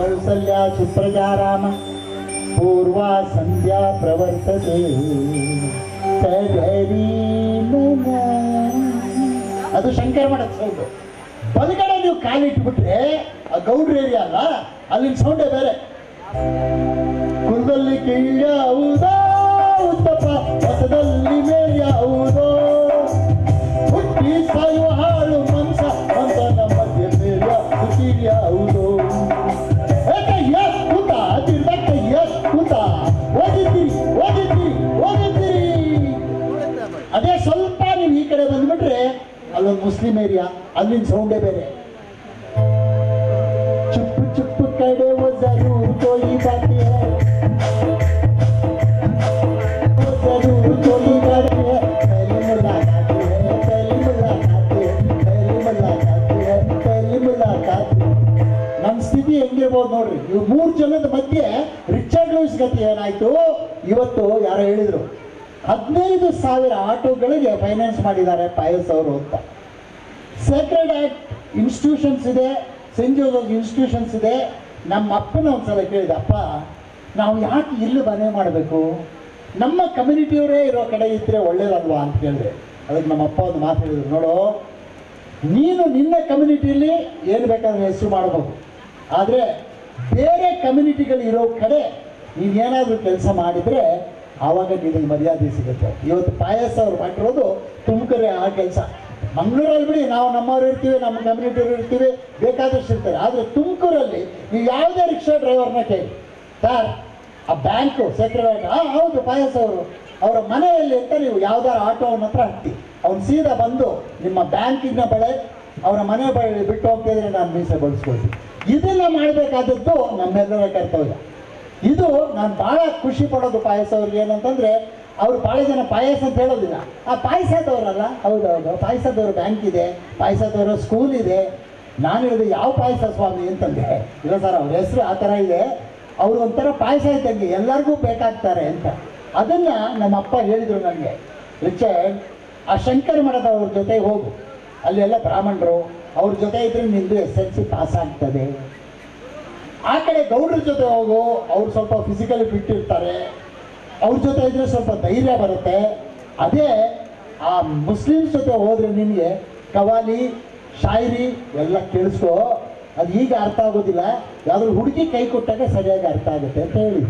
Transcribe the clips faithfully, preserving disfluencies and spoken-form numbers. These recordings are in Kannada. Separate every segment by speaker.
Speaker 1: ಕೌಸಲ್ಯ ಸುಪ್ರಜಾರಾಮ ಪೂರ್ವ ಸಂಧ್ಯಾ ಪ್ರವರ್ತತೆ ಅದು ಶಂಕರ ಮಠದ ಸೌಂಡು. ಬಲಗಡೆ ನೀವು ಕಾಲಿಟ್ಬಿಟ್ರೆ ಆ ಗೌಡ್ರ ಏರಿಯಾ ಅಲ್ಲ, ಅಲ್ಲಿನ ಸೌಂಡೇ ಬೇರೆ. ಕುಲದಲ್ಲಿ ಕೀಳ್ಯಾವುದೋ ಉತ್ತಪ್ಪ, ಹೊಸದಲ್ಲಿ ಮೇಲ್ಯಾವುದೋ, ಹುಟ್ಟಿ ಸಾಯುವ ಹಾಳು ಮನ್ಸ ಮಂತನ ಮಧ್ಯ ಕೀಳ್ಯಾವುದೋ. ಕೂತ ತಿರ್ದಕ್ಕ ಎಸ್ ಕೂತ ಓದಿದ್ದೀರಿ ಓದಿದ್ದೀರಿ ಓದಿದ್ದೀರಿ. ಅದೇ ಸ್ವಲ್ಪ ನೀವು ಈ ಕಡೆ ಬಂದ್ಬಿಟ್ರೆ ಅಲ್ಲೊಂದು ಮುಸ್ಲಿಂ ಏರಿಯಾ, ಅಲ್ಲಿನ ಸೌಂಡೇ ಬೇರೆ. ಚುಪ್ಪು ಚುಪ್ಪು ಕಡೆ ಜರೂರ್ ಕೋಯಿ ಬಾತಿ ಹೈ, ಜರೂರ್ ಕೋಯಿ ಬಾತಿ ಹೈ, ಪಹಲಿ ಮುಲಾಕಾತ್ ಹೈ, ಪಹಲಿ ಮುಲಾಕಾತ್ ಹೈ, ಪಹಲಿ ಮುಲಾಕಾತ್ ಹೈ, ಪಹಲಿ ಮುಲಾಕಾತ್. ನಮ್ಮ ಸ್ಥಿತಿ ಹೆಂಗಿರ್ಬೋದು ನೋಡ್ರಿ. ಇವು ಮೂರು ಜನದ ಮಧ್ಯೆ ರಿಚರ್ಡ್ ಲೂಯಿಸ್ ಗತಿ ಏನಾಯ್ತು ಇವತ್ತು? ಯಾರೋ ಹೇಳಿದ್ರು ಹದಿನೈದು ಸಾವಿರ ಆಟೋಗಳಿಗೆ ಫೈನಾನ್ಸ್ ಮಾಡಿದ್ದಾರೆ ಪಾಯಸ್ ಅವರು ಅಂತ. ಸೇಕ್ರೆಡ್ ಆಕ್ಟ್ ಇನ್ಸ್ಟಿಟ್ಯೂಷನ್ಸ್ ಇದೆ, ಸೆಂಟ್ ಜೋಸೆಫ್ ಇನ್ಸ್ಟಿಟ್ಯೂಷನ್ಸ್ ಇದೆ. ನಮ್ಮ ಅಪ್ಪನ ಒಂದ್ಸಲ ಕೇಳಿದೆ, ಅಪ್ಪ ನಾವು ಯಾಕೆ ಇಲ್ಲಿ ಮನೆ ಮಾಡಬೇಕು, ನಮ್ಮ ಕಮ್ಯುನಿಟಿಯವರೇ ಇರೋ ಕಡೆ ಇದ್ರೆ ಒಳ್ಳೇದಲ್ವಾ ಅಂತ ಕೇಳಿದೆ. ಅದಕ್ಕೆ ನಮ್ಮ ಅಪ್ಪ ಒಂದು ಮಾತು ಹೇಳಿದ್ರು, ನೋಡು ನೀನು ನಿನ್ನ ಕಮ್ಯುನಿಟಿಯಲ್ಲಿ ಏನು ಬೇಕಾದ್ರೆ ಹೆಸರು ಮಾಡಬಹುದು, ಆದರೆ ಬೇರೆ ಕಮ್ಯುನಿಟಿಗಳು ಇರೋ ಕಡೆ ನೀವೇನಾದರೂ ಕೆಲಸ ಮಾಡಿದರೆ ಆವಾಗ ನಿನಗೆ ಮರ್ಯಾದೆ ಸಿಗುತ್ತೆ. ಇವತ್ತು ಪಾಯಸ್ ಅವ್ರು ಮಾಡಿರೋದು ತುಮಕೂರೇ ಆ ಕೆಲಸ. ಮಂಗಳೂರಲ್ಲಿ ಬಿಡಿ, ನಾವು ನಮ್ಮವ್ರು ಇರ್ತೀವಿ, ನಮ್ಮ ಕಮ್ಯುನಿಟಿಯವರು ಇರ್ತೀವಿ, ಬೇಕಾದಷ್ಟು ಇರ್ತಾರೆ. ಆದರೆ ತುಮಕೂರಲ್ಲಿ ನೀವು ಯಾವುದೇ ರಿಕ್ಷಾ ಡ್ರೈವರ್ನ ಕೇಳಿ, ಸರ್ ಆ ಬ್ಯಾಂಕು ಸೆಕ್ರೆಟರಿ, ಹಾಂ ಹೌದು ಪಾಯಸ್ ಅವರು, ಅವರ ಮನೆಯಲ್ಲಿ ಅಂತ ನೀವು ಯಾವ್ದಾರು ಆಟೋವನ್ನ ಹತ್ರ ಹತ್ತಿ, ಅವ್ನು ಸೀದಾ ಬಂದು ನಿಮ್ಮ ಬ್ಯಾಂಕಿನ ಬಳೆ ಅವರ ಮನೆ ಬಳಿ ಬಿಟ್ಟು ಹೋಗ್ತಿದ್ರೆ ನಾನು ಮೀಸೆ ಬಳಸ್ಕೊಳ್ತೀನಿ. ಇದೆಲ್ಲ ಮಾಡಬೇಕಾದದ್ದು ನಮ್ಮೆಲ್ಲರ ಕರ್ತವ್ಯ. ಇದು ನಾನು ಭಾಳ ಖುಷಿ ಪಡೋದು ಪಾಯಸ ಅವ್ರಿಗೆ ಏನಂತಂದರೆ, ಅವರು ಭಾಳ ಜನ ಪಾಯಸ ಅಂತ ಹೇಳೋದಿಲ್ಲ, ಆ ಪಾಯಸದವರಲ್ಲ. ಹೌದೌದು, ಪಾಯಸದವರು ಬ್ಯಾಂಕ್ ಇದೆ, ಪಾಯಸದವರು ಸ್ಕೂಲ್ ಇದೆ. ನಾನು ಹೇಳಿದೆ ಯಾವ ಪಾಯಸ ಸ್ವಾಮಿ ಅಂತಂದೆ. ಇಲ್ಲ ಸರ್ ಅವ್ರ ಹೆಸರು ಆ ಥರ ಇದೆ, ಅವರು ಒಂಥರ ಪಾಯಸ ಇದ್ದಂಗೆ ಎಲ್ಲರಿಗೂ ಬೇಕಾಗ್ತಾರೆ ಅಂತ. ಅದನ್ನು ನಮ್ಮ ಅಪ್ಪ ಹೇಳಿದರು ನನಗೆ, ರಿಚರ್ಡ್ ಆ ಶಂಕರ ಮಠದವ್ರ ಜೊತೆಗೆ ಹೋಗು, ಅಲ್ಲೆಲ್ಲ ಬ್ರಾಹ್ಮಣರು, ಅವ್ರ ಜೊತೆ ಇದ್ರೆ ನಿಂದು ಎಸ್ ಎಲ್ ಸಿ ಪಾಸ್ ಆಗ್ತದೆ. ಆ ಕಡೆ ಗೌಡ್ರ ಜೊತೆ ಹೋಗು, ಅವ್ರು ಸ್ವಲ್ಪ ಫಿಸಿಕಲಿ ಫಿಟ್ ಇರ್ತಾರೆ, ಅವ್ರ ಜೊತೆ ಇದ್ರೆ ಸ್ವಲ್ಪ ಧೈರ್ಯ ಬರುತ್ತೆ. ಅದೇ ಆ ಮುಸ್ಲಿಮ್ಸ್ ಜೊತೆ ಹೋದ್ರೆ ನಿನಗೆ ಕವಾಲಿ ಶಾಯರಿ ಎಲ್ಲ ಕೇಳಿಸ್ಕೋ, ಅದು ಈಗ ಅರ್ಥ ಆಗೋದಿಲ್ಲ, ಯಾವ್ದಾದ್ರು ಹುಡುಗಿ ಕೈ ಕೊಟ್ಟಾಗ ಸರಿಯಾಗಿ ಅರ್ಥ ಆಗುತ್ತೆ ಅಂತ ಹೇಳಿ.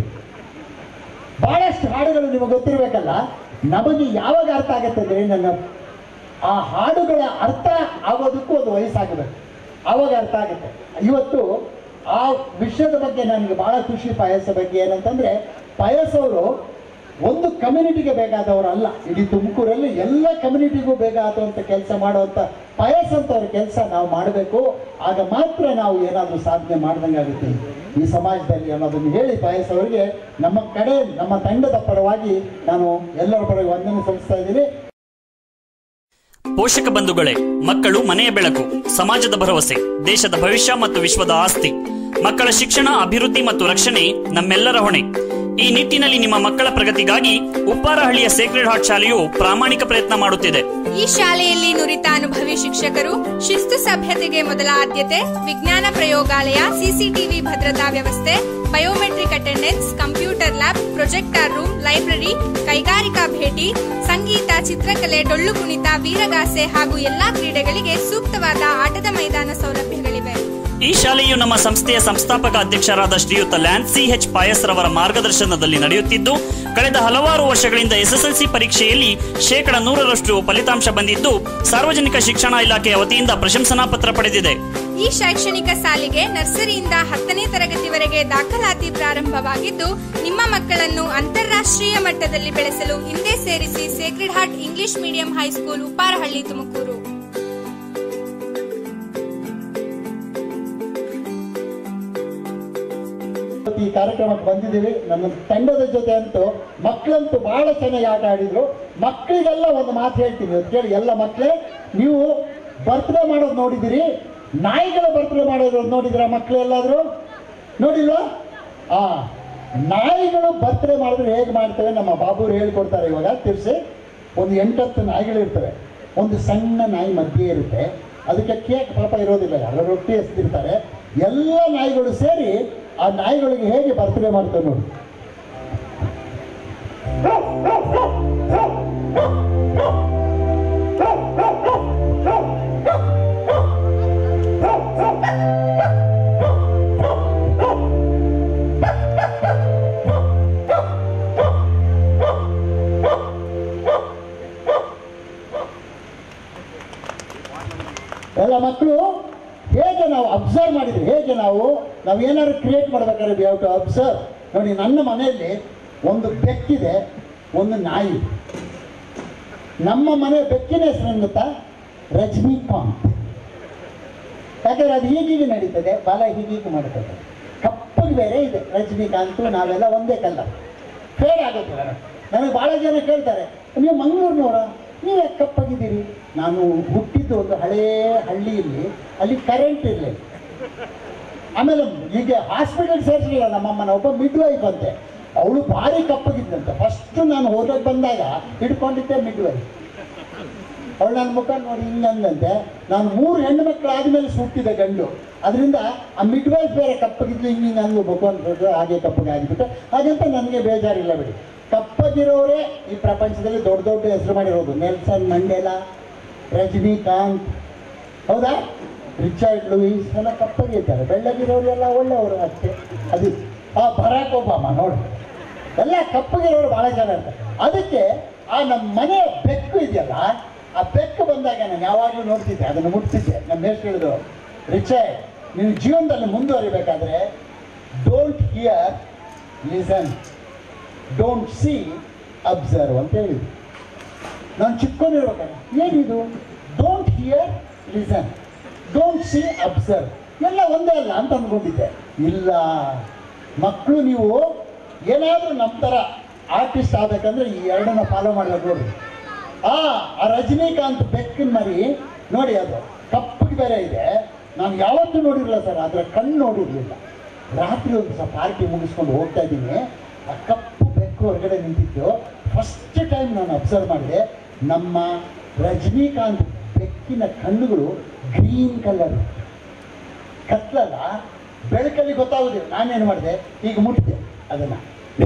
Speaker 1: ಭಾಳಷ್ಟು ಹಾಡುಗಳು ನಿಮಗೆ ಗೊತ್ತಿರಬೇಕಲ್ಲ, ನಮಗೆ ಯಾವಾಗ ಅರ್ಥ ಆಗುತ್ತೆ ಅಂದರೆ ನನ್ನ ಆ ಹಾಡುಗಳ ಅರ್ಥ ಆಗೋದಕ್ಕೂ ಒಂದು ವಯಸ್ಸಾಗಬೇಕು, ಆವಾಗ ಅರ್ಥ ಆಗುತ್ತೆ. ಇವತ್ತು ಆ ವಿಷಯದ ಬಗ್ಗೆ ನನಗೆ ಭಾಳ ಖುಷಿ ಪಾಯಸ ಬಗ್ಗೆ. ಏನಂತಂದರೆ ಪಾಯಸ್ ಅವರು ಒಂದು ಕಮ್ಯುನಿಟಿಗೆ ಬೇಕಾದವರು ಅಲ್ಲ, ಇಡೀ ತುಮಕೂರಲ್ಲಿ ಎಲ್ಲ ಕಮ್ಯುನಿಟಿಗೂ ಬೇಕಾದಂಥ ಕೆಲಸ ಮಾಡುವಂಥ ಪಾಯಸ್ ಅಂತವ್ರ ಕೆಲಸ ನಾವು ಮಾಡಬೇಕು. ಆಗ ಮಾತ್ರ ನಾವು ಏನಾದರೂ ಸಾಧನೆ ಮಾಡ್ದಂಗೆ ಆಗುತ್ತೆ ಈ ಸಮಾಜದಲ್ಲಿ ಅನ್ನೋದನ್ನು ಹೇಳಿ ಪಾಯಸ್ ಅವರಿಗೆ ನಮ್ಮ ಕಡೆ ನಮ್ಮ ತಂಡದ ಪರವಾಗಿ ನಾನು ಎಲ್ಲರ ಪರವಾಗಿ ವಂದನೆ ಸಲ್ಲಿಸ್ತಾ ಇದ್ದೀನಿ.
Speaker 2: ಪೋಷಕ ಬಂಧುಗಳೇ, ಮಕ್ಕಳು ಮನೆಯ ಬೆಳಕು, ಸಮಾಜದ ಭರವಸೆ, ದೇಶದ ಭವಿಷ್ಯ ಮತ್ತು ವಿಶ್ವದ ಆಸ್ತಿ. ಮಕ್ಕಳ ಶಿಕ್ಷಣ, ಅಭಿವೃದ್ಧಿ ಮತ್ತು ರಕ್ಷಣೆ ನಮ್ಮೆಲ್ಲರ ಹೊಣೆ. ಈ ನಿಟ್ಟಿನಲ್ಲಿ ನಿಮ್ಮ ಮಕ್ಕಳ ಪ್ರಗತಿಗಾಗಿ ಉಪ್ಪಾರಹಳ್ಳಿಯ ಸೇಕ್ರೆಡ್ ಹಾರ್ಟ್ ಶಾಲೆಯು ಪ್ರಾಮಾಣಿಕ ಪ್ರಯತ್ನ ಮಾಡುತ್ತಿದೆ.
Speaker 3: ಈ ಶಾಲೆಯಲ್ಲಿ ನುರಿತ ಅನುಭವಿ ಶಿಕ್ಷಕರು, ಶಿಸ್ತು ಸಭ್ಯತೆಗೆ ಮೊದಲ ಆದ್ಯತೆ, ವಿಜ್ಞಾನ ಪ್ರಯೋಗಾಲಯ, ಸಿಸಿಟಿವಿ ಭದ್ರತಾ ವ್ಯವಸ್ಥೆ, biometric attendance, computer lab, projector room, library, ಕೈಗಾರಿಕಾ ಭೇಟಿ, ಸಂಗೀತ, ಚಿತ್ರಕಲೆ, ಡೊಳ್ಳು ಕುಣಿತ, ವೀರಗಾಸೆ ಹಾಗೂ ಎಲ್ಲಾ ಕ್ರೀಡೆಗಳಿಗೆ ಸೂಕ್ತವಾದ ಆಟದ ಮೈದಾನ ಸೌಲಭ್ಯಗಳಿವೆ.
Speaker 2: ಈ ಶಾಲೆಯು ನಮ್ಮ ಸಂಸ್ಥೆಯ ಸಂಸ್ಥಾಪಕ ಅಧ್ಯಕ್ಷರಾದ ಶ್ರೀಯುತ ಲ್ಯಾನ್ಸ್ ಸಿ ಎಚ್ ಪಾಯಸ್ ರವರ ಮಾರ್ಗದರ್ಶನದಲ್ಲಿ ನಡೆಯುತ್ತಿದ್ದು, ಕಳೆದ ಹಲವಾರು ವರ್ಷಗಳಿಂದ ಎಸ್ಎಸ್ಎಲ್ಸಿ ಪರೀಕ್ಷೆಯಲ್ಲಿ ಶೇಕಡ ನೂರರಷ್ಟು ಫಲಿತಾಂಶ ಬಂದಿದ್ದು, ಸಾರ್ವಜನಿಕ ಶಿಕ್ಷಣ ಇಲಾಖೆಯ ವತಿಯಿಂದ ಪ್ರಶಂಸನಾ ಪತ್ರ ಪಡೆದಿದೆ.
Speaker 3: ಈ ಶೈಕ್ಷಣಿಕ ಸಾಲಿಗೆ ನರ್ಸರಿಯಿಂದ ಹತ್ತನೇ ತರಗತಿವರೆಗೆ ದಾಖಲಾತಿ ಪ್ರಾರಂಭವಾಗಿದ್ದು, ನಿಮ್ಮ ಮಕ್ಕಳನ್ನು ಅಂತಾರಾಷ್ಟ್ರೀಯ ಮಟ್ಟದಲ್ಲಿ ಬೆಳೆಸಲು ಹಿಂದೆ ಸೇರಿಸಿ sacred heart English medium high school, Upparahalli, Tumakuru.
Speaker 1: ಈ ಕಾರ್ಯಕ್ರಮಕ್ಕೆ ಬಂದಿದ್ದೀವಿ. ನನ್ನ ತಂಡದ ಜೊತೆ ಅಂತೂ ಮಕ್ಕಳಂತೂ ಬಹಳ ಚೆನ್ನಾಗಿ ಆಟ ಆಡಿದ್ರು. ಮಕ್ಕಳಿಗೆಲ್ಲ ಒಂದು ಮಾತು ಹೇಳ್ತೀನಿ, ಅದು ಕೇಳಿ. ಎಲ್ಲ ಮಕ್ಕಳೇ, ನೀವು ಬರ್ತ್ಡೇ ಮಾಡೋದು ನೋಡಿದಿರಿ, ನಾಯಿಗಳ ಬರ್ತ್ಡೇ ಮಾಡೋದು ನೋಡಿದ್ರ ಮಕ್ಕಳು ಎಲ್ಲಾದರೂ? ನೋಡಿಲ್ವಾ? ಆ ನಾಯಿಗಳು ಬರ್ತ್ಡೇ ಮಾಡಿದ್ರೆ ಹೇಗೆ ಮಾಡ್ತೇವೆ ನಮ್ಮ ಬಾಬುರು ಹೇಳ್ಕೊಡ್ತಾರೆ. ಇವಾಗ ತಿರ್ಸಿ ಒಂದು ಎಂಟತ್ತು ನಾಯಿಗಳು ಇರ್ತವೆ, ಒಂದು ಸಣ್ಣ ನಾಯಿ ಮಧ್ಯೆ ಇರುತ್ತೆ, ಅದಕ್ಕೆ ಕೇಕ್ ಪಾಪ ಇರೋದಿಲ್ಲ, ಯಾರೋ ರೊಟ್ಟಿ ಎಸ್ತಿರ್ತಾರೆ. ಎಲ್ಲ ನಾಯಿಗಳು ಸೇರಿ ಆ ನಾಯಿಗಳಿಗೆ ಹೇಗೆ ಬರ್ತಡೇ ಮಾಡ್ತಾರೆ ನೋಡಿ. ಎಲ್ಲ ಮಕ್ಕಳು ಹೇಗೆ ನಾವು ಅಬ್ಸರ್ವ್ ಮಾಡಿದ್ವಿ, ಹೇಗೆ ನಾವು ನಾವು ಏನಾದ್ರು ಕ್ರಿಯೇಟ್ ಮಾಡ್ಬೇಕಾದ್ರೆ ವಿ ಹ್ಯಾವ್ ಟು ಅಬ್ಸರ್ವ್. ನೋಡಿ, ನನ್ನ ಮನೆಯಲ್ಲಿ ಒಂದು ಬೆಕ್ಕಿದೆ, ಒಂದು ನಾಯಿ. ನಮ್ಮ ಮನೆ ಬೆಕ್ಕಿನ ಹೆಸರು ಗೊತ್ತಾ? ರಜನಿಕಾಂತ್. ಯಾಕಂದ್ರೆ ಅದು ಹೀಗೀಗೆ ನಡೀತದೆ, ಬಾಲ ಹೀಗೀಗೆ ಮಾಡ್ತದೆ. ಕಪ್ಪಗೆ ಬೇರೆ ಇದೆ ರಜನಿಕಾಂತ್. ನಾವೆಲ್ಲ ಒಂದೇ ಕಲ್ಲ, ಫೇಲ್ ಆಗೋದಿಲ್ಲ. ನನಗೆ ಭಾಳ ಜನ ಕೇಳ್ತಾರೆ, ನೀವು ಮಂಗಳೂರಿನವರ, ನೀವು ಯಾಕೆ ಕಪ್ಪಾಗಿದ್ದೀರಿ? ನಾನು ಹುಟ್ಟಿದ್ದು ಒಂದು ಹಳೇ ಹಳ್ಳಿಯಲ್ಲಿ, ಅಲ್ಲಿ ಕರೆಂಟ್ ಇರಲಿಲ್ಲ. ಆಮೇಲೆ ಈಗ ಹಾಸ್ಪಿಟಲ್ ಸೇರಿಸಲಿಲ್ಲ. ನಮ್ಮಮ್ಮನ ಒಬ್ಬ ಮಿಡ್ ವೈಫ್ ಅಂತೆ, ಅವಳು ಭಾರಿ ಕಪ್ಪಗಿದ್ದಂತೆ. ಫಸ್ಟು ನಾನು ಹೋದಾಗ ಬಂದಾಗ ಹಿಡ್ಕೊಂಡಿದ್ದೆ ಮಿಡ್ ವೈಫ್. ಅವಳು ನನ್ನ ಮುಖ ನೋಡಿ ಹಿಂಗಂದಂತೆ. ನಾನು ಮೂರು ಹೆಣ್ಣು ಮಕ್ಕಳು ಆದಮೇಲೆ ಸುಟ್ಟಿದೆ ಗಂಡು. ಅದರಿಂದ ಆ ಮಿಡ್ ವೈಫ್ ಬೇರೆ ಕಪ್ಪಗಿದ್ಲು, ಹಿಂಗೆ ನನಗೂ ಮುಖ ಅನ್ಸೋದು, ಹಾಗೆ ಕಪ್ಪಗೆ ಆಗಿಬಿಟ್ಟು. ಹಾಗಂತ ನನಗೆ ಬೇಜಾರಿಲ್ಲ ಬಿಡಿ. ಕಪ್ಪಗಿರೋರೇ ಈ ಪ್ರಪಂಚದಲ್ಲಿ ದೊಡ್ಡ ದೊಡ್ಡ ಹೆಸರು ಮಾಡಿರೋದು. ನೆಲ್ಸನ್ ಮಂಡೇಲಾ, ರಜನಿಕಾಂತ್, ಹೌದಾ, ರಿಚರ್ಡ್ ಲೂಯಿಸ್ ಎಲ್ಲ ಕಪ್ಪಗಿದ್ದಾರೆ. ಬೆಳ್ಳಗಿರೋರೆಲ್ಲ ಒಳ್ಳೆಯವರು ಅಷ್ಟೇ. ಅದು ಆ ಬರಾಕ್ ಒಬಾಮ ನೋಡಿ, ಎಲ್ಲ ಕಪ್ಪಗಿರೋರು ಭಾಳ ಜನ ಇರ್ತಾರೆ. ಅದಕ್ಕೆ ಆ ನಮ್ಮ ಮನೆಯ ಬೆಕ್ಕು ಇದೆಯಲ್ಲ, ಆ ಬೆಕ್ಕು ಬಂದಾಗ ನಾನು ಯಾವಾಗಲೂ ನೋಡ್ತಿದ್ದೆ, ಅದನ್ನು ಮುಟ್ತಿದ್ದೆ. ನಮ್ಮ ಎಷ್ಟು ಹೇಳಿದ್ರು, ರಿಚರ್ಡ್, ನೀನು ಜೀವನದಲ್ಲಿ ಮುಂದುವರಿಬೇಕಾದ್ರೆ don't hear, listen, don't see, observe ಅಂತ ಹೇಳಿದ್ರು. ನಾನು ಚಿಕ್ಕವನಿರ್ಬೇಕಾದ್ರೆ ಏನಿದು don't hear, listen, don't see, observe ಎಲ್ಲ ಒಂದೇ ಅಲ್ಲ ಅಂತ ಅಂದ್ಕೊಂಡಿದ್ದೆ. ಇಲ್ಲ ಮಕ್ಕಳು, ನೀವು ಏನಾದರೂ ನಮ್ಮ ಥರ ಆರ್ಟಿಸ್ಟ್ ಆಗಬೇಕಂದ್ರೆ ಈ ಎರಡನ್ನ ಫಾಲೋ ಮಾಡಬೇಕು. ನೋಡಿ, ಆ ಆ ರಜನಿಕಾಂತ್ ಬೆಕ್ಕಿನ ಮರಿ ನೋಡಿ, ಅದು ಕಪ್ಪಗೆ ಬೇರೆ ಇದೆ. ನಾನು ಯಾವತ್ತೂ ನೋಡಿರಲಿಲ್ಲ ಸರ್, ಅದರ ಕಣ್ಣು ನೋಡಿರಲಿಲ್ಲ. ರಾತ್ರಿ ಒಂದು ಸಹ ಪಾರ್ಟಿ ಮುಗಿಸ್ಕೊಂಡು ಹೋಗ್ತಾ ಇದ್ದೀನಿ, ಆ ಕಪ್ಪು ಬೆಕ್ಕು ಹೊರಗಡೆ ನಿಂತಿದ್ದು ಫಸ್ಟ್ ಟೈಮ್ ನಾನು ಅಬ್ಸರ್ವ್ ಮಾಡಿದೆ. ನಮ್ಮ ರಜನಿಕಾಂತ್ ಬೆಕ್ಕಿನ ಕಣ್ಣುಗಳು ಗ್ರೀನ್ ಕಲರ್, ಕತ್ಲಲ್ಲ, ಬೆಳಕಲ್ಲಿ ಗೊತ್ತಾಗೋದಿಲ್ಲ. ನಾನೇನು ಮಾಡಿದೆ, ಈಗ ಮುಟ್ಟಿದೆ ಅದನ್ನು,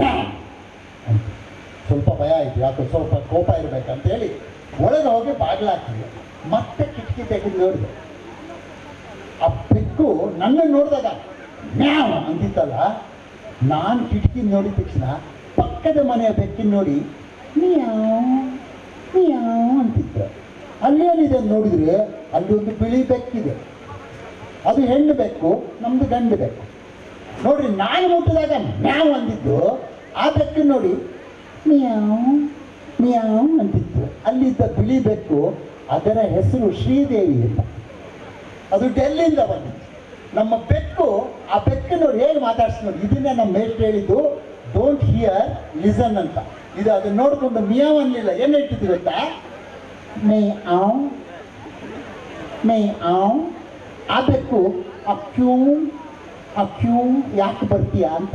Speaker 1: ಸ್ವಲ್ಪ ಭಯ ಆಯಿತು, ಯಾಕೆ ಸ್ವಲ್ಪ ಕೋಪ ಇರಬೇಕಂತೇಳಿ ಒಳಗೆ ಹೋಗಿ ಬಾಗಿಲಾಗ್ತಿದೆ. ಮತ್ತೆ ಕಿಟಕಿ ತೆಗೆದು ನೋಡಿದೆ, ಆ ಬೆಕ್ಕು ನನ್ನ ನೋಡಿದಾಗ ಮ್ಯಾವ್ ಅಂತಿತ್ತಲ್ಲ. ನಾನು ಕಿಟಕಿ ನೋಡಿದ ತಕ್ಷಣ ಪಕ್ಕದ ಮನೆಯ ಬೆಕ್ಕಿನ ನೋಡಿ ಮಿಯಾವ್ ಮಿಯಾವ್ ಅಂತಿತ್ತು. ಅಲ್ಲೇನಿದೆ ನೋಡಿದ್ರೆ ಅಲ್ಲಿ ಒಂದು ಬಿಳಿ ಬೆಕ್ಕಿದೆ, ಅದು ಹೆಣ್ಣು ಬೆಕ್ಕು, ನಮ್ಮದು ಗಂಡು ಬೆಕ್ಕು. ನೋಡ್ರಿ, ನಾನು ಮುಟ್ಟಿದಾಗ ಮ್ಯಾವ್ ಅಂದಿದ್ದು, ಆ ಬೆಕ್ಕು ನೋಡಿ ಮಿಯಾವ್ ಮಿಯಾವ್ ಅಂತಿತ್ತು. ಅಲ್ಲಿದ್ದ ಬಿಳಿ ಬೆಕ್ಕು, ಅದರ ಹೆಸರು ಶ್ರೀದೇವಿ ಅಂತ. ಅದು ಡೆಲ್ಲಿಯಿಂದ ಬಂದಿತ್ತು. ನಮ್ಮ ಬೆಕ್ಕು, ಆ ಬೆಕ್ಕು ನೋಡಿ ಹೇಗೆ ಮಾತಾಡ್ಸಿ ನೋಡಿ. ಇದನ್ನೇ ನಮ್ಮ ಮೇಷ್ಟ್ರು ಹೇಳಿದ್ದು, ಡೋಂಟ್ ಹಿಯರ್, ಲಿಸನ್ ಅಂತ. ಇದು ಅದನ್ನ ನೋಡಿಕೊಂಡು ಮಿಯಾವ್ ಅನ್ನಲಿಲ್ಲ, ಏನು ಇಟ್ಟಿದ್ದು ಗೊತ್ತಾ? ಮೇ ಆವ್ ಮೇ ಆವ್. ಆ ಬೆಕ್ಕು ಅಕ್ಯೂ ಅಕ್ಯೂ ಯಾಕೆ ಬರ್ತೀಯಾ ಅಂತ.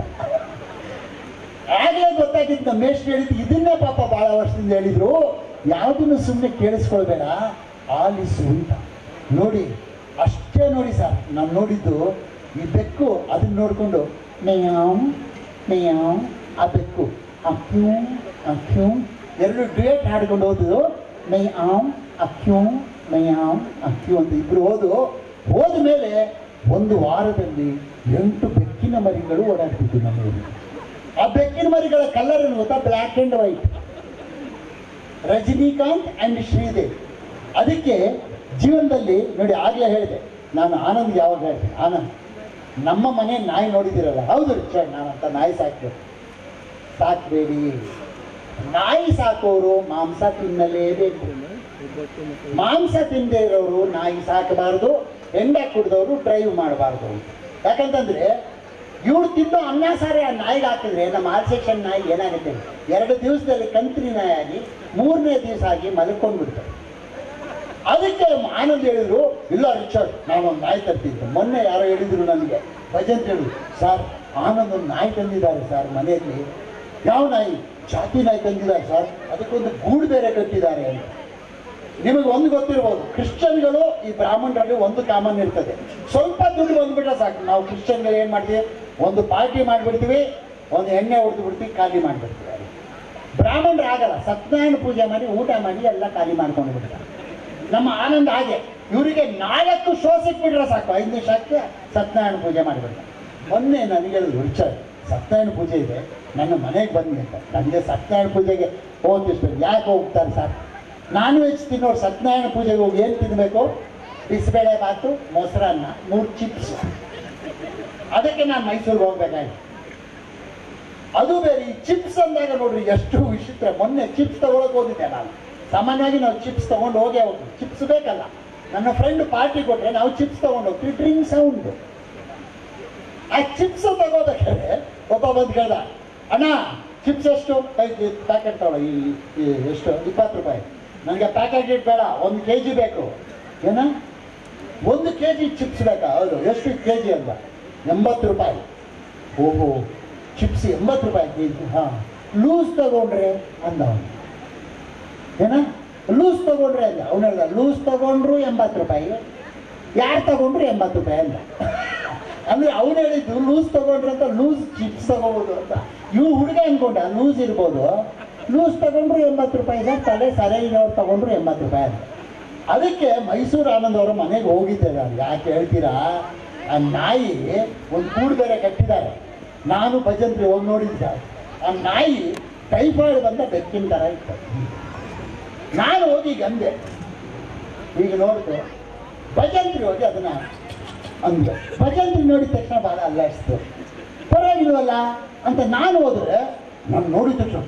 Speaker 1: ಆಗಲೇ ಗೊತ್ತಾಗಿತ್ತು ನಮ್ಮ ಮೇಷ್ಟ್ರು ಹೇಳಿದ್ದು. ಇದನ್ನೇ ಪಾಪ ಭಾಳ ವರ್ಷದಿಂದ ಹೇಳಿದ್ರು, ಯಾವುದನ್ನು ಸುಮ್ಮನೆ ಕೇಳಿಸ್ಕೊಳ್ಬೇಡ, ಆಲಿಸು ಅಂತ. ನೋಡಿ, ಅಷ್ಟೇ ನೋಡಿ ಸರ್, ನಾನು ನೋಡಿದ್ದು ಈ ಬೆಕ್ಕು ಅದನ್ನ ನೋಡಿಕೊಂಡು ಮೇಯಾವ್ ಮೇಯಾವ್. ಆ ಬೆಕ್ಕು ಅಕ್ಯೂ ಅಕ್ಯೂ ಎರಡು ಡ್ರೇಟ್ ಹಾಡ್ಕೊಂಡು ಹೋದ್ರು. ಮೇಯಾವ್ ಅಕ್ಯೂ ಮೇಯಾವ್ ಅಕ್ಯೂ ಅಂತ ಇಬ್ಬರು ಹೋದು. ಹೋದ ಮೇಲೆ ಒಂದು ವಾರದಲ್ಲಿ ಎಂಟು ಬೆಕ್ಕಿನ ಮರಿಗಳು ಓಡಾಡ್ತಿದ್ವು ನಮಗೆ. ಆ ಬೆಕ್ಕಿನ ಮರಿಗಳ ಕಲರ್ ಏನು ಗೊತ್ತಾ? Black and white. Rajinikanth and Sridevi. ಅದಕ್ಕೆ ಜೀವನದಲ್ಲಿ ನೋಡಿ, ಆಗಲೇ ಹೇಳಿದೆ ನಾನು ಆನಂದ್ಗೆ ಯಾವಾಗ ಹೇಳಿದೆ, ಆನಂದ್ ನಮ್ಮ ಮನೆ ನಾಯಿ ನೋಡಿದ್ದೀರಲ್ಲ, ಹೌದು ರಿಚರ್ಡ್, ನಾನಂತ ನಾಯಿ ಸಾಕ್ಬೇಕು. ಸಾಕಬೇಡಿ, ನಾಯಿ ಸಾಕೋರು ಮಾಂಸ ತಿನ್ನಲೇಬೇಕು. ಮಾಂಸ ತಿನ್ನದೇ ಇರೋರು ನಾಯಿ ಸಾಕಬಾರ್ದು, ಹೆಂಡ ಕುಡಿದವರು ಡ್ರೈವ್ ಮಾಡಬಾರ್ದು. ಯಾಕಂತಂದ್ರೆ ಇವ್ರು ತಿನ್ನೋ ಅನ್ನ ಸಾರಿ ಆ ನಾಯಿಗೆ ಹಾಕಿದ್ರೆ ನಮ್ಮ ಆಲ್ ಸೆಕ್ಷನ್ ನಾಯಿ ಏನಾಗುತ್ತೆ, ಎರಡು ದಿವಸದಲ್ಲಿ ಕಂತ್ರಿ ನಾಯಿ ಆಗಿ ಮೂರನೇ ದಿವಸ ಆಗಿ ಮಲ್ಕೊಂಡು ಬಿಡ್ತಾರೆ. ಅದಕ್ಕೆ ಆನಂದ್ ಹೇಳಿದ್ರು, ಇಲ್ಲ ರಿಚರ್ಡ್, ನಾನೊಂದು ನಾಯಿ ತರ್ತಿದ್ದೆ. ಮೊನ್ನೆ ಯಾರೋ ಹೇಳಿದ್ರು ನನಗೆ, ಭಜಂತ್ ಹೇಳಿದ್ರು, ಸರ್ ಆನಂದ್ ಒಂದು ನಾಯಿ ತಂದಿದ್ದಾರೆ ಸರ್ ಮನೆಯಲ್ಲಿ. ಯಾವ ನಾಯಿ? ಜಾತಿ ನಾಯಿ ತಂದಿದ್ದಾರೆ ಸರ್, ಅದಕ್ಕೊಂದು ಗೂಡು ಬೇರೆ ಕಟ್ಟಿದ್ದಾರೆ ಅಂತ. ನಿಮಗೆ ಒಂದು ಗೊತ್ತಿರ್ಬೋದು, ಕ್ರಿಶ್ಚಿಯನ್ಗಳು ಈ ಬ್ರಾಹ್ಮಣರಲ್ಲಿ ಒಂದು ಕಾಮನ್ ಇರ್ತದೆ, ಸ್ವಲ್ಪ ದುಡ್ಡು ಬಂದ್ಬಿಟ್ರೆ ಸಾಕು. ನಾವು ಕ್ರಿಶ್ಚಿಯನ್ಗಳು ಏನು ಮಾಡ್ತೀವಿ, ಒಂದು ಪಾರ್ಟಿ ಮಾಡಿಬಿಡ್ತೀವಿ, ಒಂದು ಎಣ್ಣೆ ಹೊಡೆದು ಬಿಡ್ತೀವಿ, ಖಾಲಿ ಮಾಡಿಬಿಡ್ತೀವಿ. ಬ್ರಾಹ್ಮಣರು ಆಗಲ್ಲ, ಸತ್ಯನಾರಾಯಣ ಪೂಜೆ ಮಾಡಿ ಊಟ ಮಾಡಿ ಎಲ್ಲ ಖಾಲಿ ಮಾಡ್ಕೊಂಡು ಬಿಡ್ತಾರೆ. ನಮ್ಮ ಆನಂದ ಹಾಗೆ, ಇವರಿಗೆ ನಾಲ್ಕು ಶೋ ಸಿಕ್ಬಿಟ್ರೆ ಸಾಕು, ಐದು ನಿಮಿಷಕ್ಕೆ ಸತ್ಯನಾರಾಯಣ ಪೂಜೆ ಮಾಡಿಬಿಡ್ತಾರೆ. ಮೊನ್ನೆ ನನಗೆ ಹೇಳಿದ್ರು, ರಿಚರ್ಡ್ ಸತ್ಯನಾರಾಯಣ ಪೂಜೆ ಇದೆ, ನನ್ನ ಮನೆಗೆ ಬಂದು ಅಂತ. ನನಗೆ ಸತ್ಯನಾರಾಯಣ ಪೂಜೆಗೆ ಹೋಗ್ತಿಷ್ಟು ಯಾಕೆ ಹೋಗ್ತಾರೆ ಸರ್? ನಾನ್ ವೆಜ್ ತಿನ್ನೋರು ಸತ್ಯನಾರಾಯಣ ಪೂಜೆಗೆ ಹೋಗಿ ಏನು ತಿನ್ನಬೇಕು? ಬಿಸಿಬೇಳೆ ಬಾತು, ಮೊಸರನ್ನ, ಮೂರು ಚಿಪ್ಸ್. ಅದಕ್ಕೆ ನಾನು ಮೈಸೂರಿಗೆ ಹೋಗ್ಬೇಕಾಯ್ತು. ಅದು ಬೇರೆ ಈ ಚಿಪ್ಸ್ ಅಂದಾಗ ನೋಡ್ರಿ ಎಷ್ಟು ವಿಚಿತ್ರ. ಮೊನ್ನೆ ಚಿಪ್ಸ್ ತಗೊಳಕ್ ಹೋಗಿದ್ದೆ ನಾನು. ಸಾಮಾನ್ಯವಾಗಿ ನಾವು ಚಿಪ್ಸ್ ತಗೊಂಡು ಹೋಗೇ ಹೋಗ್ತೀವಿ, ಚಿಪ್ಸ್ ಬೇಕಲ್ಲ. ನನ್ನ ಫ್ರೆಂಡ್ ಪಾರ್ಟಿ ಕೊಟ್ಟರೆ ನಾವು ಚಿಪ್ಸ್ ತಗೊಂಡು ಹೋಗ್ತೀವಿ, ಡ್ರಿಂಕ್ ಸೌಂಡ್. ಆ ಚಿಪ್ಸ್ ತಗೋಬೇಕಾದ್ರೆ ಒಬ್ಬ ಬಂದು ಕೇಳ್ದ, ಅಣ್ಣ ಚಿಪ್ಸ್ ಎಷ್ಟು? ಪ್ಯಾಕೆಟ್ ತಗೊಳ್ಳೋ, ಈ ಎಷ್ಟು? ಇಪ್ಪತ್ತು ರೂಪಾಯಿ. ನನಗೆ ಪ್ಯಾಕೆಟ್ ಇಟ್ಟು ಬೇಡ, ಒಂದು ಕೆ ಜಿ ಬೇಕು. ಏನ ಒಂದು ಕೆ ಜಿ ಚಿಪ್ಸ್ ಬೇಕಾ? ಹೌದು. ಎಷ್ಟು ಕೆ ಜಿ ಅಂತ? ಎಂಬತ್ತು ರೂಪಾಯಿ. ಓಹೋ, ಚಿಪ್ಸ್ ಎಂಬತ್ತು ರೂಪಾಯಿ ಕೆ ಜಿ. ಹಾಂ, ಲೂಸ್ ತಗೊಂಡ್ರೆ ಅಂದ ಅವನು. ಏನ ಲೂಸ್ ತಗೊಂಡ್ರೆ ಅಂದ ಅವನು. ಹೇಳ್ದ ಲೂಸ್ ತಗೊಂಡ್ರು ಎಂಬತ್ತು ರೂಪಾಯಿ, ಯಾರು ತಗೊಂಡ್ರು ಎಂಬತ್ತು ರೂಪಾಯಿ ಅಂದ. ಅಂದ್ರೆ ಅವನು ಹೇಳಿದ್ದು ಲೂಸ್ ತಗೊಂಡ್ರೆ ಅಂತ ಲೂಸ್ ಚಿಪ್ಸ್ ತಗೋಬೋದು ಅಂತ. ಇವು ಹುಡುಗ ಅನ್ಕೊಂಡ ಲೂಸ್ ಇರ್ಬೋದು, ಲೂಸ್ ತಗೊಂಡ್ರು ಎಂಬತ್ತು ರೂಪಾಯಿ ಸರ್, ತಲೆ ಸರಿಯಾಗಿರೋರು ತಗೊಂಡ್ರು ಎಂಬತ್ತು ರೂಪಾಯಿ ಅಂತ. ಅದಕ್ಕೆ ಮೈಸೂರು ಆನಂದ್ ಅವರ ಮನೆಗೆ ಹೋಗಿದ್ದೆ ನಾನು. ಯಾಕೆ ಹೇಳ್ತೀರಾ? ಆ ನಾಯಿ ಒಂದು ಕೂಡು ಬೇರೆ ಕಟ್ಟಿದ್ದಾರೆ. ನಾನು ಭಜಂತ್ರಿ ಹೋಗಿ ನೋಡಿದ್ದೆ. ಆ ನಾಯಿ ಟೈಫಾಯ್ಡ್ ಬಂದ ಬೆಕ್ಕಿನ ಥರ ಇತ್ತು. ನಾನು ಹೋಗಿ ಗಂದೆ ಈಗ ನೋಡಿದೆ, ಭಜಂತ್ರಿ ಹೋಗಿ ಅದನ್ನ ಅಂದೆ. ಭಜಂತ್ರಿ ನೋಡಿದ ತಕ್ಷಣ ಭಾಳ ಅಲ್ಲಾಡಿಸ್ತು. ಪರವಾಗಿಲ್ವಲ್ಲ ಅಂತ ನಾನು ಹೋದ್ರೆ, ನಾನು ನೋಡಿದ ತಕ್ಷಣ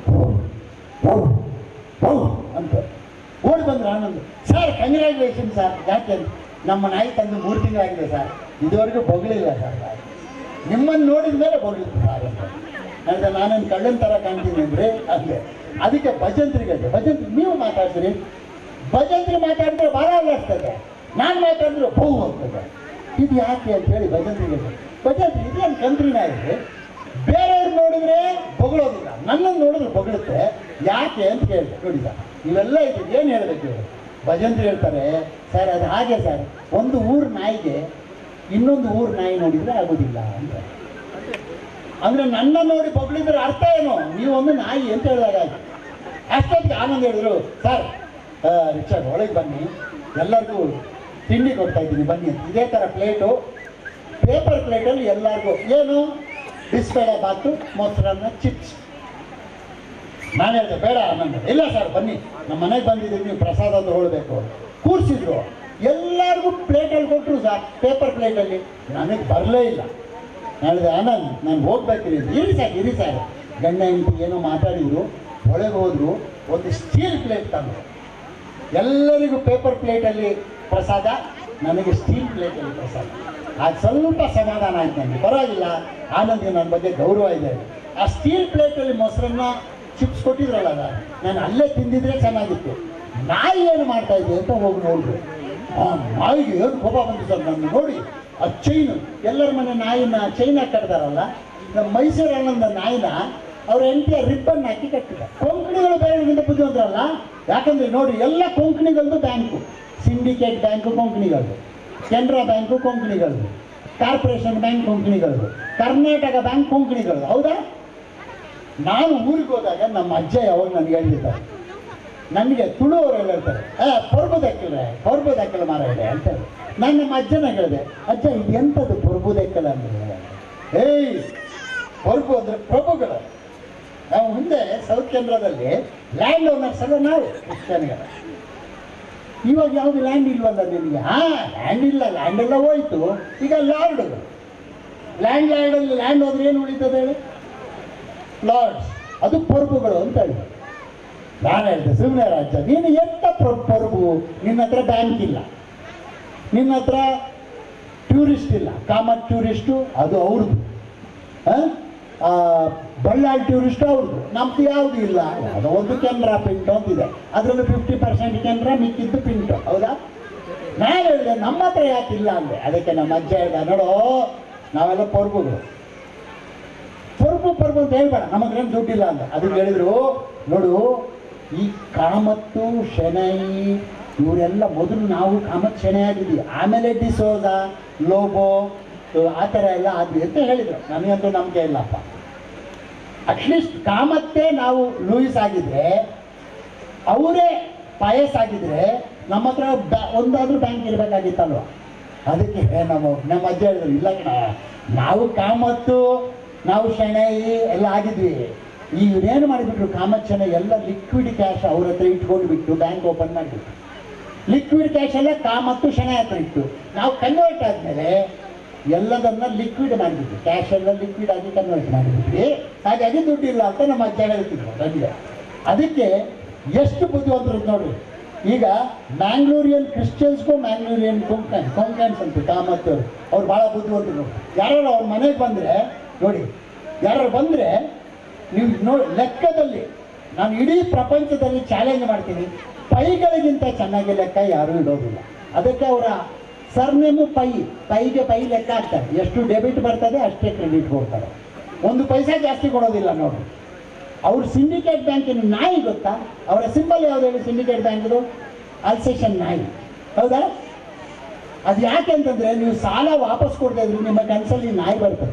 Speaker 1: ಅಂತ ಓಡಿ ಬಂದ್ರೆ ಆನಂದ್. Sir congratulation sir. ಯಾಕೆ? ನಮ್ಮ ನಾಯಿ ತಂದು ಮೂರು ತಿಂಗಳಾಗಿದೆ ಸರ್, ಇದುವರೆಗೂ ಬೊಗಳಿಲ್ಲ ಸರ್. ನಿಮ್ಮನ್ನು ನೋಡಿದ ಮೇಲೆ ಬೊಗಳಿತ್ತು ಸರ್ ಅಂತ. ಅಂದರೆ ನಾನೇನು ಕಳ್ಳನ ಥರ ಕಾಣ್ತೀನಿ ಅಂದರೆ ಅಂದೆ. ಅದಕ್ಕೆ ಭಜಂತ್ರಿಗೆ ಭಜಂತ್ರಿ ನೀವು ಮಾತಾಡ್ತೀರಿ, ಭಜಂತ್ರಿ ಮಾತಾಡಿದ್ರೆ ಭಾಳ ಅಲ್ಲಾಡ್ತದೆ, ನಾನು ಮಾತಾಡಿದ್ರೆ ಬಹು ಹೋಗ್ತದೆ. ಇದು ಯಾಕೆ ಅಂತ ಹೇಳಿ ಭಜಂತ್ರಿಗೆ, ಭಜಂತ್ರಿ ಇದೇನು ಕಂತ್ರಿ ನಾಯಿ, ಬೇರೆಯವ್ರು ನೋಡಿದ್ರೆ ಬೊಗಳೋದಿಲ್ಲ, ನನ್ನನ್ನು ನೋಡಿದ್ರೆ ಬೊಗಳುತ್ತೆ, ಯಾಕೆ ಅಂತ ಕೇಳಿದೆ. ನೋಡಿ ಸರ್, ಇವೆಲ್ಲ ಇದೆ, ಏನು ಹೇಳಬೇಕು ಇವರು? ಭಜಂತ್ರಿ ಹೇಳ್ತಾರೆ, ಸರ್ ಅದು ಹಾಗೆ ಸರ್, ಒಂದು ಊರು ನಾಯಿಗೆ ಇನ್ನೊಂದು ಊರು ನಾಯಿ ನೋಡಿದರೆ ಆಗೋದಿಲ್ಲ ಅಂತ. ಅಂದರೆ ನನ್ನ ನೋಡಿ ಬೊಗಳಿದ್ರೆ ಅರ್ಥ ಏನು? ನೀವು ಒಂದು ನಾಯಿ ಅಂತ ಹೇಳಿದಾಗ ಅಷ್ಟೊತ್ತಿಗೆ ಆನಂದ್ ಹೇಳಿದ್ರು, ಸರ್ ರಿಚರ್ಡ್ ಒಳಗೆ ಬನ್ನಿ, ಎಲ್ಲರಿಗೂ ತಿಂಡಿ ಕೊಡ್ತಾ ಇದ್ದೀನಿ ಬನ್ನಿ ಅಂತ. ಇದೇ ಥರ ಪ್ಲೇಟು, ಪೇಪರ್ ಪ್ಲೇಟಲ್ಲಿ ಎಲ್ಲರಿಗೂ ಏನು ಬಿಸಿಬೇಳೆ ಬಾತು, ಮೊಸರನ್ನ, ಚಿಪ್ಸ್. ನಾನು ಹೇಳಿದೆ ಬೇಡ ಆನಂದ್. ಇಲ್ಲ ಸರ್ ಬನ್ನಿ, ನಮ್ಮ ಮನೆಗೆ ಬಂದಿದ್ದೀವಿ, ನೀವು ಪ್ರಸಾದ ತಗೊಳ್ಬೇಕು. ಕೂರಿಸಿದ್ರು, ಎಲ್ಲರಿಗೂ ಪ್ಲೇಟಲ್ಲಿ ಕೊಟ್ಟರು ಸರ್, ಪೇಪರ್ ಪ್ಲೇಟಲ್ಲಿ. ನನಗೆ ಬರಲೇ ಇಲ್ಲ. ನಾನು ಹೇಳಿದೆ ಆನಂದ್ ನಾನು ಹೋಗ್ಬೇಕಿರಿ. ಇರಿ ಸರ್ ಇರಿ ಸರ್. ಗಂಡ ಹೆಂಡತಿ ಏನೋ ಮಾತಾಡಿದ್ರು, ಒಳಗೆ ಹೋದ್ರು, ಒಂದು ಸ್ಟೀಲ್ ಪ್ಲೇಟ್ ತಂದರು. ಎಲ್ಲರಿಗೂ ಪೇಪರ್ ಪ್ಲೇಟಲ್ಲಿ ಪ್ರಸಾದ, ನನಗೆ ಸ್ಟೀಲ್ ಪ್ಲೇಟಲ್ಲಿ ಪ್ರಸಾದ. ಅದು ಸ್ವಲ್ಪ ಸಮಾಧಾನ ಆಯ್ತು ನನಗೆ, ಪರವಾಗಿಲ್ಲ. ಆನಂದ್ಗೆ ನನ್ನ ಬಗ್ಗೆ ಗೌರವ ಇದೆ. ಆ ಸ್ಟೀಲ್ ಪ್ಲೇಟಲ್ಲಿ ಮೊಸರನ್ನ, ಚಿಪ್ಸ್ ಕೊಟ್ಟಿದ್ರಲ್ಲ, ನಾನು ಅಲ್ಲೇ ತಿಂದಿದ್ರೆ ಚೆನ್ನಾಗಿತ್ತು. ನಾಯಿ ಏನು ಮಾಡ್ತಾ ಇದೆ ಅಂತ ಹೋಗಿ ನೋಡಿದ್ರು. ಆ ನಾಯಿಗೆ ಏನು ಕೋಪ ಬಂತು ಸರ್ ನನ್ನ ನೋಡಿ. ಆ ಚೈನು, ಎಲ್ಲರ ಮನೆ ನಾಯಿನ ಚೈನ ಕಟ್ತಾರಲ್ಲ, ನಮ್ಮ ಮೈಸೂರು ಆನಂದ ನಾಯಿನ ಅವ್ರ ಹೆಂಡತಿಯ ರಿಬ್ಬನ್ ಹಾಕಿ ಕಟ್ಟಿದ್ದಾರೆ. ಕೊಂಕಣಿಗಳು ಬೇರೆಗಿಂತ ಬುದ್ಧಿವಂತರಲ್ಲ, ಯಾಕಂದ್ರೆ ನೋಡಿ ಎಲ್ಲ ಕೊಂಕಣಿಗಳದ್ದು ಬ್ಯಾಂಕು, ಸಿಂಡಿಕೇಟ್ ಬ್ಯಾಂಕು ಕೊಂಕಣಿಗಳದು, ಕೆನರಾ ಬ್ಯಾಂಕು ಕೊಂಕಣಿಗಳದು, ಕಾರ್ಪೊರೇಷನ್ ಬ್ಯಾಂಕ್ ಕೊಂಕಣಿಗಳದು, ಕರ್ನಾಟಕ ಬ್ಯಾಂಕ್ ಕೊಂಕಣಿಗಳದು. ಹೌದಾ? ನಾನು ಊರಿಗೆ ಹೋದಾಗ ನಮ್ಮ ಅಜ್ಜ ಯಾವಾಗ ನನಗೆ ಹೇಳಿರ್ತಾರೆ, ನನಗೆ ತುಳುವವರೆಲ್ಲ ಹೇಳ್ತಾರೆ, ಏ ಪೊರ್ಬುದೆಕ್ಕಲೆ ಪೊರ್ಬುದೆಕ್ಕಲೆ ಮಾರ ಇದೆ ಅಂತಾರೆ. ನಾನು ನಮ್ಮ ಅಜ್ಜನ ಹೇಳಿದೆ, ಅಜ್ಜ ಇದು ಎಂಥದ್ದು ಪೊರ್ಬುದೆಕ್ಕಲ ಅಂದರೆ? ಏಯ್ ಪೊರ್ಬು ಅಂದರೆ ಪ್ರಭುಗಳು. ನಾವು ಮುಂದೆ ಸೌತ್ ಕೇಂದ್ರದಲ್ಲಿ ಲ್ಯಾಂಡ್ ಓನರ್ಸ್ ಎಲ್ಲ ನಾವು ಕ್ರಿಶ್ಚಿಯನ್ಗಳ. ಇವಾಗ ಯಾವುದು ಲ್ಯಾಂಡ್ ಇಲ್ವಲ್ಲ ನಿಮಗೆ? ಹಾಂ ಲ್ಯಾಂಡ್ ಇಲ್ಲ, ಲ್ಯಾಂಡ್ ಎಲ್ಲ ಹೋಯ್ತು. ಈಗ ಲಾರ್ಡ್ಗಳು, ಲ್ಯಾಂಡ್ ಲ್ಯಾಂಡಲ್ಲಿ ಲ್ಯಾಂಡ್ ಹೋದ್ರೆ ಏನು ಉಳಿತದೆ ಹೇಳಿ? ಲಾರ್ಡ್ಸ್, ಅದು ಪೊರ್ಬುಗಳು ಅಂತ ಹೇಳಿ. ನಾನು ಹೇಳಿದೆ ಸುಮ್ಮನೆ ರಾಜ್ಯ, ನೀನು ಎಂತ ಪೊರ್ಬು? ನಿನ್ನ ಹತ್ರ ಬ್ಯಾಂಕ್ ಇಲ್ಲ, ನಿನ್ನ ಹತ್ರ ಟೂರಿಸ್ಟ್ ಇಲ್ಲ. ಕಾಮತ್ ಟೂರಿಸ್ಟು ಅದು ಅವ್ರದ್ದು, ಬಳ್ಳಾರಿ ಟೂರಿಸ್ಟ್ ಅವ್ರದ್ದು, ನಮ್ದು ಯಾವುದು ಇಲ್ಲ. ಯಾವುದೋ ಒಂದು ಕೆನರಾ ಪಿಂಟು ಅಂತಿದೆ, ಅದರಲ್ಲೂ ಫಿಫ್ಟಿ ಪರ್ಸೆಂಟ್ ಕೆನರಾ, ಮಿಕ್ಕಿದ್ದು ಪಿಂಟು. ಹೌದಾ? ನಾನು ಹೇಳಿದೆ ನಮ್ಮ ಹತ್ರ ಯಾಕಿಲ್ಲ ಅಂದೆ. ಅದಕ್ಕೆ ನಮ್ಮ ಅಜ್ಜ ಹೇಳಿದ, ನೋಡೋ ನಾವೆಲ್ಲ ಪೊರ್ಬುಗಳು, ಪೊರ್ಬು ಪೊರ್ಬು ಅಂತ ಹೇಳ್ಬೇಡ, ನಮ್ಮ ಹತ್ರ ಏನು ದುಡ್ಡಿಲ್ಲ ಅಂದೆ. ಅದಕ್ಕೆ ಹೇಳಿದ್ರು, ನೋಡು ಈ ಕಾಮತ್ತು ಶೆಣೈ ಇವರೆಲ್ಲ ಮೊದಲು ನಾವು ಕಾಮತ್ ಶೆಣೆ ಆಗಿದ್ವಿ, ಆಮೇಲೆ ಡಿಸೋಜ, ಲೋಬೋ, ಆ ಥರ ಎಲ್ಲ ಆದ್ವಿ ಅಂತ ಹೇಳಿದರು. ನನಗಂತೂ ನಂಬಿಕೆ ಇಲ್ಲಪ್ಪ. ಅಟ್ಲೀಸ್ಟ್ ಕಾಮತ್ತೆ ನಾವು ಲೂಯಿಸ್ ಆಗಿದ್ರೆ, ಅವರೇ ಪಾಯಸ್ ಆಗಿದ್ರೆ ನಮ್ಮ ಹತ್ರ ಬ್ಯಾ ಒಂದಾದ್ರೂ ಬ್ಯಾಂಕ್ ಇರಬೇಕಾಗಿತ್ತಲ್ವ. ಅದಕ್ಕೆ ನಮ್ಮ ನಮ್ಮ ಅಜ್ಜ ಹೇಳಿದ್ರು, ಇಲ್ಲ ಕಣ, ನಾವು ಕಾಮತ್ತು ನಾವು ಶೆಣೈ ಎಲ್ಲ ಆಗಿದ್ವಿ. ಇವರೇನು ಮಾಡಿಬಿಟ್ರು, ಕಾಮತ್ ಶೆಣೈ ಎಲ್ಲ ಲಿಕ್ವಿಡ್ ಕ್ಯಾಶ್ ಅವ್ರ ಹತ್ರ ಇಟ್ಕೊಂಡು ಬಿಟ್ಟು ಬ್ಯಾಂಕ್ ಓಪನ್ ಮಾಡಿಬಿಟ್ರು. ಲಿಕ್ವಿಡ್ ಕ್ಯಾಶ್ ಎಲ್ಲ ಕಾಮತ್ತು ಶೆಣೈ ಹತ್ರ ಇಟ್ಟು ನಾವು ಕನ್ವರ್ಟ್ ಆದಮೇಲೆ ಎಲ್ಲದನ್ನ ಲಿಕ್ವಿಡ್ ಮಾಡಿಬಿಟ್ವಿ. ಕ್ಯಾಶ್ ಎಲ್ಲ ಲಿಕ್ವಿಡ್ ಆಗಿ ಕನ್ವರ್ಟ್ ಮಾಡಿಬಿಟ್ವಿ. ಹಾಗಾಗಿ ದುಡ್ಡಿಲ್ಲ ಅಂತ ನಮ್ಮ ಅಜ್ಜ ಹೇಳ್ತಿದ್ರು ನನಗೆ. ಅದಕ್ಕೆ ಎಷ್ಟು ಬುದ್ಧಿವಂತರು ನೋಡ್ರಿ. ಈಗ ಮ್ಯಾಂಗ್ಳೂರಿಯನ್ ಕ್ರಿಶ್ಚಿಯನ್ಸ್ಗೂ ಮ್ಯಾಂಗ್ಳೂರಿಯನ್ ಕೊಂಕಣ್ ಕೊಂಕಣ್ಸ್ ಅಂತ ಕಾಮತ್ತವ್ರು, ಅವ್ರು ಭಾಳ ಬುದ್ಧಿವಂತರು. ಯಾರು ಅವ್ರ ಮನೆಗೆ ಬಂದರೆ ನೋಡಿ, ಯಾರು ಬಂದರೆ ನೀವು ನೋಡಿ ಲೆಕ್ಕದಲ್ಲಿ ನಾನು ಇಡೀ ಪ್ರಪಂಚದಲ್ಲಿ ಚಾಲೆಂಜ್ ಮಾಡ್ತೀನಿ, ಪೈಗಳಿಗಿಂತ ಚೆನ್ನಾಗಿ ಲೆಕ್ಕ ಯಾರೂ ಇಡೋದಿಲ್ಲ. ಅದಕ್ಕೆ ಅವರ ಸರ್ನೇಮು ಪೈ, ಪೈಗೆ ಪೈ ಲೆಕ್ಕ ಹಾಕ್ತಾರೆ. ಎಷ್ಟು ಡೆಬಿಟ್ ಬರ್ತದೆ ಅಷ್ಟೇ ಕ್ರೆಡಿಟ್ ಕೊಡ್ತಾರೆ. ಒಂದು ಪೈಸಾ ಜಾಸ್ತಿ ಕೊಡೋದಿಲ್ಲ ನೋಡಿ. ಅವ್ರ ಸಿಂಡಿಕೇಟ್ ಬ್ಯಾಂಕಿನ ನಾಯಿ ಗೊತ್ತಾ? ಅವರ ಸಿಂಬಲ್ ಯಾವ್ದು ಹೇಳಿ? ಸಿಂಡಿಕೇಟ್ ಬ್ಯಾಂಕ್ದು ಅಲ್ಸೇಷನ್ ನಾಯಿ, ಹೌದಾ? ಅದು ಯಾಕೆ ಅಂತಂದ್ರೆ, ನೀವು ಸಾಲ ವಾಪಸ್ ಕೊಡ್ತಾ ಇದ್ರಿ, ನಿಮ್ಮ ಕನಸಲ್ಲಿ ನಾಯಿ ಬರ್ತದೆ,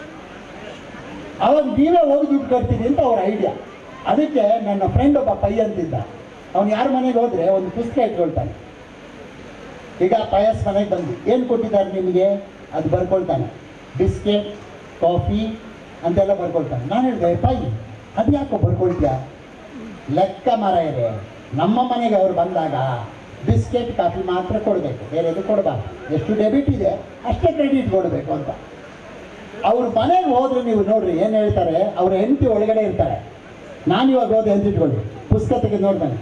Speaker 1: ಅವಾಗ ನೀವೇ ಹೋಗಿ ದುಡ್ಡು ಕಟ್ತೀರಿ ಅಂತ ಅವ್ರ ಐಡಿಯಾ. ಅದಕ್ಕೆ ನನ್ನ ಫ್ರೆಂಡ್ ಒಬ್ಬ ಪೈ ಅಂತಿದ್ದ, ಅವ್ನು ಯಾರ ಮನೆಗೆ ಹೋದ್ರೆ ಒಂದು ಪುಸ್ತಕ ಇಟ್ಕೊಳ್ತಾನೆ. ಈಗ ಪಯಸ್ ಮನೆಗೆ ಬಂದು ಏನು ಕೊಟ್ಟಿದ್ದಾರೆ ನಿಮಗೆ ಅದು ಬರ್ಕೊಳ್ತಾನೆ. ಬಿಸ್ಕೆಟ್, ಕಾಫಿ ಅಂತೆಲ್ಲ ಬರ್ಕೊಳ್ತಾನೆ. ನಾನು ಹೇಳಿದೆ, ಪೈ ಅದು ಯಾಕೋ ಬರ್ಕೊಳ್ತೀಯ? ಲೆಕ್ಕ ಮರ ಇದೆ, ನಮ್ಮ ಮನೆಗೆ ಅವ್ರು ಬಂದಾಗ ಬಿಸ್ಕೆಟ್ ಕಾಫಿ ಮಾತ್ರ ಕೊಡಬೇಕು, ಬೇರೆದು ಕೊಡಬಾರ್ದು. ಎಷ್ಟು ಡೆಬಿಟ್ ಇದೆ ಅಷ್ಟೇ ಕ್ರೆಡಿಟ್ ಕೊಡಬೇಕು ಅಂತ. ಅವ್ರ ಮನೆಗೆ ಹೋದ್ರೆ ನೀವು ನೋಡ್ರಿ ಏನು ಹೇಳ್ತಾರೆ, ಅವ್ರ ಹೆಂಡತಿ ಒಳಗಡೆ ಇರ್ತಾರೆ. ನಾನು ಇವಾಗ ಹೋದೆ ಅಂತ ಇಟ್ಕೊಳ್ಳಿ, ಪುಸ್ತಕ ತೆಗೆದು ನೋಡ್ತಾನೆ,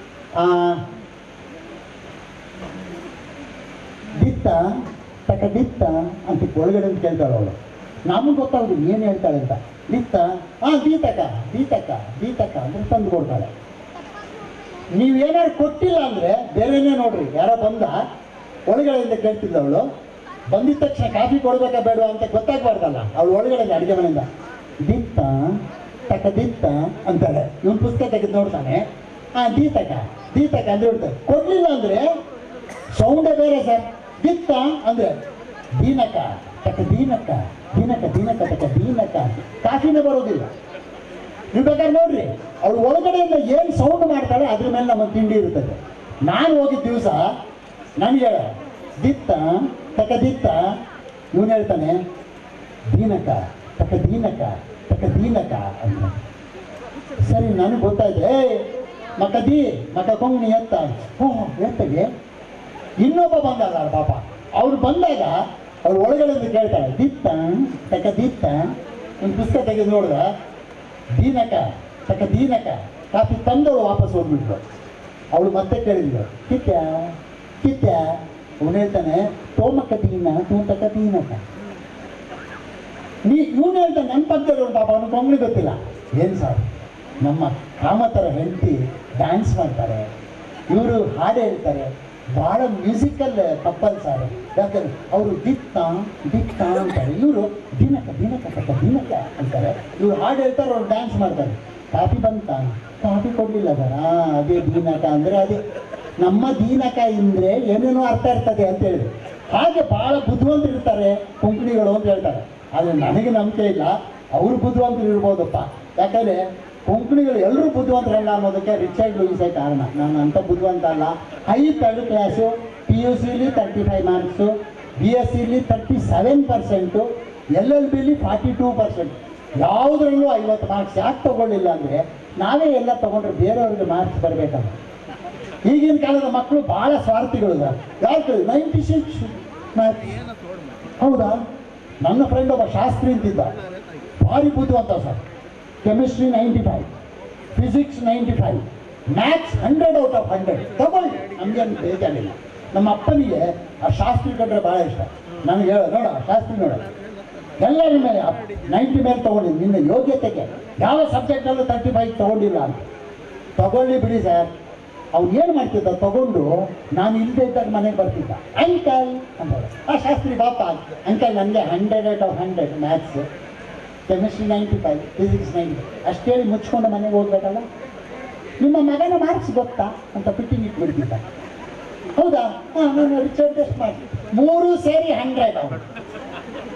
Speaker 1: ದಿತ್ತ ತಕ ದಿತ್ತ ಅಂತ ಒಳಗಡೆ ಅಂತ ಕೇಳ್ತಾಳೆ ಅವಳು. ನಮಗೆ ಗೊತ್ತಾಗೋದು ಏನು ಹೇಳ್ತಾಳೆ ಅಂತ. ದಿತ್ತ ಹಾಂ ದೀತಕ ದೀತಕ ದೀತಕ ಅಂದ್ರೆ ತಂದು ಕೊಡ್ತಾಳೆ. ನೀವೇನಾದ್ರು ಕೊಟ್ಟಿಲ್ಲ ಅಂದರೆ ಬೇರೆನೇ ನೋಡ್ರಿ. ಯಾರೋ ಬಂದ ಒಳಗಡೆಯಿಂದ ಕೇಳ್ತಿದ್ದ ಅವಳು, ಬಂದಿದ ತಕ್ಷಣ ಕಾಫಿ ಕೊಡ್ಬೇಕಾ ಬೇಡ ಅಂತ ಗೊತ್ತಾಗ್ಬಾರ್ದಲ್ಲ, ಅವಳು ಒಳಗಡೆ ಅಡುಗೆ ಮನೆಯಿಂದ ದಿತ್ತ ತಕ ದಿತ್ತ ಅಂತಾಳೆ. ಇವನು ಪುಸ್ತಕ ತೆಗೆದು ನೋಡ್ತಾನೆ, ಹಾಂ ದೀತಕ ದೀತಕ ಅಂದ್ರೆ ಹೇಳ್ತಾರೆ. ಕೊಡ್ಲಿಲ್ಲ ಅಂದರೆ ಸೌಂಡೇ ಬೇರೆ ಸರ್. ದಿತ್ತ ಅಂದರೆ ದೀನಕ ತಕ ದೀನಕ ದೀನಕ ದೀನಕ ತಕ ದೀನಕ, ಕಾಫಿನೇ ಬರೋದಿಲ್ಲ. ನೀವು ಬೇಕಾದ್ರೆ ನೋಡ್ರಿ, ಅವಳು ಒಳಗಡೆಯಿಂದ ಏನು ಸೌಂಡ್ ಮಾಡ್ತಾಳೆ ಅದ್ರ ಮೇಲೆ ನಮ್ಮ ತಿಂಡಿ ಇರ್ತದೆ. ನಾನು ಹೋಗಿದ್ದ ದಿವಸ ನನಗೆ ದಿತ್ತ ತಕ ದಿತ್ತ, ಇವನು ಹೇಳ್ತಾನೆ ದೀನಕ ತಕ ದೀನಕ ತಕ ದೀನಕ ಅಂತ. ಸರಿ ನನಗೆ ಗೊತ್ತಾಯ್ತು, ಏ ಮಕ ದೀ ಮಕ ಕೊಂಗ್ನಿ ಎತ್ತ. ಹ್ಞೂ ಎತ್ತಗೆ ಇನ್ನೊಬ್ಬ ಬಂದಲ್ಲ ಪಾಪ, ಅವ್ರು ಬಂದಾಗ ಅವ್ರು ಒಳಗಡೆಯಿಂದ ಕೇಳ್ತಾಳೆ ದಿತ್ತ ತಕ ದಿತ್ತ. ಒಂದು ಪುಸ್ತಕ ತೆಗೆದು ನೋಡಿದ, ದೀನಕ ತಕ ದೀನಕ, ಕಾಫಿ ತಂದವಳು ವಾಪಸ್ ಹೋಗ್ಬಿಟ್ರು. ಅವಳು ಮತ್ತೆ ಕೇಳಿದ್ಲು, ಕಿತ್ಯ ಕಿತ್ಯ. ಅವನು ಹೇಳ್ತಾನೆ ತೋಮಕ ದೀನ ತೂತಕ ದೀನಕ. ನೀ ಇವನು ಹೇಳ್ತಾನೆ ನನ್ನ ಪಕ್ಕದವ್ರು ಪಾಪ, ಅವನು ಕೊಂಗ್ಳಿ ಗೊತ್ತಿಲ್ಲ. ಏನು ಸರ್, ನಮ್ಮ ಕಾಮತರ ಹೆಂಡತಿ ಡ್ಯಾನ್ಸ್ ಮಾಡ್ತಾರೆ, ಇವರು ಹಾಡು ಹೇಳ್ತಾರೆ, ಭಾಳ ಮ್ಯೂಸಿಕಲ್ ಕಪ್ಪಲ್ ಸಾರು. ಯಾಕಂದ್ರೆ ಅವರು ದಿತ್ತ ದಿತ್ತ ಅಂತಾರೆ, ಇವರು ದಿನಕ ದಿನಕ ತಕ್ಕ ದಿನಕ ಅಂತಾರೆ. ಇವ್ರು ಹಾಡು ಹೇಳ್ತಾರೆ, ಅವ್ರು ಡ್ಯಾನ್ಸ್ ಮಾಡ್ತಾರೆ. ಕಾಫಿ ಬಂತ, ಕಾಫಿ ಕೊಡಲಿಲ್ಲ ಸರ್. ಹಾಂ ಅದೇ ದೀನಕ ಅಂದರೆ ಅದೇ ನಮ್ಮ ದೀನಕ ಅಂದರೆ ಏನೇನೋ ಅರ್ಥ ಇರ್ತದೆ ಅಂತ ಹೇಳಿದ್ರು. ಹಾಗೆ ಭಾಳ ಬುದ್ಧಿವಂತರು ಇರ್ತಾರೆ ಕೊಂಕಣಿಗಳು ಅಂತ ಹೇಳ್ತಾರೆ. ಆದರೆ ನನಗೆ ನಂಬಿಕೆ ಇಲ್ಲ, ಅವರು ಬುದ್ಧಿವಂತರು ಇರ್ಬೋದಪ್ಪ. ಯಾಕಂದರೆ ಕೊಂಕಣಿಗಳು ಎಲ್ಲರೂ ಬುದ್ಧಿವಂತರಲ್ಲ ಅನ್ನೋದಕ್ಕೆ ರಿಚರ್ಡ್ ಲೂಯಿಸೇ ಕಾರಣ. ನಾನು ಅಂಥ ಬುದ್ಧಿವಂತ ಅಲ್ಲ. ಹೈ ಥರ್ಡ್ ಕ್ಲಾಸು, ಪಿ ಯು ಸಿಲಿ thirty five marks, B S ಸಿಲಿ thirty seven percent, L L ಬಿಲಿ ಫಾರ್ಟಿ ಟೂ ಪರ್ಸೆಂಟ್. ಯಾವುದರಲ್ಲೂ ಐವತ್ತು ಮಾರ್ಕ್ಸ್ ಯಾಕೆ ತೊಗೊಳ್ಳಿಲ್ಲ ಅಂದರೆ, ನಾವೇ ಎಲ್ಲ ತೊಗೊಂಡ್ರೆ ಬೇರೆಯವ್ರಿಗೆ ಮಾರ್ಕ್ಸ್ ಬರಬೇಕಲ್ಲ. ಈಗಿನ ಕಾಲದ ಮಕ್ಕಳು ಭಾಳ ಸ್ವಾರ್ಥಿಗಳು. ಯಾರು ಕೇಳಿ ನೈಂಟಿ ಸಿಕ್ಸ್ ಹೌದಾ? ನನ್ನ ಫ್ರೆಂಡ್ ಒಬ್ಬ ಶಾಸ್ತ್ರಿ ಅಂತಿದ್ದ, ಭಾರಿ ಬುದ್ಧಿವಂತ sir. Chemistry ninety five, physics ninety five, maths hundred out of hundred. ತಗೊಳ್ಳಿ, ನಮಗೇನು ಬೇಜಾರಿಲ್ಲ. ನಮ್ಮ ಅಪ್ಪನಿಗೆ ಆ ಶಾಸ್ತ್ರಿ ಕಂಡ್ರೆ ಭಾಳ ಇಷ್ಟ. ನನಗೆ ಹೇಳೋ ನೋಡ ಶಾಸ್ತ್ರಿ ನೋಡ ಎಲ್ಲರ ಮೇಲೆ ನೈಂಟಿ ಮೇಲೆ ತೊಗೊಂಡಿದ್ದು, ನಿನ್ನ ಯೋಗ್ಯತೆಗೆ ಯಾವ ಸಬ್ಜೆಕ್ಟಲ್ಲೂ ತರ್ಟಿ ಫೈವ್ ತೊಗೊಂಡಿಲ್ಲ ಅಂತ. ತಗೊಳ್ಳಿ ಬಿಡಿ ಸರ್. ಅವ್ನು ಏನು ಮಾಡ್ತಿದ್ದ, ತಗೊಂಡು ನಾನು ಇಲ್ಲದೆ ಇದ್ದಾಗ ಮನೆಗೆ ಬರ್ತಿದ್ದ. ಅಂಕಲ್ ಅಂತ ಆ ಶಾಸ್ತ್ರಿ ಬಾಪ, ಅಂಕಲ್ ನನಗೆ hundred out of hundred maths, chemistry ninety five, physics ninety five ಅಷ್ಟೇಳಿ ಮುಚ್ಕೊಂಡು ಮನೆಗೆ ಹೋಗ್ಬೇಕಲ್ಲ. ನಿಮ್ಮ ಮಗನ ಮಾರ್ಕ್ಸ್ ಗೊತ್ತಾ ಅಂತ ಪಿಟ್ಟಿಂಗ್ ಇಟ್ಬಿಡ್ತಿದ್ದ. ಹೌದಾ? ಹಾಂ ನಾನು ರಿಚರ್ಡ್ ಟೆಸ್ಟ್ ಮಾಡಿ ಮೂರು ಸೇರಿ ಹಂಡ್ರೆಡ್. ಅವನು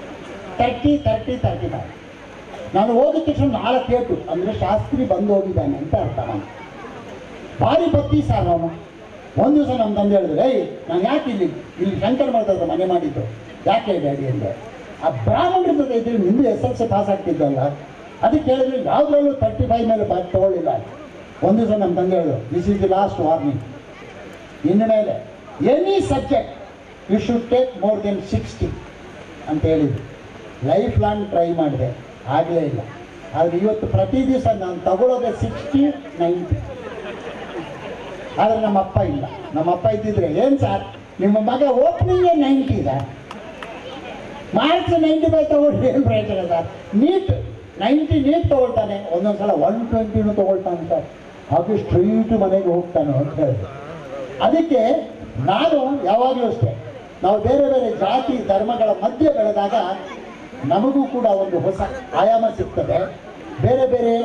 Speaker 1: ತರ್ಟಿ ತರ್ಟಿ ತರ್ಟಿ ಫೈವ್. ನಾನು ಹೋಗಿದ ತಕ್ಷಣ ನಾಲ್ಕು ಏಟು ಅಂದರೆ ಶಾಸ್ತ್ರಿ ಬಂದು ಹೋಗಿದ್ದಾನೆ ಅಂತ ಅರ್ಥ. ನಾನು ಭಾರಿ ಭಕ್ತಿ ಸರ್ ಅವನು. ಒಂದು ದಿವಸ ನಮ್ಮ ತಂದೆ ಹೇಳಿದ್ರು, ಏಯ್ ನಾನು ಯಾಕೆ ಇಲ್ಲಿ ಇಲ್ಲಿ ಶಂಕರ್ ಮಾಡ್ತಾ ಮನೆ ಮಾಡಿದ್ದು ಯಾಕೆ ಡ್ಯಾಡಿ ಅಂದರೆ, ಆ ಬ್ರಾಹ್ಮಣರ ಜೊತೆ ಇದ್ದರೆ ನಿಂದು ಎಸ್ ಎಲ್ ಸಿ ಪಾಸ್ ಆಗ್ತಿದ್ದಲ್ಲ, ಅದಕ್ಕೆ ಹೇಳಿದ್ರೆ ಯಾವುದ್ರಲ್ಲೂ ತರ್ಟಿ ಫೈವ್ ಮೇಲೆ ಪಾಸ್ ತೊಗೊಳ್ಳಿಲ್ಲ. ಒಂದು ದಿವಸ ನಮ್ಮ ತಂದೆ ಹೇಳಿದ್ರು, this is the last warning, ಇನ್ನು ಮೇಲೆ any subject you should take more than sixty ಅಂತ ಹೇಳಿದ್ರು. ಲೈಫ್ ಲಾಂಗ್ ಟ್ರೈ ಮಾಡಿದೆ, ಆಗಲೇ ಇಲ್ಲ. ಆದರೆ ಇವತ್ತು ಪ್ರತಿ ದಿವಸ ನಾನು ತಗೊಳ್ಳೋದೆ ಸಿಕ್ಸ್ಟಿ ನೈಂಟಿ. ಆದರೆ ನಮ್ಮಪ್ಪ ಇಲ್ಲ. ನಮ್ಮಪ್ಪ ಇದ್ದಿದ್ರೆ, ಏನು ಸರ್ ನಿಮ್ಮ ಮಗ ಓಪನಿಂಗೇ ninety sir, marks ninety five ತೊಗೊಂಡ್ರೆ ಏನು ಪ್ರಯೋಜನ ಸರ್, ನೀಟ್ ನೈಂಟಿ ನೀಟ್ ತೊಗೊಳ್ತಾನೆ, ಒಂದೊಂದು ಸಲ ಒನ್ ಟ್ವೆಂಟಿನೂ ತೊಗೊಳ್ತಾನೆ ಸರ್, ಹಾಗೆ ಸ್ಟ್ರೈಟು ಮನೆಗೆ ಹೋಗ್ತಾನೆ ಅಂತ ಹೇಳಿದ್ರು. ಅದಕ್ಕೆ ನಾನು ಯಾವಾಗಲೂ ಅಷ್ಟೇ, ನಾವು ಬೇರೆ ಬೇರೆ ಜಾತಿ ಧರ್ಮಗಳ ಮಧ್ಯೆ ಬೆಳೆದಾಗ ನಮಗೂ ಕೂಡ ಒಂದು ಹೊಸ ಆಯಾಮ ಸಿಗ್ತದೆ, ಬೇರೆ ಬೇರೆ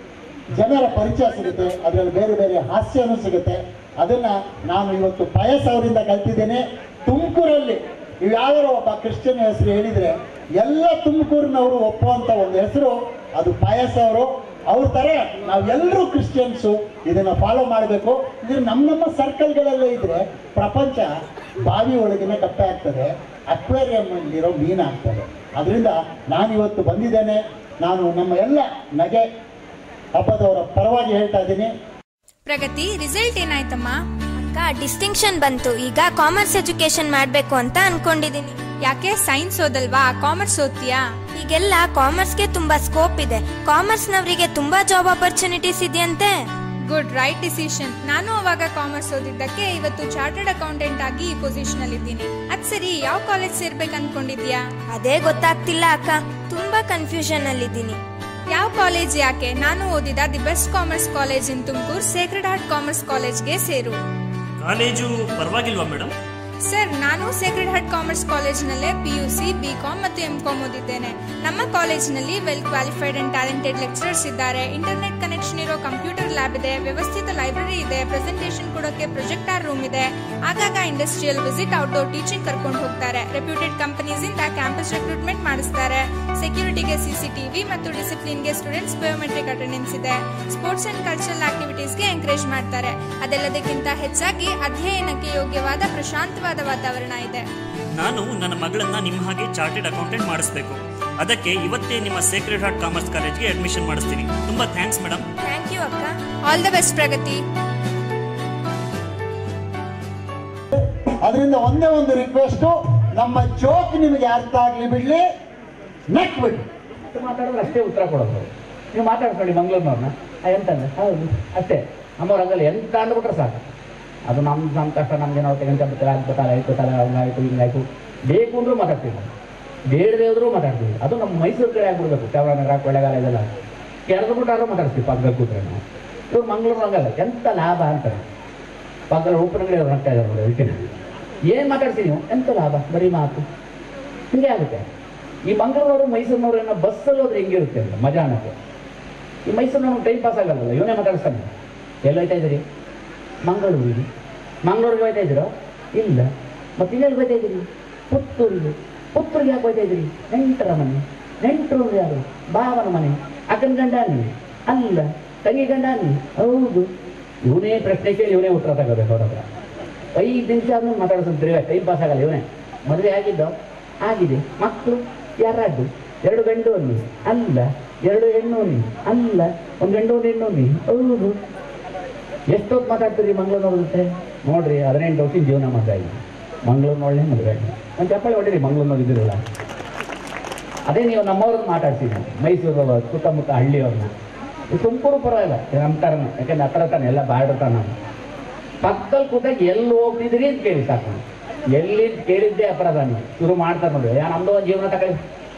Speaker 1: ಜನರ ಪರಿಚಯ ಸಿಗುತ್ತೆ, ಅದರಲ್ಲಿ ಬೇರೆ ಬೇರೆ ಹಾಸ್ಯನೂ ಸಿಗುತ್ತೆ. ಅದನ್ನು ನಾನು ಇವತ್ತು ಪಯಸ್ ಅವರಿಂದ ಕಲ್ತಿದ್ದೇನೆ. ತುಮಕೂರಲ್ಲಿ ಯಾವ್ಯಾರೋ ಒಬ್ಬ ಕ್ರಿಶ್ಚಿಯನ್ ಹೆಸರು ಹೇಳಿದರೆ ಎಲ್ಲ ತುಮಕೂರಿನವರು ಒಪ್ಪುವಂಥ ಒಂದು ಹೆಸರು, ಅದು ಪಯಸ್ ಅವರು. ಅವ್ರ ಥರ ನಾವೆಲ್ಲರೂ ಕ್ರಿಶ್ಚಿಯನ್ಸು ಇದನ್ನು ಫಾಲೋ ಮಾಡಬೇಕು. ಇದು ನಮ್ಮ ನಮ್ಮ ಸರ್ಕಲ್ಗಳಲ್ಲೇ ಇದ್ದರೆ ಪ್ರಪಂಚ ಬಾವಿ ಒಳಗಿನ ಕಪ್ಪೆ ಆಗ್ತದೆ, ಅಕ್ವೇರಿಯಂನಲ್ಲಿರೋ ಮೀನು ಆಗ್ತದೆ. ಅದರಿಂದ ನಾನಿವತ್ತು ಬಂದಿದ್ದೇನೆ. ನಾನು ನಮ್ಮ ಎಲ್ಲ ನಗೆ ಹಬ್ಬದವರ ಪರವಾಗಿ ಹೇಳ್ತಾ ಇದ್ದೀನಿ.
Speaker 3: ಪ್ರಗತಿ, ರಿಸಲ್ಟ್ ಏನಾಯ್ತಮ್ಮ?
Speaker 4: ಅಕ್ಕ, ಡಿಸ್ಟಿಂಕ್ಷನ್ ಬಂತು. ಈಗ ಕಾಮರ್ಸ್ ಎಜುಕೇಶನ್ ಮಾಡ್ಬೇಕು ಅಂತ ಅನ್ಕೊಂಡಿದೀನಿ.
Speaker 3: ಯಾಕೆ ಸೈನ್ಸ್ ಓದಲ್ವಾ, ಕಾಮರ್ಸ್ ಓದ್ತೀಯಾ?
Speaker 4: ಈಗೆಲ್ಲ ಕಾಮರ್ಸ್ಗೆ ತುಂಬಾ ಸ್ಕೋಪ್ ಇದೆ, ಕಾಮರ್ಸ್ ನವರಿಗೆ ತುಂಬಾ ಜಾಬ್ ಆಪರ್ಚುನಿಟೀಸ್ ಇದೆಯಂತೆ.
Speaker 3: Good, right decision. ನಾನು ಅವಾಗ ಕಾಮರ್ಸ್ ಓದಿದ್ದಕ್ಕೆ ಇವತ್ತು ಚಾರ್ಟರ್ಡ್ ಅಕೌಂಟೆಂಟ್ ಆಗಿ ಈ ಪೊಸಿಷನ್ ಅಲ್ಲಿ ಇದ್ದೀನಿ. ಅದ್ ಸರಿ, ಯಾವ ಕಾಲೇಜ್ ಸೇರ್ಬೇಕು ಅನ್ಕೊಂಡಿದ್ಯಾ?
Speaker 4: ಅದೇ ಗೊತ್ತಾಗ್ತಿಲ್ಲ ಅಕ್ಕ, ತುಂಬಾ ಕನ್ಫ್ಯೂಷನ್ ಅಲ್ಲಿ ಇದ್ದೀನಿ.
Speaker 3: ಯಾವ ಕಾಲೇಜ್ ಯಾಕೆ? ನಾನು ಓದಿದ the best commerce college in Tumakuru, sacred heart commerce ಕಾಲೇಜ್ಗೆ ಸೇರು.
Speaker 2: ಕಾಲೇಜು ಪರವಾಗಿಲ್ವಾ ಮೇಡಮ್?
Speaker 3: ಸರ್, ನಾನು ಸೇಕ್ರೆಡ್ ಹಾರ್ಟ್ ಕಾಮರ್ಸ್ ಕಾಲೇಜ್ನಲ್ಲೇ P U C, B com ಮತ್ತು ಎಂ ಕಾಮ್ ಓದಿದ್ದೇನೆ. ನಮ್ಮ ಕಾಲೇಜ್ನಲ್ಲಿ well qualified and talented lecturers ಇದ್ದಾರೆ. ಇಂಟರ್ನೆಟ್ ಕನೆಕ್ಷನ್ ಇರೋ ಕಂಪ್ಯೂಟರ್ ಲ್ಯಾಬ್ ಇದೆ, ವ್ಯವಸ್ಥಿತ ಲೈಬ್ರರಿ ಇದೆ, ಪ್ರೆಸೆಂಟೇಷನ್ ಕೊಡೋಕೆ ಪ್ರೊಜೆಕ್ಟಾರ್ ರೂಮ್ ಇದೆ. ಆಗಾಗ ಇಂಡಸ್ಟ್ರಿಯಲ್ ವಿಸಿಟ್, ಔಟ್ಡೋರ್ ಟೀಚಿಂಗ್ ಕರ್ಕೊಂಡು ಹೋಗ್ತಾರೆ. ರೆಪ್ಯೂಟೆಡ್ ಕಂಪನೀಸ್ ಇಂದ ಕ್ಯಾಂಪಸ್ ರಿಕ್ರೂಟ್ಮೆಂಟ್ ಮಾಡಿಸ್ತಾರೆ. ಸೆಕ್ಯೂರಿಟಿಗೆ ಸಿಸಿಟಿವಿ ಮತ್ತು ಡಿಸಿಪ್ಲಿನ್ಗೆ ಸ್ಟೂಡೆಂಟ್ಸ್ ಬಯೋಮೆಟ್ರಿಕ್ ಅಟೆಂಡೆನ್ಸ್ ಇದೆ. ಸ್ಪೋರ್ಟ್ಸ್ ಅಂಡ್ ಕಲ್ಚರಲ್ ಆಕ್ಟಿವಿಟೀಸ್ಗೆ ಎಂಕರೇಜ್ ಮಾಡ್ತಾರೆ. ಅದೆಲ್ಲದಕ್ಕಿಂತ ಹೆಚ್ಚಾಗಿ ಅಧ್ಯಯನಕ್ಕೆ ಯೋಗ್ಯವಾದ ಪ್ರಶಾಂತವಾದ ವಾತಾವರಣ ಇದೆ.
Speaker 2: ನಾನು ನನ್ನ ಮಗಳನ್ನ ನಿಮ್ಮ ಹಾಗೆ ಚಾರ್ಟೆಡ್ ಅಕೌಂಟೆಂಟ್ ಮಾಡಿಸ್ಬೇಕು. ಅದಕ್ಕೆ ಇವತ್ತೇ ನಿಮ್ಮ ಸೇಕ್ರೆಡ್ ಹಾರ್ಟ್ ಕಾಮರ್ಸ್ ಕಾಲೇಜ್ಗೆ ಅಡ್ಮಿಷನ್ ಮಾಡಿಸ್ತೀನಿ. ತುಂಬಾ ಥ್ಯಾಂಕ್ಸ್ ಮೇಡಮ್.
Speaker 4: ಥ್ಯಾಂಕ್ ಯು ಅಕ್ಕ.
Speaker 3: All the best Pragati.
Speaker 1: ಅದರಿಂದ ಒಂದೇ ಒಂದು ರಿಕ್ವೆಸ್ಟು, ನಮ್ಮ ಜೋಕ್ ನಿಮಗೆ ಅರ್ಥ ಆಗಲಿ ಬಿಡ್ಲಿ, ನೆಕ್ ಬಿಡಿ.
Speaker 5: ಮಾತಾಡಿದ್ರೆ ಅಷ್ಟೇ ಉತ್ತರ ಕೊಡೋದು. ನೀವು ಮಾತಾಡ್ಕೊಳ್ಳಿ ಮಂಗಳೂರಿನವ್ರನ್ನ, ಎಂತಂದ್ರೆ ಹೌದು ಅಷ್ಟೇ. ನಮ್ಮವ್ರ ಹಂಗಲ್ಲ, ಎಂತ ಅಂದ್ಬಿಟ್ರೆ ಸಾಕು. ಅದು ನಮ್ಮ ನಮ್ಮ ಕಷ್ಟ ನಮಗೆ ನಾವು ತೆಗೆದುಕೊಳ್ತಾರೆ, ಆಗ್ಬೇಕಲ್ಲ, ಆಯ್ತಲ್ಲ, ಹಂಗಾಯ್ತು ಹಿಂಗಾಯ್ತು, ಬೇಕು ಅಂದ್ರೂ ಮಾತಾಡ್ತೀವಿ, ಬೇಡದೇ ಹೋದ್ರೂ ಮಾತಾಡ್ತೀವಿ. ಅದು ನಮ್ಮ ಮೈಸೂರು ಕಡೆ ಆಗ್ಬಿಡ್ಬೇಕು, ಚಾಮರಾಜನಗರ, ಕೊಳ್ಳೇಗಾಲ ಇದೆಲ್ಲ ಕೆರೆದು ಬಿಟ್ಟಾದ್ರೂ ಮಾತಾಡ್ತೀವಿ ಪಕ್ಕದಲ್ಲಿ ಕೂತ್ರೆ. ನಾವು ಇವ್ರು ಮಂಗಳೂರು ಹಂಗಲ್ಲ, ಎಂತ ಲಾಭ ಅಂತಾರೆ. ಪಕ್ಕದಲ್ಲಿ ಉಪ್ಪಿನಂಗಡಿ ಅವ್ರು ಹಾಕ್ತಾ ಇದ್ದಾರೆ ನೋಡಿ, ಅದಕ್ಕೆ ಏನು ಮಾತಾಡ್ತೀವಿ ನೀವು, ಎಂತ ಲಾಭ, ಬರೀ ಮಾತು, ಹಿಂಗೆ ಆಗುತ್ತೆ. ಈ ಮಂಗಳೂರು ಮೈಸೂರಿನವ್ರು ಏನೋ ಬಸ್ಸಲ್ಲಿ ಹೋದ್ರೆ ಹೆಂಗಿರುತ್ತೆ ಅಂತ ಮಜಾ ಅನ್ನೋಕ್ಕೆ. ಈ ಮೈಸೂರಿನವ್ರು ಟೈಮ್ ಪಾಸ್ ಆಗಲ್ಲ, ಇವನೇ ಮಾತಾಡಿಸ್ತಾನೆ. ಎಲ್ಲಿ ಹೋಯ್ತಾ ಇದ್ದೀರಿ? ಮಂಗಳೂರಿಗೆ. ಮಂಗಳೂರಿಗೆ ಹೋಯ್ತಾ ಇದ್ದೀರೋ? ಇಲ್ಲ. ಮತ್ತೆ ಇನ್ನೆಲ್ಲಿ ಹೋಯ್ತಾ ಇದ್ದೀರಿ? ಪುತ್ತೂರಿಗೆ. ಪುತ್ತೂರಿಗೆ ಯಾಕೆ ಹೋಯ್ತಾ ಇದ್ದೀರಿ? ನೆಂಟರ ಮನೆ. ನೆಂಟರು ಯಾರು? ಭಾವನ ಮನೆ. ಅಕ್ಕನ ಗಂಡ ಅನ್ನಿ? ಅಲ್ಲ. ತಂಗಿ ಗಂಡ ಅನ್ನಿ? ಹೌದು. ಇವನೇ ಪ್ರಶ್ನೆ ಕೇಳಿ ಇವನೇ ಉತ್ತರ ತಗೋಬೇಕು ಅವ್ರ ಹತ್ರ. ಐದು ನಿಮಿಷ ಆದ್ಮೇಲೆ ಮಾತಾಡ್ಸಂತೀರಿ, ಟೈಮ್ ಪಾಸ್ ಆಗಲ್ಲ. ಇವನೇ ಮದುವೆ ಆಗಿದ್ದೋ? ಆಗಿದೆ. ಮಕ್ಕಳು ಯಾರಾದ್ದು? ಎರಡು ಗಂಡು ಅನ್ನಿ? ಅಲ್ಲ. ಎರಡು ಹೆಣ್ಣು ಅನ್ನಿ? ಅಲ್ಲ. ಒಂದು ಗಂಡು ಒಂದು ಹೆಣ್ಣು ಅನ್ನಿ? ಹೌದು. ಎಷ್ಟೊತ್ತು ಮಾತಾಡ್ತೀರಿ ಮಂಗಳೂರಿನವ್ರ ಜೊತೆ? ನೋಡ್ರಿ, ಹದಿನೆಂಟು ವರ್ಷ ಜೀವನ ಮಾಡ್ತಾ ಇದ್ದೀನಿ ಮಂಗಳೂರಿನೊಳ್ಳೆ ಮದುವೆ. ಒಂದು ಚಪ್ಪಲಿ ಹೊಡೀರಿ ಮಂಗಳೂರಿನವ್ರು ಇದ್ದಿರಲ್ಲ. ಅದೇ ನೀವು ನಮ್ಮವ್ರನ್ನ ಮಾತಾಡ್ತೀನಿ, ಮೈಸೂರು ಸುತ್ತಮುತ್ತ ಹಳ್ಳಿಯವ್ರನ್ನ. ತುಮಕೂರು ಪರವಾಗಿಲ್ಲ, ನಮ್ಮ ಥರನೇ, ಯಾಕೆಂದ್ರೆ ಹತ್ರ ತಾನೆ ಎಲ್ಲ ಬಾರ್ಡರ್ ತಾನೆ. ಪಕ್ಕದಲ್ಲಿ ಕೂತಾಗ ಎಲ್ಲಿ ಹೋಗ್ತಿದ್ದೀರಿ ಅಂತ ಕೇಳಿ ಸಾಕು. ಎಲ್ಲಿ ಕೇಳಿದ್ದೆ ಅಪರಾಧ ನೀವು ಶುರು ಮಾಡ್ತಾರೆ ನೋಡಿ. ಯಾ ನಮ್ಮದು ಒಂದು ಜೀವನ ತಗೊಳ್ಳಿ,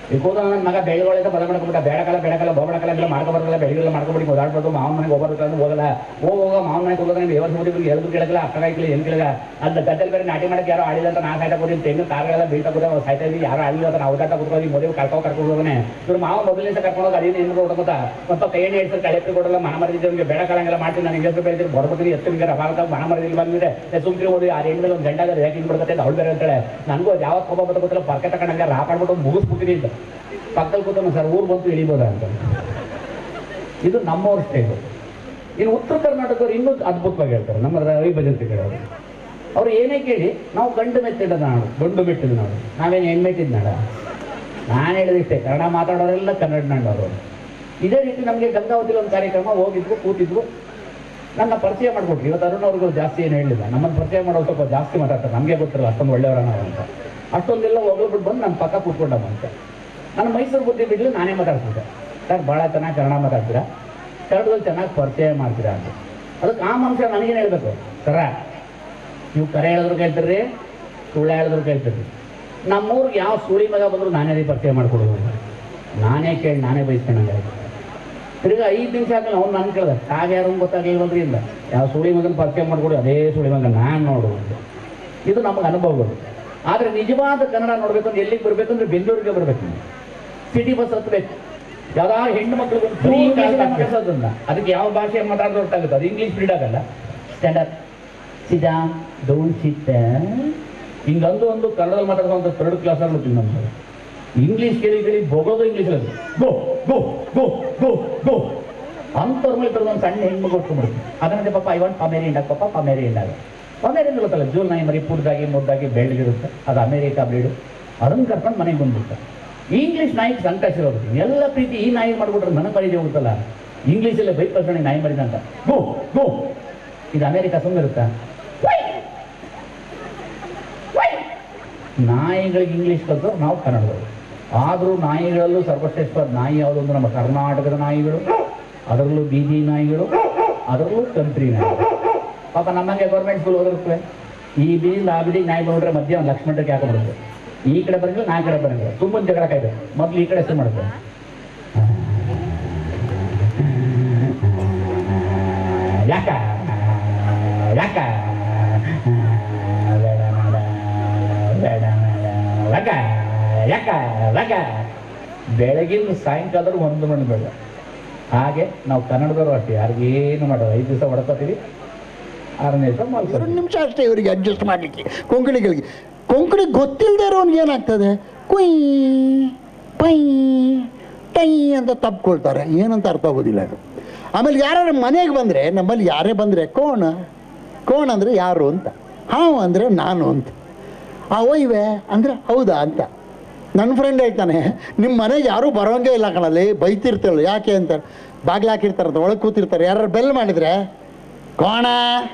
Speaker 5: ಈಗ ಹೋದ ನನ್ನ ಮಗ ಬೆಳಗೊಳಿಂದ ಬದ ಮಾಡ್ಕೊಬಿಟ್ಟ ಬೇಡಕಲ್ಲ ಬೇಡಕಲ್ಲ ಬೋಬಡಕಲ್ಲ ಎಲ್ಲ ಮಾಡ್ಕೊಬಾರಲ್ಲ ಬೆಳಗಿಲ್ಲ ಮಾಡ್ಕೊಬಿಟ್ಟು ಓದಾಡ್ಬೋದು ಮಾವನ ಮನೆಗೆ ಹೋಗ್ಬಾರ್ದು ಅಂತ ಹೋಗಲ್ಲ ಹೋಗ ಮಾವನ ಮನೆಗೆ ಹೋಗೋದ್ರೆ ವ್ಯವಸ್ಥೆ ಮುಗಿದ್ರು ಎಲ್ರು ಕೇಳಲ್ಲ ಅಕ್ಕ ಕಾಯ್ಕಿಲ್ಲ ಏನು ಕೇಳಲ್ಲ ಅದು ಗದ್ದೆಲ್ಲಿ ಬೇರೆ ನಾಟಿ ಮಾಡಕ್ಕೆ ಯಾರು ಆಡಿಲ್ಲ ಅಂತ ನಾ ಸಾಯ್ತಾ ಕೂತೀನಿ ತೆಂಗು ತಾರಗಳೆಲ್ಲ ಬೀಳ್ತಾ ಕೂತ ಸಾಯ್ತಾ ಇದ್ದೀವಿ ಯಾರು ಆಡಿಲ್ಲ ಅಂತ ನಾವು ಔದಾಟ ಕೂತ್ಕೊಂಡು ಮದುವೆ ಕರ್ಕೊ ಕರ್ಕೊಂಡು ಹೋಗೋನೆ ಇವ್ರು ಮಾವ ಮೊದಲಿಂದ ಕರ್ಕೊಂಡು ಹೋಗಿ ಅದೇನು ಏನು ಕೊಡ್ತಾ ಗೊತ್ತಾ ಸ್ವಲ್ಪ ಕೈ ಎಣ್ಣೆ ಹೇಳ್ತಾರೆ ಕಳೆಕ್ಟ್ರಿ ಕೊಡಲ್ಲ ಮನ ಮರಿದಿದ್ದವ್ರಿಗೆ ಬೇಡಕಲ್ಲಂಗೆಲ್ಲ ಮಾಡ್ತೀನಿ ನಾನು ಇಂಗ್ಲೀಷ್ ರೂಪಾಯಿ ಬರ್ಬೋದು ಎತ್ತಿಗೆ ರಫಾಗ ಮನ ಮರಿದಿಲ್ಲ ಬಂದಿದೆ ಸುಮ್ಕಿರಿ ಓದಿ ಆ ಎಂಟು ಮೇಲೆ ಒಂದು ಗಂಟೆ ಆಗೋದು ಯಾಕೆ ಹಿಂಗೆ ಅವಳು ಬೇರೆ ಹೇಳ್ತಾಳೆ ನನಗೂ ಯಾವ ಕೋಪ ಬತ್ತ ಗೊತ್ತಿಲ್ಲ ಪರ್ಕೆ ತಗೊಂಡಂಗೆ ರಾಪಾಡ್ಬಿಟ್ಟು ಮುಗಿಸ್ಬಿಟ್ಟಿದೆ ಅಂತ ಪಕ್ಕದಲ್ಲಿ ಕೂತಮ್ಮ ಸರ್ ಊರು ಬಂತು ಇಳಿಬೋದಾ ಅಂತ. ಇದು ನಮ್ಮವ್ರ ಸ್ಟೈಲು. ಇನ್ನು ಉತ್ತರ ಕರ್ನಾಟಕದವ್ರು ಇನ್ನೂ ಅದ್ಭುತವಾಗಿ ಹೇಳ್ತಾರೆ ನಮ್ಮ ರವಿ ಭಜಂತಿ ಕೇಳೋರು. ಅವ್ರು ಏನೇ ಕೇಳಿ ನಾವು ಗಂಡು ಮೆಟ್ಟಿದ ನಾಡು ಗಂಡು ಮೆಟ್ಟಿದ ನಾಡು ನಾವೇನು ಹೆಣ್ಮೆಟ್ಟಿದ ನಾಡ ನಾನು ಹೇಳಿದಿಷ್ಟೇ ಕನ್ನಡ ಮಾತಾಡೋರೆಲ್ಲ ಕನ್ನಡ ನಾಡವರು. ಇದೇ ರೀತಿ ನಮಗೆ ಗಂಗಾವತಿಲಿ ಒಂದು ಕಾರ್ಯಕ್ರಮ ಹೋಗಿದ್ರು ಕೂತಿದ್ರು ನನ್ನ ಪರಿಚಯ ಮಾಡಿಕೊಟ್ರು. ಇವತ್ತು ಅರುಣ್ ಅವ್ರಿಗೂ ಜಾಸ್ತಿ ಏನು ಹೇಳಿಲ್ಲ, ನಮ್ಮನ್ನು ಪರಿಚಯ ಮಾಡೋರು ಸ್ವಲ್ಪ ಜಾಸ್ತಿ ಮಾತಾಡ್ತಾರೆ, ನಮಗೆ ಗೊತ್ತಿರಲ್ಲ ಅಷ್ಟೊಂದು ಒಳ್ಳೆಯವರ ನಾವು ಅಂತ. ಅಷ್ಟೊಂದೆಲ್ಲ ಹೋಗ್ಬಿಟ್ಟು ಬಂದು ನನ್ನ ಪಕ್ಕ ಕೂತ್ಕೊಂಡಮ್ಮ ಅಂತ. ನಾನು ಮೈಸೂರು ಬುದ್ಧಿ ಬಿಡಲಿ ನಾನೇ ಮಾತಾಡ್ತಿದ್ದೆ, ಸರ್ ಭಾಳ ಚೆನ್ನಾಗಿ ಕನ್ನಡ ಮಾತಾಡ್ತೀರಾ, ಕನ್ನಡದಲ್ಲಿ ಚೆನ್ನಾಗಿ ಪರಿಚಯ ಮಾಡ್ತೀರಾ ಅಂತ. ಅದಕ್ಕೆ ಆ ಮನುಷ್ಯ ನನಗೇನು ಹೇಳಬೇಕು, ಸರ ನೀವು ಕರೆ ಹೇಳಿದ್ರು ಕೇಳ್ತೀರಿ, ಸುಳ್ಳು ಹೇಳಿದ್ರು ಕೇಳ್ತೀರಿ, ನಮ್ಮೂರಿಗೆ ಯಾವ ಸುಳಿ ಮಗ ಬಂದರೂ ನಾನೇ ಪರಿಚಯ ಮಾಡಿಕೊಡೋದು, ನಾನೇ ಕೇಳಿ ನಾನೇ ಬಯಸ್ಕೊಂಡಂಗೆ ಆಯ್ತು. ತಿರ್ಗಿ ಐದು ನಿಮಿಷ ಆದ್ಮೇಲೆ ಅವ್ನು ನಾನು ಕೇಳಿದೆ, ಆಗ ಯಾರು ಗೊತ್ತಾಗಲಿಲ್ಲಂದ್ರೆ ಇಲ್ಲ, ಯಾವ ಸುಳಿ ಮಗನ ಪರಿಚಯ ಮಾಡಿಕೊಡಿ ಅದೇ ಸುಳಿ ಮಗ ನಾನು ನೋಡುವುದು. ಇದು ನಮಗೆ ಅನುಭವಗಳು. ಆದರೆ ನಿಜವಾದ ಕನ್ನಡ ನೋಡ್ಬೇಕಂದ್ರೆ ಎಲ್ಲಿಗೆ ಬರಬೇಕಂದ್ರೆ ಬೆಂಗಳೂರಿಗೆ ಬರಬೇಕು, ಸಿಟಿ ಬಸ್ ಹತ್ತಬೇಕು. ಯಾವ್ದಾದ್ರು ಹೆಣ್ಣು ಮಕ್ಕಳು ಕಳಿಸೋದನ್ನ ಅದಕ್ಕೆ ಯಾವ ಭಾಷೆ ಮಾತಾಡೋದು ಗೊತ್ತಾಗುತ್ತೆ, ಅದು ಇಂಗ್ಲೀಷ್ ಬ್ರೀಡ್ ಆಗಲ್ಲ. ಸ್ಟ್ಯಾಂಡರ್ಡ್ ಸಿದಾ ಡೋಂಟ್ ಸಿಟ್ ಹಿಂಗಂದು ಒಂದು ಕನ್ನಡದಲ್ಲಿ ಮಾತಾಡುವಂಥ ಥರ್ಡ್ ಕ್ಲಾಸಲ್ಲಿ ಹೋಗ್ತೀನಿ ನಮ್ಗೆ. ಇಂಗ್ಲೀಷ್ ಕೇಳಿ ಕೇಳಿ ಬೊಗೋದು ಇಂಗ್ಲೀಷಲ್ಲಿ ಗೋ ಗೋ ಗೋ ಗೋ ಗೋ ಅಂಥವ್ರ ಮೇಲೆ ಒಂದು ಸಣ್ಣ ಹೆಣ್ಮಗು ಕೊಟ್ಕೊಂಡ್ಬಿಡ್ತೀನಿ. ಅದರಂತೆ ಪಾಪ ಐ ವಾಂಟ್ ಪಮೇರಿ ಇಂಡಾಗ ಪಾಪ ಪಮೇರಿ ಇಂಡಾಗ ಪಮೇರಿಂದ ಗೊತ್ತಲ್ಲ, ಜೂನ್ ನಾಯಿ ಮರಿ ಪುಡ್ದಾಗಿ ಮುದ್ದಾಗಿ ಬೆಳ್ಳಗಿರುತ್ತೆ, ಅದು ಅಮೇರಿಕಾ ಬ್ರೀಡು. ಅದನ್ನು ಕರ್ಕೊಂಡು ಮನೆಗೆ ಬಂದ್ಬಿಡ್ತಾರೆ. ಇಂಗ್ಲೀಷ್ ನಾಯಿಗೆ ಸಂಕಟ ಇರೋದು ಎಲ್ಲ ಪ್ರೀತಿ ಈ ನಾಯಿ ಮಾಡಿಬಿಟ್ರೆ ನನಗೆ ಮರಿದೇ ಹೋಗುತ್ತಲ್ಲ, ಇಂಗ್ಲೀಷಲ್ಲೇ ಬೈಕ್ ಕಳ್ಸೋಣ ನಾಯಿ ಮರಿದ ಅಂತ ಗೋ ಗೋ. ಇದು ಅಮೇರಿಕಾ ಸುಮ್ಮನೆ ಇರುತ್ತಾ? ನಾಯಿಗಳಿಗೆ ಇಂಗ್ಲೀಷ್ ಕಲಿಸೋರು ನಾವು ಕನ್ನಡದವರು. ಆದರೂ ನಾಯಿಗಳಲ್ಲೂ ಸರ್ವಶ್ರೇಷ್ಠ ನಾಯಿ ಯಾವುದು ಅಂದ್ರೆ ನಮ್ಮ ಕರ್ನಾಟಕದ ನಾಯಿಗಳು, ಅದರಲ್ಲೂ ಬೀದಿ ನಾಯಿಗಳು, ಅದರಲ್ಲೂ ಕಂಟ್ರಿ ನಾಯಿಗಳು. ಪಾಪ ನಮ್ಮಂಗೆ ಗೌರ್ಮೆಂಟ್ ಸ್ಕೂಲ್ ಓದಿರ್ತವೆ, ಈ ಬೀದಿಯಿಂದ ಆ ಬೀದಿಗೆ ನಾಯಿ ಬಂದ್ಬಿಟ್ರೆ ಮಧ್ಯ ಒಂದು ಲಕ್ಷ ಮಟ್ಟಕ್ಕೆ ಹಾಕೊಂಡ್ಬಿಡುತ್ತೆ. ಈ ಕಡೆ ಬರಂಗಿಲ್ಲ ನಾ ಕಡೆ ಬರಂಗಿಲ್ಲ, ತುಂಬ ಜಗಳ ಕಾಯ್ದೆ ಮೊದಲು ಈ ಕಡೆ ಹೆಸರು ಮಾಡುತ್ತೆ. ಯಾಕ ಯಾಕ ಬೇಡ ಬೇಡ ಬೇಡ ಯಾಕ ಯಾಕ ಯಾಕ ಬೆಳಗಿನ ಸಾಯಂಕಾಲದವ್ರು ಒಂದು ಮಣ್ಣು ಬೇಡ. ಹಾಗೆ ನಾವು ಕನ್ನಡದವರು ಅಷ್ಟೇ, ಯಾರಿಗೇನು ಮಾಡೋದು, ಐದು ದಿವಸ ಹೊಡ್ಕೋತೀವಿ, ಆರನೇ ದಿವಸ ಮಾಡ್ತೀವಿ.
Speaker 1: ಎರಡು ನಿಮಿಷ ಅಷ್ಟೇ ಇವರಿಗೆ ಅಡ್ಜಸ್ಟ್ ಮಾಡಲಿಕ್ಕೆ. ಕೊಂಕಣಿಗಳಿಗೆ ಕೊಂಕಣಿ ಗೊತ್ತಿಲ್ಲದೆ ಇರೋನ್ಗೆ ಏನಾಗ್ತದೆ, ಕುಯ್ ಪೈ ಟೈ ಅಂತ ತಪ್ಕೊಳ್ತಾರೆ, ಏನಂತ ಅರ್ಥ ಆಗೋದಿಲ್ಲ ಅದು. ಆಮೇಲೆ ಯಾರು ಮನೆಗೆ ಬಂದರೆ, ನಮ್ಮಲ್ಲಿ ಯಾರೇ ಬಂದರೆ ಕೋಣ ಕೋಣ ಅಂದರೆ ಯಾರು ಅಂತ, ಹಾವು ಅಂದರೆ ನಾನು ಅಂತ, ಆ ಒಯ್ವೆ ಅಂದರೆ ಹೌದಾ ಅಂತ. ನನ್ನ ಫ್ರೆಂಡ್ ಹೇಳ್ತಾನೆ, ನಿಮ್ಮ ಮನೆಗೆ ಯಾರೂ ಬರೋಂಗೆ ಇಲ್ಲ ಕಣಲ್ಲಿ, ಬೈತಿರ್ತಾರಲ್ಲ ಯಾಕೆ ಅಂತ. ಬಾಗಿಲು ಹಾಕಿರ್ತಾರಂತ, ಒಳಗೆ ಕೂತಿರ್ತಾರೆ, ಯಾರು ಬೆಲ್ ಮಾಡಿದರೆ ಕೋಣ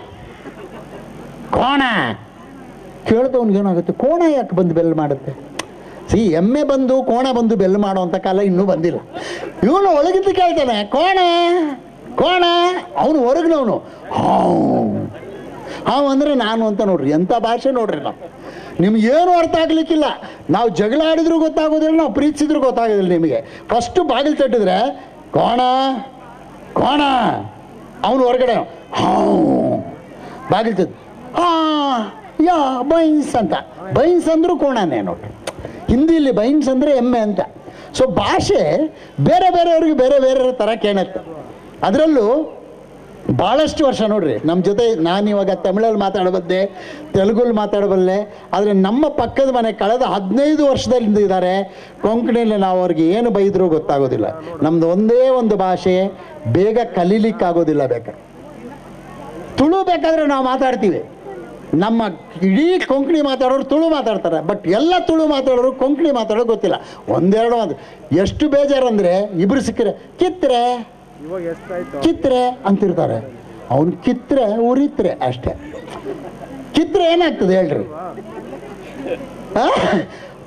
Speaker 1: ಕೋಣ ಕೇಳ್ದವ್ನಿಗೇನಾಗುತ್ತೆ, ಕೋಣ ಯಾಕೆ ಬಂದು ಬೆಲ್ ಮಾಡುತ್ತೆ? ಸಿ ಎಮ್ಮೆ ಬಂದು ಕೋಣ ಬಂದು ಬೆಲ್ ಮಾಡೋ ಅಂಥ ಕಾಲ ಇನ್ನೂ ಬಂದಿಲ್ಲ. ಇವನು ಒಳಗಿದ್ದು ಕೇಳ್ತಾನೆ ಕೋಣ ಕೋಣ, ಅವನು ಹೊರಗಿನವನು ಹಾವು ಹಾವು ಅಂದರೆ ನಾನು ಅಂತ. ನೋಡ್ರಿ ಎಂಥ ಭಾಷೆ ನೋಡ್ರಿ ನಾವು. ನಿಮ್ಗೇನು ಅರ್ಥ ಆಗ್ಲಿಕ್ಕಿಲ್ಲ. ನಾವು ಜಗಳ ಆಡಿದ್ರು ಗೊತ್ತಾಗೋದಿಲ್ಲ, ನಾವು ಪ್ರೀತಿಸಿದ್ರು ಗೊತ್ತಾಗೋದಿಲ್ಲ ನಿಮಗೆ. ಫಸ್ಟು ಬಾಗಿಲು ತಟ್ಟಿದ್ರೆ ಕೋಣ ಕೋಣ, ಅವನು ಹೊರಗಡೆ ಹಾವು ಬಾಗಿಲು ತದ್ದು ಹಾಂ ಯಾ ಬೈನ್ಸ್ ಅಂತ. ಬೈನ್ಸ್ ಅಂದರೂ ಕೋಣನೇ ನೋಡ್ರಿ. ಹಿಂದಿಲಿ ಬೈನ್ಸ್ ಅಂದರೆ ಎಮ್ಮೆ ಅಂತ. ಸೊ ಭಾಷೆ ಬೇರೆ ಬೇರೆಯವ್ರಿಗೆ ಬೇರೆ ಬೇರೆ ಥರ ಕೇಳುತ್ತೆ. ಅದರಲ್ಲೂ ಭಾಳಷ್ಟು ವರ್ಷ ನೋಡ್ರಿ ನಮ್ಮ ಜೊತೆ, ನಾನು ಇವಾಗ ತಮಿಳಲ್ಲಿ ಮಾತಾಡಬಲ್ಲೆ, ತೆಲುಗಲ್ಲಿ ಮಾತಾಡಬಲ್ಲೆ, ಆದರೆ ನಮ್ಮ ಪಕ್ಕದ ಮನೆ ಕಳೆದ ಹದಿನೈದು ವರ್ಷದಿಂದ ಇದ್ದಾರೆ ಕೊಂಕಣಿಯಲ್ಲಿ. ನಾವು ಅವ್ರಿಗೆ ಏನು ಬೈದರೂ ಗೊತ್ತಾಗೋದಿಲ್ಲ. ನಮ್ಮದು ಒಂದೇ ಒಂದು ಭಾಷೆ, ಬೇಗ ಕಲೀಲಿಕ್ಕಾಗೋದಿಲ್ಲ. ಬೇಕಾದ್ರೆ ತುಳು ಬೇಕಾದರೆ ನಾವು ಮಾತಾಡ್ತೀವಿ, ನಮ್ಮ ಇಡೀ ಕೊಂಕಣಿ ಮಾತಾಡೋರು ತುಳು ಮಾತಾಡ್ತಾರೆ, ಬಟ್ ಎಲ್ಲ ತುಳು ಮಾತಾಡೋರು ಕೊಂಕಣಿ ಮಾತಾಡೋದು ಗೊತ್ತಿಲ್ಲ. ಒಂದೆರಡು ಒಂದು ಎಷ್ಟು ಬೇಜಾರಂದರೆ, ಇಬ್ಬರು ಸಿಕ್ಕರೆ ಕಿತ್ರೆ ಕಿತ್ರೆ ಅಂತಿರ್ತಾರೆ, ಅವನು ಕಿತ್ರೆ ಉರಿತ್ರೆ ಅಷ್ಟೇ. ಕಿತ್ರೆ ಏನಾಗ್ತದೆ ಹೇಳ್ರಿ?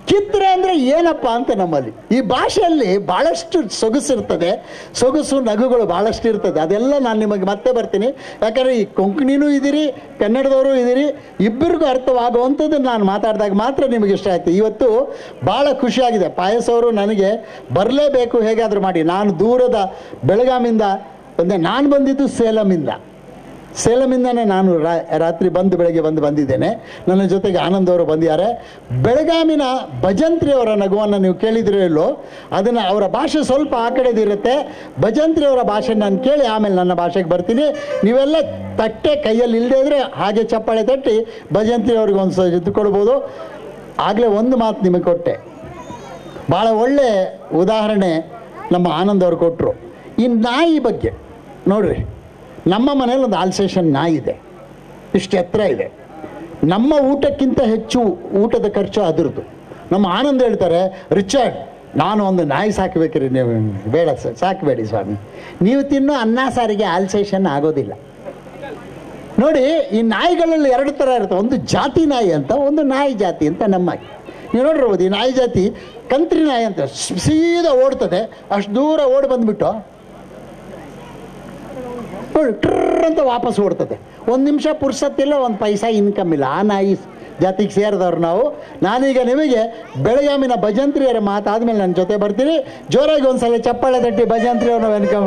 Speaker 1: ಕಿತ್ತರೆ ಅಂದರೆ ಏನಪ್ಪ ಅಂತ ನಮ್ಮಲ್ಲಿ ಈ ಭಾಷೆಯಲ್ಲಿ ಭಾಳಷ್ಟು ಸೊಗಸಿರ್ತದೆ, ಸೊಗಸು ನಗುಗಳು ಭಾಳಷ್ಟು ಇರ್ತದೆ. ಅದೆಲ್ಲ ನಾನು ನಿಮಗೆ ಮತ್ತೆ ಬರ್ತೀನಿ, ಯಾಕಂದರೆ ಈ ಕೊಂಕಣಿನೂ ಇದ್ದೀರಿ, ಕನ್ನಡದವರು ಇದ್ದೀರಿ, ಇಬ್ಬರಿಗೂ ಅರ್ಥವಾಗುವಂಥದ್ದು ನಾನು ಮಾತಾಡಿದಾಗ ಮಾತ್ರ ನಿಮಗೆ ಇಷ್ಟ ಆಯಿತು. ಇವತ್ತು ಭಾಳ ಖುಷಿಯಾಗಿದೆ. ಪಾಯಸ್ ಅವರು ನನಗೆ ಬರಲೇಬೇಕು ಹೇಗಾದರೂ ಮಾಡಿ. ನಾನು ದೂರದ ಬೆಳಗಾಮಿಂದ ಬಂದೆ. ನಾನು ಬಂದಿದ್ದು ಸೇಲಮಿಂದ ಸೇಲಮಿಂದನೇ ನಾನು ರಾತ್ರಿ ಬಂದು ಬೆಳಗ್ಗೆ ಬಂದು ಬಂದಿದ್ದೇನೆ. ನನ್ನ ಜೊತೆಗೆ ಆನಂದ್ ಅವರು ಬಂದಿದ್ದಾರೆ. ಬೆಳಗಾಮಿನ ಭಜಂತ್ರಿ ಅವರ ನಗುವನ್ನು ನೀವು ಕೇಳಿದಿರೋ ಇಲ್ಲೋ, ಅದನ್ನು ಅವರ ಭಾಷೆ ಸ್ವಲ್ಪ ಆ ಕಡೆದಿರುತ್ತೆ. ಭಜಂತ್ರಿ ಅವರ ಭಾಷೆ ನಾನು ಕೇಳಿ ಆಮೇಲೆ ನನ್ನ ಭಾಷೆಗೆ ಬರ್ತೀನಿ. ನೀವೆಲ್ಲ ತಟ್ಟೆ ಕೈಯಲ್ಲಿ ಇಲ್ಲದೇ ಇದ್ದರೆ ಹಾಗೆ ಚಪ್ಪಾಳೆ ತಟ್ಟಿ ಭಜಂತ್ರಿ ಅವ್ರಿಗೆ ಒಂದು ಸ ಇದು ಕೊಡ್ಬೋದು. ಆಗಲೇ ಒಂದು ಮಾತು ನಿಮಗೆ ಕೊಟ್ಟೆ, ಭಾಳ ಒಳ್ಳೆ ಉದಾಹರಣೆ ನಮ್ಮ ಆನಂದ್ ಅವರು ಕೊಟ್ಟರು. ಈ ನಾಯಿ ಬಗ್ಗೆ ನೋಡ್ರಿ, ನಮ್ಮ ಮನೇಲಿ ಒಂದು ಆಲ್ಸೇಷನ್ ನಾಯಿ ಇದೆ, ಇಷ್ಟು ಎತ್ತರ ಇದೆ. ನಮ್ಮ ಊಟಕ್ಕಿಂತ ಹೆಚ್ಚು ಊಟದ ಖರ್ಚು ಅದರದ್ದು. ನಮ್ಮ ಆನಂದ್ ಹೇಳ್ತಾರೆ, ರಿಚರ್ಡ್ ನಾನು ಒಂದು ನಾಯಿ ಸಾಕಬೇಕ್ರಿ. ನೀವು ಬೇಡ ಸರ್, ಸಾಕಬೇಡಿ ಸ್ವಾಮಿ, ನೀವು ತಿನ್ನೋ ಅನ್ನ ಸಾರಿಗೆ ಆಲ್ಸೇಷನ್ ಆಗೋದಿಲ್ಲ. ನೋಡಿ, ಈ ನಾಯಿಗಳಲ್ಲಿ ಎರಡು ಥರ ಇರುತ್ತೆ. ಒಂದು ಜಾತಿ ನಾಯಿ ಅಂತ, ಒಂದು ನಾಯಿ ಜಾತಿ ಅಂತ. ನಮ್ಮ ನೀವು ನೋಡಿರ್ಬೋದು, ಈ ನಾಯಿ ಜಾತಿ ಕಂತ್ರಿ ನಾಯಿ ಅಂತ ಸೀದಾ ಓಡ್ತದೆ. ಅಷ್ಟು ದೂರ ಓಡಿ ಬಂದುಬಿಟ್ಟು ನೋಡಿ ಟ್ರರ್ ಅಂತ ವಾಪಸ್ ಓಡ್ತದೆ. ಒಂದು ನಿಮಿಷ ಪುರ್ಸತ್ತಿಲ್ಲ, ಒಂದು ಪೈಸಾ ಇನ್ಕಮ್ ಇಲ್ಲ. ಆ ನಾಯಿ ಜಾತಿಗೆ ಸೇರಿದವ್ರು ನಾವು. ನಾನೀಗ ನಿಮಗೆ ಬೆಳಗಾಮಿನ ಭಜಂತ್ರಿಯರ ಮಾತಾದ್ಮೇಲೆ ನನ್ನ ಜೊತೆ ಬರ್ತೀನಿ. ಜೋರಾಗಿ ಒಂದ್ಸಲ ಚಪ್ಪಾಳೆ ತಟ್ಟಿ ಭಜಂತ್ರಿಯವ್ರನ್ನ ವೆಲ್ಕಮ್.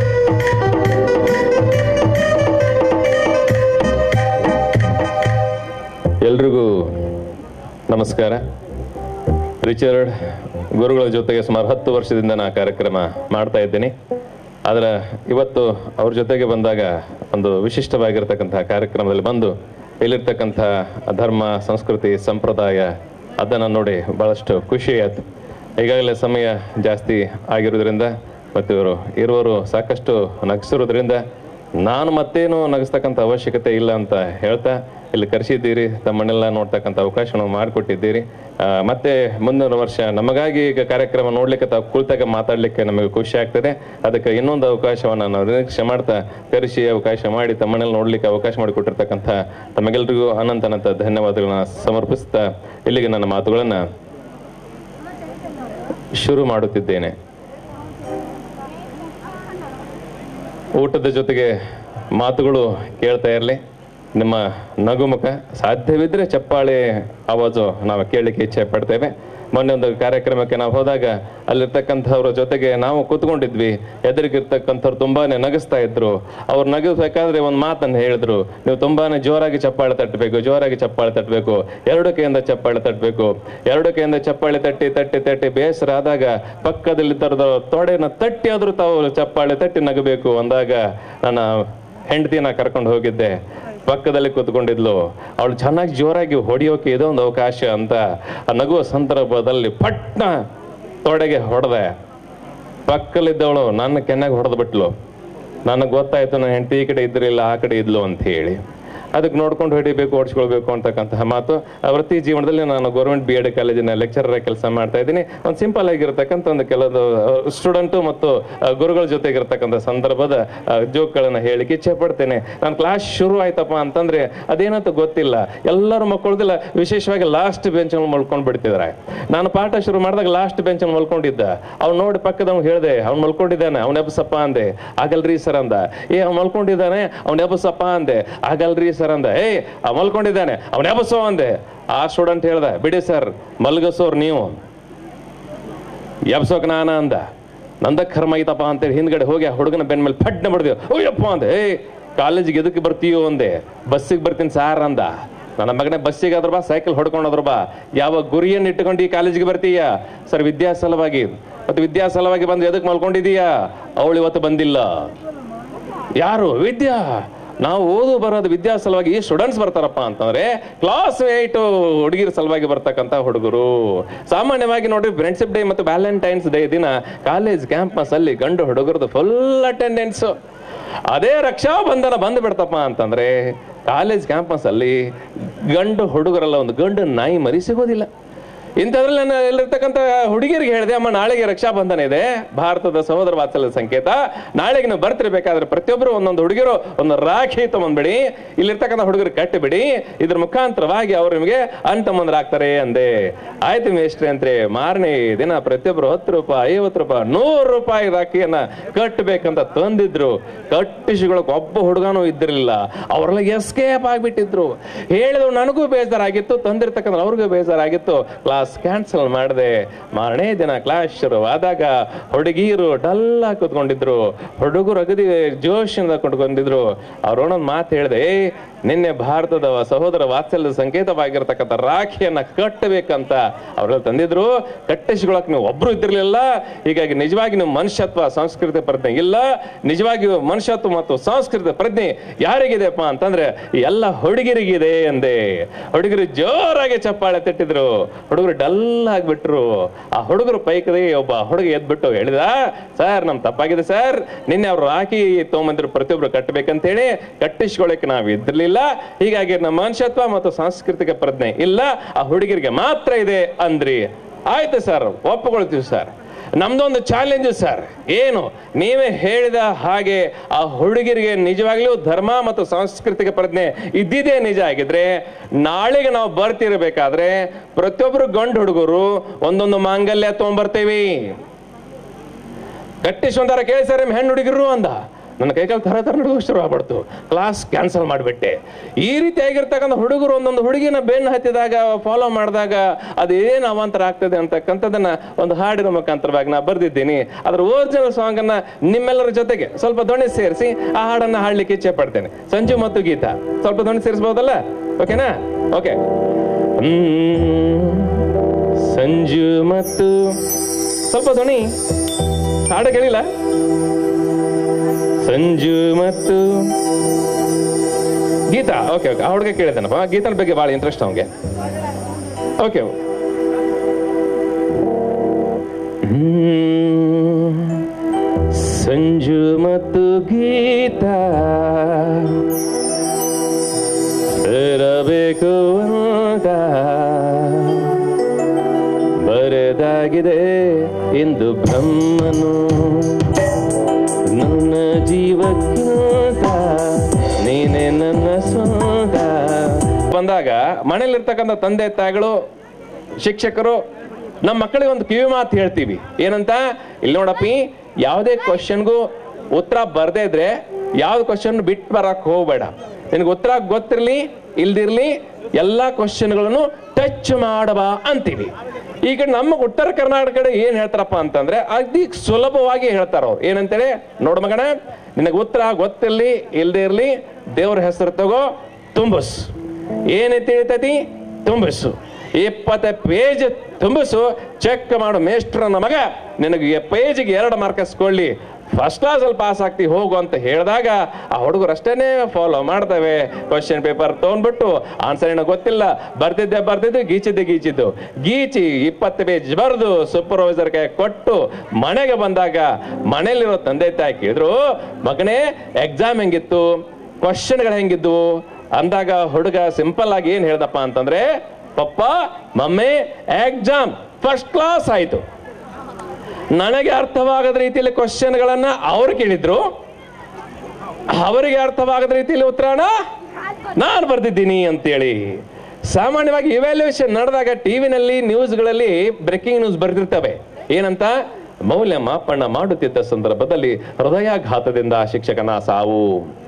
Speaker 6: ಎಲ್ರಿಗೂ ನಮಸ್ಕಾರ. ರಿಚರ್ಡ್ ಗುರುಗಳ ಜೊತೆಗೆ ಸುಮಾರು ಹತ್ತು ವರ್ಷದಿಂದ ನಾನು ಕಾರ್ಯಕ್ರಮ ಮಾಡ್ತಾ ಇದ್ದೀನಿ. ಆದರೆ ಇವತ್ತು ಅವ್ರ ಜೊತೆಗೆ ಬಂದಾಗ ಒಂದು ವಿಶಿಷ್ಟವಾಗಿರ್ತಕ್ಕಂಥ ಕಾರ್ಯಕ್ರಮದಲ್ಲಿ ಬಂದು ಇಲ್ಲಿರ್ತಕ್ಕಂಥ ಧರ್ಮ, ಸಂಸ್ಕೃತಿ, ಸಂಪ್ರದಾಯ ಅದನ್ನು ನೋಡಿ ಭಾಳಷ್ಟು ಖುಷಿ ಆಯಿತು. ಈಗಾಗಲೇ ಸಮಯ ಜಾಸ್ತಿ ಆಗಿರೋದ್ರಿಂದ ಮತ್ತು ಇವರು ಇರುವರು ಸಾಕಷ್ಟು ನಗಿಸಿರೋದ್ರಿಂದ ನಾನು ಮತ್ತೇನು ನಗಿಸ್ತಕ್ಕಂಥ ಅವಶ್ಯಕತೆ ಇಲ್ಲ ಅಂತ ಹೇಳ್ತಾ ಇಲ್ಲಿ ಕರೆಸಿದ್ದೀರಿ, ತಮ್ಮನ್ನೆಲ್ಲ ನೋಡ್ತಕ್ಕಂಥ ಅವಕಾಶವನ್ನು ಮಾಡಿಕೊಟ್ಟಿದ್ದೀರಿ. ಮತ್ತೆ ಮುಂದಿನ ವರ್ಷ ನಮಗಾಗಿ ಈಗ ಕಾರ್ಯಕ್ರಮ ನೋಡ್ಲಿಕ್ಕೆ ತಾವು ಕುಳಿತಾಗ ಮಾತಾಡಲಿಕ್ಕೆ ನಮಗೆ ಖುಷಿ ಆಗ್ತದೆ. ಅದಕ್ಕೆ ಇನ್ನೊಂದು ಅವಕಾಶವನ್ನು ನಾವು ನಿರೀಕ್ಷೆ ಮಾಡ್ತಾ ಕರೆಸಿ ಅವಕಾಶ ಮಾಡಿ ತಮ್ಮನ್ನೆಲ್ಲ ನೋಡ್ಲಿಕ್ಕೆ ಅವಕಾಶ ಮಾಡಿಕೊಟ್ಟಿರ್ತಕ್ಕಂಥ ತಮಗೆಲ್ಲರಿಗೂ ಅನಂತ ಅನಂತ ಧನ್ಯವಾದಗಳನ್ನ ಸಮರ್ಪಿಸ್ತಾ ಇಲ್ಲಿಗೆ ನನ್ನ ಮಾತುಗಳನ್ನು ಶುರು ಮಾಡುತ್ತಿದ್ದೇನೆ. ಊಟದ ಜೊತೆಗೆ ಮಾತುಗಳು ಕೇಳ್ತಾ ಇರಲಿ. ನಿಮ್ಮ ನಗುಮುಖ, ಸಾಧ್ಯವಿದ್ದರೆ ಚಪ್ಪಾಳೆ ಆವಾಜು ನಾವು ಕೇಳಲಿಕ್ಕೆ ಇಚ್ಛೆ ಪಡ್ತೇವೆ. ಮೊನ್ನೆ ಒಂದು ಕಾರ್ಯಕ್ರಮಕ್ಕೆ ನಾವು ಹೋದಾಗ ಅಲ್ಲಿರ್ತಕ್ಕಂಥವ್ರ ಜೊತೆಗೆ ನಾವು ಕೂತ್ಕೊಂಡಿದ್ವಿ. ಎದುರಿಗಿರ್ತಕ್ಕಂಥವ್ರು ತುಂಬಾನೇ ನಗಿಸ್ತಾ ಇದ್ರು. ಅವ್ರು ನಗಿಸ್ಬೇಕಾದ್ರೆ ಒಂದು ಮಾತನ್ನು ಹೇಳಿದ್ರು, ನೀವು ತುಂಬಾನೇ ಜೋರಾಗಿ ಚಪ್ಪಾಳೆ ತಟ್ಟಬೇಕು, ಜೋರಾಗಿ ಚಪ್ಪಾಳೆ ತಟ್ಟಬೇಕು, ಎರಡು ಕೈಯಿಂದ ಚಪ್ಪಾಳೆ ತಟ್ಟಬೇಕು. ಎರಡು ಕೈಯಿಂದ ಚಪ್ಪಾಳೆ ತಟ್ಟಿ ತಟ್ಟಿ ತಟ್ಟಿ ಬೇಸರ ಆದಾಗ ಪಕ್ಕದಲ್ಲಿ ತರದ ತೊಡೆನ ತಟ್ಟಿ ಆದ್ರೂ ತಾವು ಚಪ್ಪಾಳೆ ತಟ್ಟಿ ನಗಬೇಕು ಅಂದಾಗ ನನ್ನ ಹೆಂಡತಿನ ಕರ್ಕೊಂಡು ಹೋಗಿದ್ದೆ. ಪಕ್ಕದಲ್ಲಿ ಕೂತ್ಕೊಂಡಿದ್ಲು. ಅವಳು ಚೆನ್ನಾಗಿ ಜೋರಾಗಿ ಹೊಡಿಯೋಕೆ ಇದೊಂದು ಅವಕಾಶ ಅಂತ ಆ ನಗುವ ಸಂದರ್ಭದಲ್ಲಿ ಪಟ್ನ ತೊಡೆಗೆ ಹೊಡೆದೆ. ಪಕ್ಕದಲ್ಲಿದ್ದವಳು ನನ್ನ ಕೆನ್ನಾಗಿ ಹೊಡೆದು ಬಿಟ್ಲು. ನನಗೆ ಗೊತ್ತಾಯ್ತು ನನ್ನ ಹೆಂಡತಿ ಈ ಕಡೆ ಇದ್ರಿಲ್ಲ ಆ ಕಡೆ ಇದ್ಲು ಅಂತ ಹೇಳಿ. ಅದಕ್ಕೆ ನೋಡ್ಕೊಂಡು ಹೊಡಿಬೇಕು, ಓಡಿಸ್ಕೊಳ್ಬೇಕು ಅಂತಕ್ಕಂತಹ ಮಾತು. ವೃತ್ತಿ ಜೀವನದಲ್ಲಿ ನಾನು ಗೌರ್ಮೆಂಟ್ ಬಿ ಎಡ್ ಕಾಲೇಜಿನ ಲೆಕ್ಚರರ್ ಕೆಲಸ ಮಾಡ್ತಾ ಇದ್ದೀನಿ. ಒಂದು ಸಿಂಪಲ್ ಆಗಿರತಕ್ಕಂಥ ಒಂದು ಕೆಲವೊಂದು ಸ್ಟೂಡೆಂಟು ಮತ್ತು ಗುರುಗಳ ಜೊತೆಗಿರ್ತಕ್ಕಂಥ ಸಂದರ್ಭದ ಜೋಕ್ಗಳನ್ನು ಹೇಳಿಕೆ ಇಚ್ಛೆ ಪಡ್ತೇನೆ. ನಾನು ಕ್ಲಾಸ್ ಶುರು ಆಯ್ತಪ್ಪ ಅಂತಂದ್ರೆ ಅದೇನಂತ ಗೊತ್ತಿಲ್ಲ, ಎಲ್ಲರೂ ಮಕ್ಕಳದಿಲ್ಲ, ವಿಶೇಷವಾಗಿ ಲಾಸ್ಟ್ ಬೆಂಚಲ್ಲಿ ಮಲ್ಕೊಂಡು ಬಿಡ್ತಿದ್ದಾರೆ. ನಾನು ಪಾಠ ಶುರು ಮಾಡಿದಾಗ ಲಾಸ್ಟ್ ಬೆಂಚಲ್ಲಿ ಮಲ್ಕೊಂಡಿದ್ದ. ಅವ್ನು ನೋಡಿ ಪಕ್ಕದವ್ನು ಹೇಳಿದೆ, ಅವ್ನು ಮಲ್ಕೊಂಡಿದ್ದಾನೆ, ಅವ್ನ ಎಬ್ಬಸಪ್ಪ ಅಂದೆ. ಆಗಲ್ರಿ ಸರ್ ಅಂದ. ಏ ಅವ್ನು ಮಲ್ಕೊಂಡಿದ್ದಾನೆ, ಅವ್ನ ಎಬ್ಬಸಪ್ಪ ಅಂದೆ. ಆಗಲ್ರಿ ಸರ್ ಅಂದ. ಏಯ್ ಅವ್ ಮಲ್ಕೊಂಡಿದ್ದಾನೆ, ಅವ್ನ ಎಬ್ಬಸೋ ಅಂದೆ. ಆ ಸ್ಟೂಡೆಂಟ್ ಹೇಳ್ದ, ಬಿಡಿ ಸರ್ ಮಲ್ಗಸೋರ್ ನೀವು, ಎಬ್ಸೋಕ್ ನಾನ ಅಂದ. ನಂದ ಕರ್ಮ ಐತಪ್ಪ ಅಂತೇಳಿ ಹಿಂದ್ಗಡೆ ಹೋಗಿ ಆ ಹುಡುಗನ ಬೆನ್ ಮೇಲೆ ಫಡ್ನ ಬಿಡ್ದೇವು. ಓಯ್ಯಪ್ಪ ಅಂದೆ. ಏಯ್ ಕಾಲೇಜಿಗೆ ಎದಕ್ಕೆ ಬರ್ತೀಯೋ ಅಂದೆ. ಬಸ್ಸಿಗೆ ಬರ್ತೀನಿ ಸಾರ್ ಅಂದ. ನನ್ನ ಮಗನೇ ಬಸ್ಸಿಗೆ ಆದ್ರ ಬಾ, ಸೈಕಲ್ ಹೊಡ್ಕೊಂಡೋದ್ರ ಬಾ. ಯಾವ ಗುರಿಯನ್ನು ಇಟ್ಟುಕೊಂಡು ಈ ಕಾಲೇಜಿಗೆ ಬರ್ತೀಯ? ಸರ್ ವಿದ್ಯಾ ಸಲುವಾಗಿ. ಮತ್ತೆ ವಿದ್ಯಾ ಸಲುವಾಗಿ ಬಂದು ಎದಕ್ಕೆ ಮಲ್ಕೊಂಡಿದೀಯಾ? ಅವಳು ಇವತ್ತು ಬಂದಿಲ್ಲ. ಯಾರು? ವಿದ್ಯಾ. ನಾವು ಓದು ಬರೋದು ವಿದ್ಯಾ ಸಲುವಾಗಿ. ಈ ಸ್ಟೂಡೆಂಟ್ಸ್ ಬರ್ತಾರಪ್ಪ ಅಂತಂದ್ರೆ ಕ್ಲಾಸ್ ಏಟ್ ಹುಡುಗಿರ ಸಲುವಾಗಿ ಬರ್ತಕ್ಕಂಥ ಹುಡುಗರು. ಸಾಮಾನ್ಯವಾಗಿ ನೋಡ್ರಿ, ಫ್ರೆಂಡ್ಶಿಪ್ ಡೇ ಮತ್ತು ವ್ಯಾಲೆಂಟೈನ್ಸ್ ಡೇ ದಿನ ಕಾಲೇಜ್ ಕ್ಯಾಂಪಸ್ ಅಲ್ಲಿ ಗಂಡು ಹುಡುಗರದು ಫುಲ್ ಅಟೆಂಡೆನ್ಸ್. ಅದೇ ರಕ್ಷಾ ಬಂಧನ ಬಂದು ಬಿಡ್ತಪ್ಪ ಅಂತಂದ್ರೆ ಕಾಲೇಜ್ ಕ್ಯಾಂಪಸ್ ಅಲ್ಲಿ ಗಂಡು ಹುಡುಗರೆಲ್ಲ ಒಂದು ಗಂಡು ನಾಯಿ ಮರಿ ಸಿಗೋದಿಲ್ಲ. ಇಂಥದ್ರಲ್ಲಿ ನಾನು ಇಲ್ಲಿರ್ತಕ್ಕಂಥ ಹುಡುಗಿರಿಗೆ ಹೇಳಿದೆ, ಅಮ್ಮ ನಾಳೆಗೆ ರಕ್ಷಾ ಬಂಧನ ಇದೆ, ಭಾರತದ ಸಹೋದರ ವಾತ್ಸಲ್ಯದ ಸಂಕೇತ, ನಾಳೆಗೆ ನೀವು ಬರ್ತಿರ್ಬೇಕಾದ್ರೆ ಪ್ರತಿಯೊಬ್ಬರು ಒಂದೊಂದು ಹುಡುಗಿರು ಒಂದು ರಾಖಿ ತಗೊಂಡ್ಬಿಡಿ, ಇಲ್ಲಿರ್ತಕ್ಕಂಥ ಹುಡುಗರು ಕಟ್ಟಿಬಿಡಿ, ಇದ್ರ ಮುಖಾಂತರವಾಗಿ ಅವ್ರು ನಿಮಗೆ ಅಣ್ತಮ್ಮಂದ್ರಾಗ್ತಾರೆ ಅಂದೆ. ಆಯ್ತು ಮೇಷ್ಟ್ರಿ ಅಂತ್ರಿ. ಮಾರನೇ ದಿನ ಪ್ರತಿಯೊಬ್ಬರು ಹತ್ತು ರೂಪಾಯಿ ಐವತ್ತು ರೂಪಾಯಿ ನೂರು ರೂಪಾಯಿ ರಾಖಿಯನ್ನ ಕಟ್ಟಬೇಕಂತ ತಂದಿದ್ರು. ಕಟ್ಟಿಸಿಗಳಕ್ಕೆ ಒಬ್ಬ ಹುಡುಗನೂ ಇದ್ದಿರಲಿಲ್ಲ. ಅವರೆಲ್ಲ ಎಸ್ಕೇಪ್ ಆಗ್ಬಿಟ್ಟಿದ್ರು. ಹೇಳಿದ್ರು ನನಗೂ ಬೇಜಾರಾಗಿತ್ತು, ತಂದಿರ್ತಕ್ಕಂಥ ಅವ್ರಿಗೂ ಬೇಜಾರಾಗಿತ್ತು. ಕ್ಲಾಸ್ ಕ್ಯಾನ್ಸಲ್ ಮಾಡಿದೆ. ಮಾರನೇ ದಿನ ಕ್ಲಾಸ್ ಶುರುವಾದಾಗ ಹುಡುಗಿಯರು ಡಲ್ಲ ಕೂತ್ಕೊಂಡಿದ್ರು, ಹುಡುಗರು ಅಗದಿ ಜೋಶಿಂದ ಕೊಂಡ್ಕೊಂಡಿದ್ರು. ಅವ್ರೊಂದೊಂದು ಮಾತು ಹೇಳಿದೆ, ಏ ನಿನ್ನೆ ಭಾರತದ ಸಹೋದರ ವಾತ್ಸಲ್ಯದ ಸಂಕೇತವಾಗಿರ್ತಕ್ಕಂಥ ರಾಖಿಯನ್ನ ಕಟ್ಟಬೇಕಂತ ಅವ್ರೆಲ್ಲ ತಂದಿದ್ರು. ಕಟ್ಟಿಸಿಕೊಳಕ್ ನೀವು ಒಬ್ರು ಇದ್ದಿರ್ಲಿಲ್ಲ. ಹೀಗಾಗಿ ನಿಜವಾಗಿ ನೀವು ಮನುಷ್ಯತ್ವ ಸಂಸ್ಕೃತಿ ಪ್ರಜ್ಞೆ ಇಲ್ಲ. ನಿಜವಾಗಿಯೂ ಮನುಷ್ಯತ್ವ ಮತ್ತು ಸಂಸ್ಕೃತಿ ಪ್ರಜ್ಞೆ ಯಾರಿಗಿದೆಪ್ಪ ಅಂತಂದ್ರೆ ಎಲ್ಲ ಹುಡುಗಿರಿಗಿದೆ ಅಂದೆ. ಹುಡುಗರು ಜೋರಾಗಿ ಚಪ್ಪಾಳೆ ತಟ್ಟಿದ್ರು. ಹುಡುಗರು ಡಲ್ ಆಗ್ಬಿಟ್ರು. ಆ ಹುಡುಗರು ಪೈಕದಿ ಒಬ್ಬ ಹುಡುಗ ಎದ್ಬಿಟ್ಟು ಹೇಳಿದ, ಸರ್ ನಮ್ ತಪ್ಪಾಗಿದೆ ಸರ್, ನಿನ್ನೆ ಅವ್ರು ರಾಖಿ ತಗೊಂಬಂದ್ರು ಪ್ರತಿಯೊಬ್ರು ಕಟ್ಟಬೇಕಂತ ಹೇಳಿ, ಕಟ್ಟಿಸ್ಕೊಳಕ್ಕೆ ನಾವು ಇದ್ರಲಿಲ್ಲ. ಹೀಗಾಗಿ ನಮ್ಮ ಮನುಷ್ಯತ್ವ ಮತ್ತು ಸಾಂಸ್ಕೃತಿಕ ಪ್ರಜ್ಞೆ ಇಲ್ಲ, ಆ ಹುಡುಗರಿಗೆ ಮಾತ್ರ ಇದೆ ಅಂದ್ರಿ. ಆಯ್ತು ಸರ್, ಒಪ್ಪಿಕೊಳ್ತೀವಿ ಸರ್. ನಮ್ದೊಂದು ಚಾಲೆಂಜ್ ಸರ್. ಏನು? ನೀವೇ ಹೇಳಿದ ಹಾಗೆ ಆ ಹುಡುಗಿರಿಗೆ ನಿಜವಾಗ್ಲೂ ಧರ್ಮ ಮತ್ತು ಸಾಂಸ್ಕೃತಿಕ ಪ್ರಜ್ಞೆ ಇದ್ದಿದೆ ನಿಜ ಆಗಿದ್ರೆ, ನಾಳೆಗೆ ನಾವು ಬರ್ತಿರ್ಬೇಕಾದ್ರೆ ಪ್ರತಿಯೊಬ್ರು ಗಂಡು ಹುಡುಗರು ಒಂದೊಂದು ಮಾಂಗಲ್ಯ ತಗೊಂಡ್ಬರ್ತೇವಿ. ಕಟ್ಟಿಸೊಂದಾರ ಕೇಳಿ ಸರ್ ನಿಮ್ ಹೆಣ್ಣು ಹುಡುಗಿರು ಅಂದ. ನನ್ನ ಕೈಕಾಲು ತರ ತರ ನಡುವ ಶುರು ಆಗ್ಬಿಡ್ತು. ಕ್ಲಾಸ್ ಕ್ಯಾನ್ಸಲ್ ಮಾಡಿಬಿಟ್ಟೆ. ಈ ರೀತಿಯಾಗಿರ್ತಕ್ಕಂಥ ಹುಡುಗರು ಒಂದೊಂದು ಹುಡುಗಿನ ಬೆನ್ನು ಹತ್ತಿದಾಗ ಫಾಲೋ ಮಾಡಿದಾಗ ಅದು ಏನು ಅವಾಂತರ ಆಗ್ತದೆ ಅಂತಕ್ಕಂಥದ್ದನ್ನ ಒಂದು ಹಾಡಿನ ಮುಖಾಂತರವಾಗಿ ನಾ ಬರ್ದಿದ್ದೀನಿ. ಅದ್ರ ಒರಿಜಿನಲ್ ಸಾಂಗ್ ಅನ್ನ ನಿಮ್ಮೆಲ್ಲರ ಜೊತೆಗೆ ಸ್ವಲ್ಪ ಧ್ವನಿ ಸೇರಿಸಿ ಆ ಹಾಡನ್ನ ಹಾಡ್ಲಿಕ್ಕೆ ಇಚ್ಛೆ ಪಡ್ತೇನೆ. ಸಂಜು ಮತ್ತು ಗೀತಾ ಸ್ವಲ್ಪ ಧ್ವನಿ ಸೇರಿಸಬಹುದಲ್ಲ? ಓಕೆನಾ? ಓಕೆ. ಸಂಜು ಮತ್ತು ಸ್ವಲ್ಪ ಧ್ವನಿ ಹಾಡ ಕೇಳಿಲ್ಲ? ಸಂಜು ಮತ್ತು ಗೀತಾ. ಓಕೆ ಓಕೆ, ಆ ಹುಡುಗ ಕೇಳಿದ್ದಾನಪ್ಪ. ಗೀತನ ಬಗ್ಗೆ ಭಾಳ ಇಂಟ್ರೆಸ್ಟ್ ಅವನಿಗೆ. ಓಕೆ. ಸಂಜು ಮತ್ತು ಗೀತಾ ಇರಬೇಕು ಅಂತ ಬರೆದಾಗಿದೆ ಇಂದು ಬ್ರಹ್ಮನು. ನನ್ನ ಜೀವಕ್ಕಿಂತ ನೀನೆ ನನ್ನ ಸ್ವಂತ. ಬಂದಾಗ ಮನೇಲಿರ್ತಕ್ಕಂಥ ತಂದೆ ತಾಯಿಗಳು, ಶಿಕ್ಷಕರು ನಮ್ಮ ಮಕ್ಕಳಿಗೆ ಒಂದು ಕಿವಿ ಮಾತು ಹೇಳ್ತೀವಿ. ಏನಂತ? ಇಲ್ಲಿ ನೋಡಪ್ಪಿ, ಯಾವುದೇ ಕ್ವಶನ್ಗೂ ಉತ್ತರ ಬರ್ದೇ ಇದ್ರೆ ಯಾವ್ದು ಕ್ವಶನ್ ಬಿಟ್ಟು ಬರಕ್ ಹೋಗ್ಬೇಡ. ನಿನಗೆ ಉತ್ತರ ಗೊತ್ತಿರ್ಲಿ ಇಲ್ದಿರ್ಲಿ ಎಲ್ಲಾ ಕ್ವಶನ್ಗಳನ್ನು ಟಚ್ ಮಾಡಬಾ ಅಂತೀವಿ. ಈಗ ನಮ್ಮ ಉತ್ತರ ಕರ್ನಾಟಕ ಕಡೆ ಏನ್ ಹೇಳ್ತಾರಪ್ಪ ಅಂತಂದ್ರೆ ಅತಿ ಸುಲಭವಾಗಿ ಹೇಳ್ತಾರ ಅವ್ರು. ಏನಂತೇಳಿ, ನೋಡ ಮಗನ, ನಿನಗೆ ಉತ್ತರ ಗೊತ್ತಿರ್ಲಿ ಇಲ್ದೇ ಇರ್ಲಿ ದೇವ್ರ ಹೆಸರು ತಗೋ, ತುಂಬಿಸು. ಏನೇ ತಿಳಿತತಿ ತುಂಬಿಸು. ಇಪ್ಪತ್ತ ಪೇಜ್ ತುಂಬಿಸು, ಚೆಕ್ ಮಾಡು ಮೇಷ್ಟ್ರನ್ನ ಮಗ, ನಿನಗೆ ಪೇಜಿಗೆ ಎರಡು ಮಾರ್ಕಸ್ಕೊಳ್ಳಿ, ಫಸ್ಟ್ ಕ್ಲಾಸ್ ಅಲ್ಲಿ ಪಾಸ್ ಆಗ್ತಿ ಹೋಗು ಅಂತ ಹೇಳಿದಾಗ ಆ ಹುಡುಗರು ಅಷ್ಟೇನೆ ಫಾಲೋ ಮಾಡ್ತವೆ. ಕ್ವಶನ್ ಪೇಪರ್ ತಗೊಂಡ್ಬಿಟ್ಟು ಆನ್ಸರ್ ಏನೋ ಗೊತ್ತಿಲ್ಲ, ಬರ್ತಿದ್ದೆ ಬರ್ತಿದ್ದು ಗೀಚಿದ್ದೆ ಗೀಚಿದ್ದು ಗೀಚಿ ಇಪ್ಪತ್ತು ಪೇಜ್ ಬರೆದು ಸೂಪರ್ವೈಸರ್ ಕೈ ಕೊಟ್ಟು ಮನೆಗೆ ಬಂದಾಗ ಮನೇಲಿರೋ ತಂದೆ ತಾಯಿ ಕೇಳಿದ್ರು, ಮಗನೇ ಎಕ್ಸಾಮ್ ಹೆಂಗಿತ್ತು, ಕ್ವಶನ್ಗಳು ಹೆಂಗಿದ್ವು ಅಂದಾಗ ಹುಡುಗ ಸಿಂಪಲ್ ಆಗಿ ಏನ್ ಹೇಳ್ದಪ್ಪ ಅಂತಂದ್ರೆ, papa mummy exam first class ಆಯ್ತು. ನನಗೆ ಅರ್ಥವಾಗದ ರೀತಿಯಲ್ಲಿ ಕ್ವಶನ್ಗಳನ್ನ ಅವ್ರು ಕೇಳಿದ್ರು, ಅವರಿಗೆ ಅರ್ಥವಾಗದ ರೀತಿಯಲ್ಲಿ ಉತ್ತರನ ನಾನು ಬರ್ದಿದ್ದೀನಿ ಅಂತೇಳಿ. ಸಾಮಾನ್ಯವಾಗಿ ಇವ್ಯಾಲ್ಯೂಯೇಷನ್ ನಡೆದಾಗ ಟಿವಿನಲ್ಲಿ ನ್ಯೂಸ್ಗಳಲ್ಲಿ ಬ್ರೇಕಿಂಗ್ ನ್ಯೂಸ್ ಬರ್ದಿರ್ತವೆ. ಏನಂತ? ಮೌಲ್ಯ ಮಾಪನ ಮಾಡುತ್ತಿದ್ದ ಸಂದರ್ಭದಲ್ಲಿ ಹೃದಯಾಘಾತದಿಂದ ಶಿಕ್ಷಕನ ಸಾವು,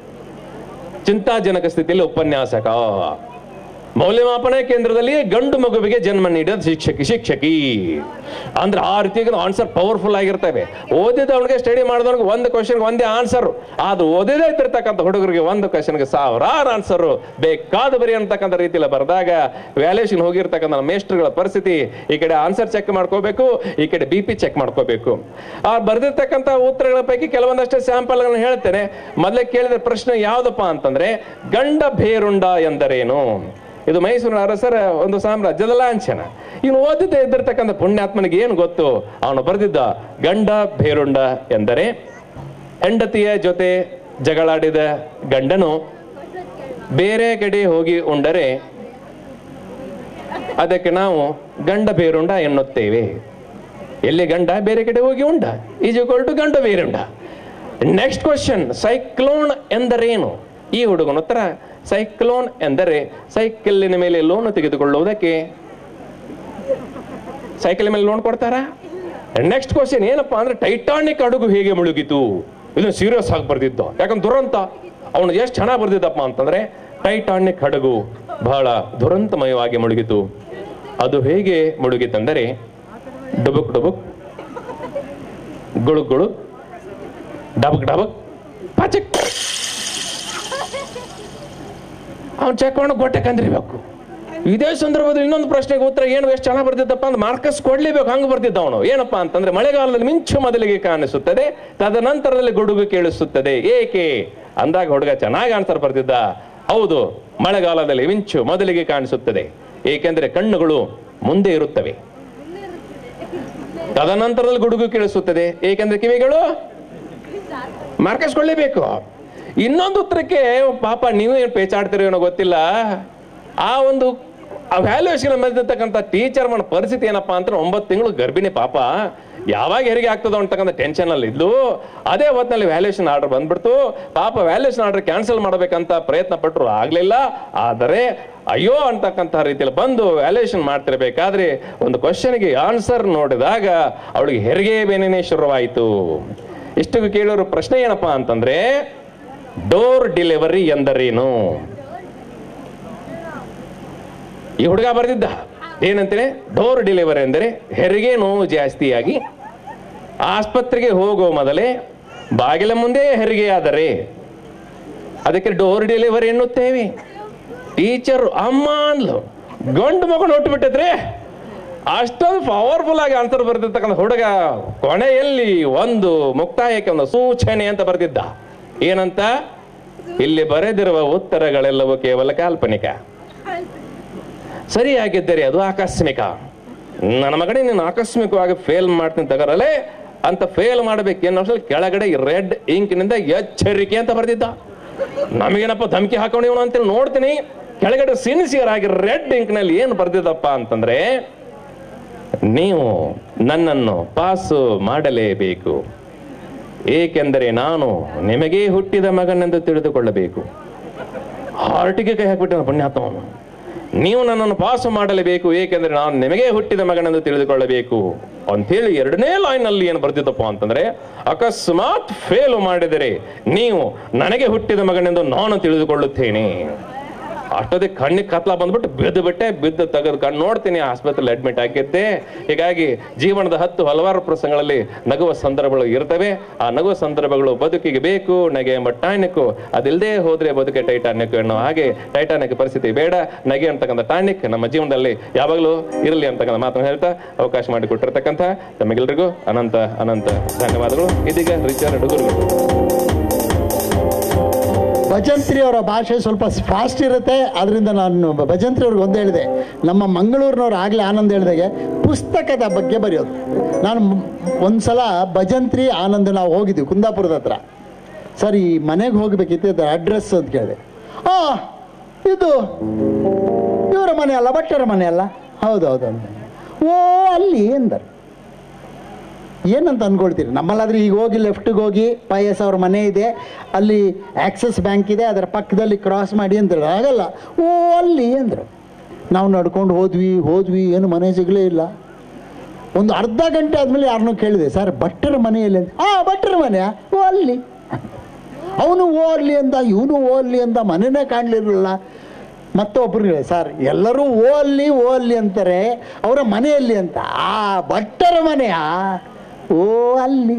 Speaker 6: ಚಿಂತಾಜನಕ ಸ್ಥಿತಿಯಲ್ಲಿ ಉಪನ್ಯಾಸಕ, ಮೌಲ್ಯಮಾಪನ ಕೇಂದ್ರದಲ್ಲಿ ಗಂಡು ಮಗುವಿಗೆ ಜನ್ಮ ನೀಡಿದ ಶಿಕ್ಷಕಿ ಶಿಕ್ಷಕಿ ಅಂದ್ರೆ ಆ ರೀತಿಯಾಗಿ ಆನ್ಸರ್ ಪವರ್ಫುಲ್ ಆಗಿರ್ತವೆ. ಓದಿದವನಿಗೆ ಸ್ಟಡಿ ಮಾಡಿದವನಿಗೆ ಒಂದು ಕ್ವಶನ್ಗೆ ಒಂದೇ ಆನ್ಸರ್, ಆದ್ರೂ ಓದಿದೇ ಇರ್ತಿರ್ತಕ್ಕಂಥ ಹುಡುಗರಿಗೆ ಒಂದು ಕ್ವಶನ್ಗೆ ಸಾವಿರಾರು ಆನ್ಸರ್ ಬೇಕಾದ ಬರಿ ಅಂತಕ್ಕಂಥ ರೀತಿಯಲ್ಲಿ ಬರೆದಾಗ ವ್ಯಾಲ್ಯೂಷನ್ ಹೋಗಿರ್ತಕ್ಕಂಥ ಮೇಸ್ಟರ್ಗಳ ಪರಿಸ್ಥಿತಿ, ಈ ಕಡೆ ಆನ್ಸರ್ ಚೆಕ್ ಮಾಡ್ಕೋಬೇಕು, ಈ ಕಡೆ ಬಿ ಪಿ ಚೆಕ್ ಮಾಡ್ಕೋಬೇಕು. ಆ ಬರ್ದಿರ್ತಕ್ಕಂಥ ಉತ್ತರಗಳ ಪೈಕಿ ಕೆಲವೊಂದಷ್ಟೇ ಸ್ಯಾಂಪಲ್ಗಳನ್ನ ಹೇಳ್ತೇನೆ. ಮೊದಲೇ ಕೇಳಿದ ಪ್ರಶ್ನೆ ಯಾವ್ದಪ್ಪ ಅಂತಂದ್ರೆ, ಗಂಡ ಭೇರುಂಡ ಎಂದರೇನು? ಇದು ಮೈಸೂರಿನ ಅರಸರ ಒಂದು ಸಾಮ್ರಾಜ್ಯದ ಲಾಂಛನ. ಇವನು ಓದಿದ್ದೇ ಇದ್ದಿರ್ತಕ್ಕಂಥ ಪುಣ್ಯಾತ್ಮನಿಗೆ ಏನು ಗೊತ್ತು? ಅವನು ಬರೆದಿದ್ದ, ಗಂಡ ಭೇರುಂಡ ಎಂದರೆ ಹೆಂಡತಿಯ ಜೊತೆ ಜಗಳಾಡಿದ ಗಂಡನು ಬೇರೆ ಕಡೆ ಹೋಗಿ ಉಂಡರೆ ಅದಕ್ಕೆ ನಾವು ಗಂಡ ಬೇರುಂಡ ಎನ್ನುತ್ತೇವೆ. ಎಲ್ಲಿ ಗಂಡ ಬೇರೆ ಕಡೆ ಹೋಗಿ ಉಂಡ ಈಸ್ ಈಕ್ವಲ್ ಟು ಗಂಡ ಬೇರುಂಡ. ನೆಕ್ಸ್ಟ್ ಕ್ವಶನ್, ಸೈಕ್ಲೋನ್ ಎಂದರೇನು? ಈ ಹುಡುಗನ ಉತ್ತರ, ಸೈಕ್ಲೋನ್ ಎಂದರೆ ಸೈಕಲ್ಲಿನ ಮೇಲೆ ಲೋನ್ ತೆಗೆದುಕೊಳ್ಳುವುದಕ್ಕೆ. ಸೈಕಲ್ ಮೇಲೆ ಲೋನ್ ಕೊಡ್ತಾರಾ? ನೆಕ್ಸ್ಟ್ ಕ್ವಶನ್ ಏನಪ್ಪಾ ಅಂದ್ರೆ, ಟೈಟಾನಿಕ್ ಹಡಗು ಹೇಗೆ ಮುಳುಗಿತು? ಇದನ್ನು ಸೀರಿಯಸ್ ಆಗಿ ಬರ್ದಿದ್ದ, ಯಾಕಂದ್ರೆ ದುರಂತ. ಅವನು ಎಷ್ಟು ಚೆನ್ನಾಗಿ ಬರ್ದಿದ್ದಪ್ಪ ಅಂತಂದ್ರೆ, ಟೈಟಾನಿಕ್ ಹಡಗು ಬಹಳ ದುರಂತಮಯವಾಗಿ ಮುಳುಗಿತು. ಅದು ಹೇಗೆ ಮುಳುಗಿತಂದರೆ, ಡುಬುಕ್ ಡುಬುಕ್, ಗುಳುಕ್ ಗುಳುಕ್, ಡಬಕ್ ಡಬಕ್, ಪಚಕ್. ಅವನು ಚೆಕ್ ಮಾಡಿ ಗೊಟ್ಟೆ ಕಂದಿರ್ಬೇಕು. ಇದೇ ಸಂದರ್ಭದಲ್ಲಿ ಇನ್ನೊಂದು ಪ್ರಶ್ನೆಗೆ ಉತ್ತರ ಏನು ಎಷ್ಟು ಚೆನ್ನಾಗಿ ಬರ್ತಿದ್ದಪ್ಪ ಅಂದ್ರೆ ಮಾರ್ಕಸ್ ಕೊಡ್ಲೇಬೇಕು, ಹಂಗೆ ಬರ್ತಿದ್ದ ಅವನು. ಏನಪ್ಪಾ ಅಂತಂದ್ರೆ, ಮಳೆಗಾಲದಲ್ಲಿ ಮಿಂಚು ಮೊದಲಿಗೆ ಕಾಣಿಸುತ್ತದೆ, ತದನಂತರದಲ್ಲಿ ಗುಡುಗು ಕೇಳಿಸುತ್ತದೆ. ಏಕೆ ಅಂದಾಗ ಹುಡುಗ ಚೆನ್ನಾಗಿ ಆನ್ಸರ್ ಬರ್ತಿದ್ದ. ಹೌದು, ಮಳೆಗಾಲದಲ್ಲಿ ಮಿಂಚು ಮೊದಲಿಗೆ ಕಾಣಿಸುತ್ತದೆ, ಏಕೆಂದ್ರೆ ಕಣ್ಣುಗಳು ಮುಂದೆ ಇರುತ್ತವೆ. ತದನಂತರದಲ್ಲಿ ಗುಡುಗು ಕೇಳಿಸುತ್ತದೆ, ಏಕೆಂದ್ರೆ ಕಿವಿಗಳು. ಮಾರ್ಕಸ್ ಕೊಳ್ಳೇಬೇಕು. ಇನ್ನೊಂದು ಉತ್ತರಕ್ಕೆ ಪಾಪ ನೀವು ಏನು ಪೇಚಾಡ್ತೀರೋ ಏನೋ ಗೊತ್ತಿಲ್ಲ, ಆ ಒಂದು ವ್ಯಾಲ್ಯೂಯೇಷನ್ ಬಂದಿರ್ತಕ್ಕಂಥ ಟೀಚರ್ ಮಾಡೋ ಪರಿಸ್ಥಿತಿ ಏನಪ್ಪಾ ಅಂತ, ಒಂಬತ್ತು ತಿಂಗಳು ಗರ್ಭಿಣಿ ಪಾಪ, ಯಾವಾಗ ಹೆರಿಗೆ ಆಗ್ತದೋ ಅಂತಕ್ಕಂಥ ಟೆನ್ಷನ್ ಅಲ್ಲಿ ಇದ್ಲು. ಅದೇ ಹೊತ್ತಿನಲ್ಲಿ ವ್ಯಾಲ್ಯೂಯೇಷನ್ ಆರ್ಡರ್ ಬಂದ್ಬಿಡ್ತು. ಪಾಪ ವ್ಯಾಲ್ಯೂಯೇಷನ್ ಆರ್ಡರ್ ಕ್ಯಾನ್ಸಲ್ ಮಾಡಬೇಕಂತ ಪ್ರಯತ್ನ ಪಟ್ಟರು, ಆಗ್ಲಿಲ್ಲ. ಆದರೆ ಅಯ್ಯೋ ಅಂತಕ್ಕಂಥ ರೀತಿಯಲ್ಲಿ ಬಂದು ವ್ಯಾಲ್ಯೂಯೇಷನ್ ಮಾಡ್ತಿರ್ಬೇಕಾದ್ರೆ ಒಂದು ಕ್ವಶನ್ಗೆ ಆನ್ಸರ್ ನೋಡಿದಾಗ ಅವಳಿಗೆ ಹೆರಿಗೆ ಬೇನೆನೇ ಶುರುವಾಯಿತು. ಇಷ್ಟು ಕೇಳೋರು ಪ್ರಶ್ನೆ ಏನಪ್ಪಾ ಅಂತಂದ್ರೆ, ಡೋರ್ ಡೆಲಿವರಿ ಎಂದರೇನು? ಈ ಹುಡುಗ ಬರ್ದಿದ್ದ ಏನಂತೇಳಿ, ಡೋರ್ ಡೆಲಿವರಿ ಎಂದರೆ ಹೆರಿಗೆ ನೋವು ಜಾಸ್ತಿಯಾಗಿ ಆಸ್ಪತ್ರೆಗೆ ಹೋಗೋ ಮೊದಲೇ ಬಾಗಿಲ ಮುಂದೆ ಹೆರಿಗೆ ಆದರೆ ಅದಕ್ಕೆ ಡೋರ್ ಡೆಲಿವರಿ ಎನ್ನುತ್ತೇವೆ. ಟೀಚರ್ ಅಮ್ಮ ಅಂದ್ಲು, ಗಂಡು ಮಗು ನೋಟ್ಬಿಟ್ಟಿದ್ರೆ ಅಷ್ಟೊಂದು ಪವರ್ಫುಲ್ ಆಗಿ ಆನ್ಸರ್ ಬರ್ದಿರ್ತಕ್ಕಂಥ ಹುಡುಗ ಕೊನೆಯಲ್ಲಿ ಒಂದು ಮುಕ್ತಾಯಕ್ಕೆ ಒಂದು ಸೂಚನೆ ಅಂತ ಬರ್ದಿದ್ದ. ಏನಂತ? ಇಲ್ಲಿ ಬರೆದಿರುವ ಉತ್ತರಗಳೆಲ್ಲವೂ ಕೇವಲ ಕಾಲ್ಪನಿಕ, ಸರಿಯಾಗಿದ್ದರೆ ಅದು ಆಕಸ್ಮಿಕ. ನನ್ನ ಮಗನೇ ನೀನು ಆಕಸ್ಮಿಕವಾಗಿ ಫೇಲ್ ಮಾಡ್ತೀನಿ ತಗರಲ್ಲೇ ಅಂತ ಫೇಲ್ ಮಾಡಬೇಕೇನೋ ಕೆಳಗಡೆ ರೆಡ್ ಇಂಕ್ನಿಂದ ಎಚ್ಚರಿಕೆ ಅಂತ ಬರ್ದಿದ್ದ. ನಮಗೇನಪ್ಪ ಧಮಕಿ ಹಾಕೊಂಡಿವನು ಅಂತೇಳಿ ನೋಡ್ತೀನಿ, ಕೆಳಗಡೆ ಸಿನ್ಸಿಯರ್ ಆಗಿ ರೆಡ್ ಇಂಕ್ನಲ್ಲಿ ಏನು ಬರ್ದಿದ್ದಪ್ಪ ಅಂತಂದ್ರೆ, ನೀವು ನನ್ನನ್ನು ಪಾಸು ಮಾಡಲೇಬೇಕು, ಏಕೆಂದರೆ ನಾನು ನಿಮಗೆ ಹುಟ್ಟಿದ ಮಗನೆಂದು ತಿಳಿದುಕೊಳ್ಳಬೇಕು. ಹಾರ್ಟಿಗೆ ಕೈ ಹಾಕ್ಬಿಟ್ಟೆ ಪುಣ್ಯಾತ್ಮನು. ನೀವು ನನ್ನನ್ನು ಪಾಸು ಮಾಡಲೇಬೇಕು, ಏಕೆಂದರೆ ನಾನು ನಿಮಗೆ ಹುಟ್ಟಿದ ಮಗನೆಂದು ತಿಳಿದುಕೊಳ್ಳಬೇಕು ಅಂತೇಳಿ ಎರಡನೇ ಲೈನ್ ಅಲ್ಲಿ ಏನು ಬರ್ತಿದ್ದಪ್ಪ ಅಂತಂದ್ರೆ, ಅಕಸ್ಮಾತ್ ಫೇಲ್ ಮಾಡಿದರೆ ನೀವು ನನಗೆ ಹುಟ್ಟಿದ ಮಗನೆಂದು ನಾನು ತಿಳಿದುಕೊಳ್ಳುತ್ತೇನೆ. ಅಷ್ಟೊತ್ತಿಗೆ ಕಣ್ಣಿಗೆ ಕತ್ಲ ಬಂದ್ಬಿಟ್ಟು ಬಿದ್ದು ಬಿಟ್ಟೆ, ಬಿದ್ದು ತೆಗೆದು ಕಣ್ಣು ನೋಡ್ತೀನಿ, ಆಸ್ಪತ್ರೆಯಲ್ಲಿ ಅಡ್ಮಿಟ್ ಆಗಿದ್ದೆ. ಹೀಗಾಗಿ ಜೀವನದ ಹತ್ತು ಹಲವಾರು ಪ್ರಸಂಗಗಳಲ್ಲಿ ನಗುವ ಸಂದರ್ಭಗಳು ಇರ್ತವೆ. ಆ ನಗುವ ಸಂದರ್ಭಗಳು ಬದುಕಿಗೆ ಬೇಕು. ನಗೆ ಎಂಬ ಟಾನಿಕ್, ಅದಿಲ್ಲದೆ ಹೋದ್ರೆ ಬದುಕೆ ಟೈಟಾನಿಕ್ ಎನ್ನುವ ಹಾಗೆ ಟೈಟಾನಿಕ್ ಪರಿಸ್ಥಿತಿ ಬೇಡ. ನಗೆ ಅಂತಕ್ಕಂಥ ಟಾನಿಕ್ ನಮ್ಮ ಜೀವನದಲ್ಲಿ ಯಾವಾಗಲೂ ಇರಲಿ ಅಂತಕ್ಕಂಥ ಮಾತನ್ನು ಹೇಳ್ತಾ ಅವಕಾಶ ಮಾಡಿಕೊಟ್ಟಿರ್ತಕ್ಕಂಥ ತಮಗೆಲ್ಲರಿಗೂ ಅನಂತ ಅನಂತ ಧನ್ಯವಾದಗಳು. ಇದೀಗ ರಿಚರ್ಡ್ ಗುರುಗಳು.
Speaker 1: ಭಜಂತ್ರಿ ಅವರ ಭಾಷೆ ಸ್ವಲ್ಪ ಫಾಸ್ಟ್ ಇರುತ್ತೆ, ಅದರಿಂದ ನಾನು ಭಜಂತ್ರಿ ಅವ್ರಿಗೆ ಒಂದು ಹೇಳಿದೆ, ನಮ್ಮ ಮಂಗಳೂರಿನವ್ರು ಆಗಲೇ ಆನಂದ್ ಹೇಳಿದಾಗೆ ಪುಸ್ತಕದ ಬಗ್ಗೆ ಬರೆಯೋದು. ನಾನು ಒಂದು ಸಲ ಭಜಂತ್ರಿ ಆನಂದ್ ನಾವು ಹೋಗಿದ್ವಿ ಕುಂದಾಪುರದ ಹತ್ರ. ಸರ್ ಈ ಮನೆಗೆ ಹೋಗಬೇಕಿತ್ತು, ಅದು ಅಡ್ರೆಸ್ ಅಂತ ಕೇಳಿದೆ. ಆ ಇದು ಇವರ ಮನೆ ಅಲ್ಲ, ಭಟ್ಟರ ಮನೆ ಅಲ್ಲ. ಹೌದು ಹೌದು ಅಂತ. ಓ ಅಲ್ಲಿ ಎಂದರು. ಏನಂತ ಅಂದ್ಕೊಳ್ತೀರಿ? ನಮ್ಮಲ್ಲಾದರೆ ಈಗ ಹೋಗಿ ಲೆಫ್ಟಿಗೆ ಹೋಗಿ ಪೈ ಎಸ್ ಅವ್ರ ಮನೆ ಇದೆ, ಅಲ್ಲಿ ಆಕ್ಸಿಸ್ ಬ್ಯಾಂಕ್ ಇದೆ, ಅದರ ಪಕ್ಕದಲ್ಲಿ ಕ್ರಾಸ್ ಮಾಡಿ ಅಂತೇಳಿ ಆಗಲ್ಲ. ಓ ಅಲ್ಲಿ ಅಂದರು. ನಾವು ನಡ್ಕೊಂಡು ಹೋದ್ವಿ ಹೋದ್ವಿ ಏನು ಮನೆ ಸಿಗಲೇ ಇಲ್ಲ. ಒಂದು ಅರ್ಧ ಗಂಟೆ ಆದಮೇಲೆ ಯಾರನ್ನೂ ಕೇಳಿದೆ, ಸರ್ ಭಟ್ಟರ ಮನೆಯಲ್ಲಿ ಅಂತ. ಹಾಂ ಭಟ್ಟರ ಮನೆಯಾ? ಓ ಅಲ್ಲಿ. ಅವನು ಓ ಅಲ್ಲಿ ಅಂತ, ಇವನು ಓ ಅಲ್ಲಿ ಅಂತ, ಮನೆಯೇ ಕಾಣಲಿರಲಿಲ್ಲ. ಮತ್ತೊಬ್ಬರು ಹೇಳಿ, ಸರ್ ಎಲ್ಲರೂ ಓ ಅಲ್ಲಿ ಓ ಅಲ್ಲಿ ಅಂತಾರೆ, ಅವರ ಮನೆಯಲ್ಲಿ ಅಂತ. ಆ ಭಟ್ಟರ ಮನೆಯಾ? ಓ ಅಲ್ಲಿ.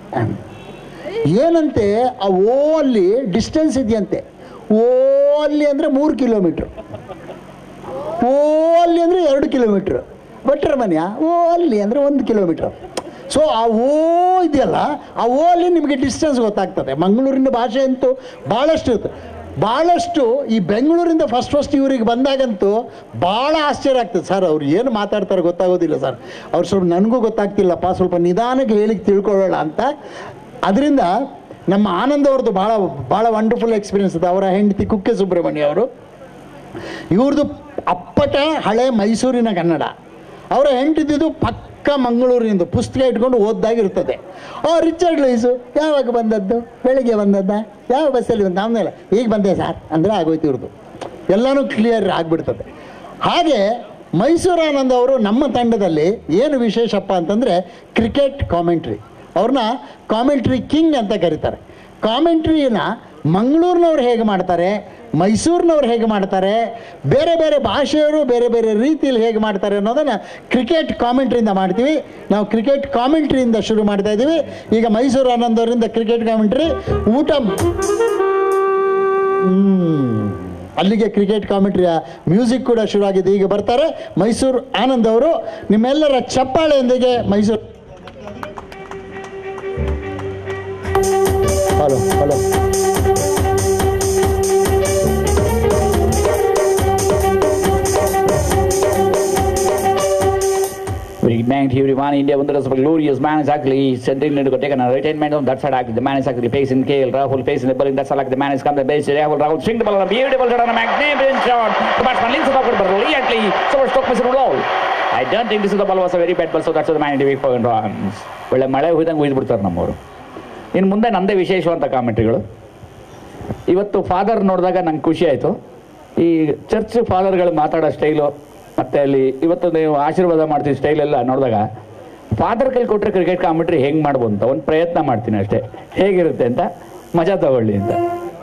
Speaker 1: ಏನಂತೆ ಆ ಓ ಅಲ್ಲಿ ಡಿಸ್ಟೆನ್ಸ್ ಇದೆಯಂತೆ. ಓ ಅಲ್ಲಿ ಅಂದರೆ ಮೂರು ಕಿಲೋಮೀಟ್ರ್, ಓ ಅಲ್ಲಿ ಅಂದರೆ ಎರಡು ಕಿಲೋಮೀಟ್ರ್. ಭಟ್ಟರ ಮನೆಯಾ? ಓ ಅಲ್ಲಿ ಅಂದರೆ ಒಂದು ಕಿಲೋಮೀಟ್ರ್. ಸೊ ಆ ಓ ಇದೆಯಲ್ಲ, ಆ ಓ ಅಲ್ಲಿ ನಿಮಗೆ ಡಿಸ್ಟೆನ್ಸ್ ಗೊತ್ತಾಗ್ತದೆ. ಮಂಗಳೂರಿನ ಭಾಷೆ ಅಂತೂ ಭಾಳಷ್ಟು ಇರುತ್ತೆ. ಭಾಳಷ್ಟು ಈ ಬೆಂಗಳೂರಿಂದ ಫಸ್ಟ್ ಫಸ್ಟ್ ಇವರಿಗೆ ಬಂದಾಗಂತೂ ಭಾಳ ಆಶ್ಚರ್ಯ ಆಗ್ತದೆ. ಸರ್ ಅವ್ರು ಏನು ಮಾತಾಡ್ತಾರೆ ಗೊತ್ತಾಗೋದಿಲ್ಲ ಸರ್, ಅವ್ರು ಸ್ವಲ್ಪ ನನಗೂ ಗೊತ್ತಾಗ್ತಿಲ್ಲಪ್ಪ, ಸ್ವಲ್ಪ ನಿಧಾನಕ್ಕೆ ಹೇಳಿಕ್ಕೆ ತಿಳ್ಕೊಳ್ಳೋಣ ಅಂತ. ಅದರಿಂದ ನಮ್ಮ ಆನಂದ್ ಅವ್ರದ್ದು ಭಾಳ ಭಾಳ ವಂಡರ್ಫುಲ್ ಎಕ್ಸ್ಪೀರಿಯನ್ಸ್ ಇದೆ. ಅವರ ಹೆಂಡತಿ ಕುಕ್ಕೆ ಸುಬ್ರಹ್ಮಣ್ಯ ಅವರು, ಇವ್ರದ್ದು ಅಪ್ಪಟ ಹಳೆ ಮೈಸೂರಿನ ಕನ್ನಡ. ಅವರ ಹೆಂಡತಿದ್ದು ಪಕ್ಕ ಮಂಗಳೂರಿನಿಂದ ಪುಸ್ತಕ ಇಟ್ಕೊಂಡು ಓದ್ದಾಗಿರ್ತದೆ. ಓ ರಿಚರ್ಡ್ ಲೂಯಿಸು ಯಾವಾಗ ಬಂದದ್ದು, ಬೆಳಿಗ್ಗೆ ಬಂದದ್ದ, ಯಾವ ಬಸ್ಸಲ್ಲಿ ಬಂದ, ಆಮೇಲೆ ಈಗ ಬಂದೆ ಸರ್ ಅಂದರೆ ಆಗೋಯ್ತು ಇವ್ರದ್ದು, ಎಲ್ಲನೂ ಕ್ಲಿಯರ್ ಆಗಿಬಿಡ್ತದೆ. ಹಾಗೆ ಮೈಸೂರು ಆನಂದ್ ಅವರು ನಮ್ಮ ತಂಡದಲ್ಲಿ ಏನು ವಿಶೇಷಪ್ಪ ಅಂತಂದರೆ ಕ್ರಿಕೆಟ್ ಕಾಮೆಂಟ್ರಿ. ಅವ್ರನ್ನ ಕಾಮೆಂಟ್ರಿ ಕಿಂಗ್ ಅಂತ ಕರೀತಾರೆ. ಕಾಮೆಂಟ್ರಿನ ಮಂಗಳೂರಿನವ್ರು ಹೇಗೆ ಮಾಡ್ತಾರೆ, ಮೈಸೂರಿನವ್ರು ಹೇಗೆ ಮಾಡ್ತಾರೆ, ಬೇರೆ ಬೇರೆ ಭಾಷೆಯವರು ಬೇರೆ ಬೇರೆ ರೀತಿಯಲ್ಲಿ ಹೇಗೆ ಮಾಡ್ತಾರೆ ಅನ್ನೋದನ್ನು ಕ್ರಿಕೆಟ್ ಕಾಮೆಂಟ್ರಿಯಿಂದ ಮಾಡ್ತೀವಿ. ನಾವು ಕ್ರಿಕೆಟ್ ಕಾಮೆಂಟ್ರಿಯಿಂದ ಶುರು ಮಾಡ್ತಾ ಇದ್ದೀವಿ. ಈಗ ಮೈಸೂರು ಆನಂದ್ ಅವರಿಂದ ಕ್ರಿಕೆಟ್ ಕಾಮೆಂಟ್ರಿ ಊಟ ಅಲ್ಲಿಗೆ ಕ್ರಿಕೆಟ್ ಕಾಮೆಂಟ್ರಿಯ ಮ್ಯೂಸಿಕ್ ಕೂಡ ಶುರುವಾಗಿದೆ. ಈಗ ಬರ್ತಾರೆ ಮೈಸೂರು ಆನಂದ್ ಅವರು. ನಿಮ್ಮೆಲ್ಲರ ಚಪ್ಪಾಳೆಯೊಂದಿಗೆ Mysuru. Hello hello
Speaker 5: Good night, everyone. India won the rest of a glorious man is actually sending to take an entertainment on that side. Actually, the man is actually facing K L Rahul facing the bowling. That's like the man is come the base. Rahul Rahul swing the ball on a beautiful shot on a magnificent shot. The batsman links it up brilliantly. So much stock missing all. I don't think this is the ball was a very bad ball. So that's the man to be for runs. ಒಳ್ಳೆ ಮಳೆ ಹೋಯ್ದಂಗೆ ಹೋಯ್ದುಬಿಡ್ತಾರೆ ನಮ್ಮವರು. ಇನ್ನು ಮುಂದೆ ನಮ್ಮದೇ ವಿಶೇಷವಂತ ಕಾಮೆಂಟ್ರಿಗಳು. ಇವತ್ತು ಫಾದರ್ ನೋಡಿದಾಗ ನಂಗೆ ಖುಷಿ ಆಯಿತು. ಈ ಚರ್ಚ್ ಫಾದರ್ಗಳು ಮಾತಾಡೋ ಸ್ಟೈಲು ಮತ್ತು ಅಲ್ಲಿ ಇವತ್ತು ನೀವು ಆಶೀರ್ವಾದ ಮಾಡ್ತೀವಿ ಸ್ಟೈಲೆಲ್ಲ ನೋಡಿದಾಗ ಫಾದರ್ ಕೈಲಿ ಕೊಟ್ಟರೆ ಕ್ರಿಕೆಟ್ ಕಾಮೆಂಟ್ರಿ ಹೆಂಗೆ ಮಾಡ್ಬೋದು ಅಂತ ಒಂದು ಪ್ರಯತ್ನ ಮಾಡ್ತೀನಿ ಅಷ್ಟೇ, ಹೇಗಿರುತ್ತೆ ಅಂತ ಮಜಾ ತಗೊಳ್ಳಿ ಅಂತ.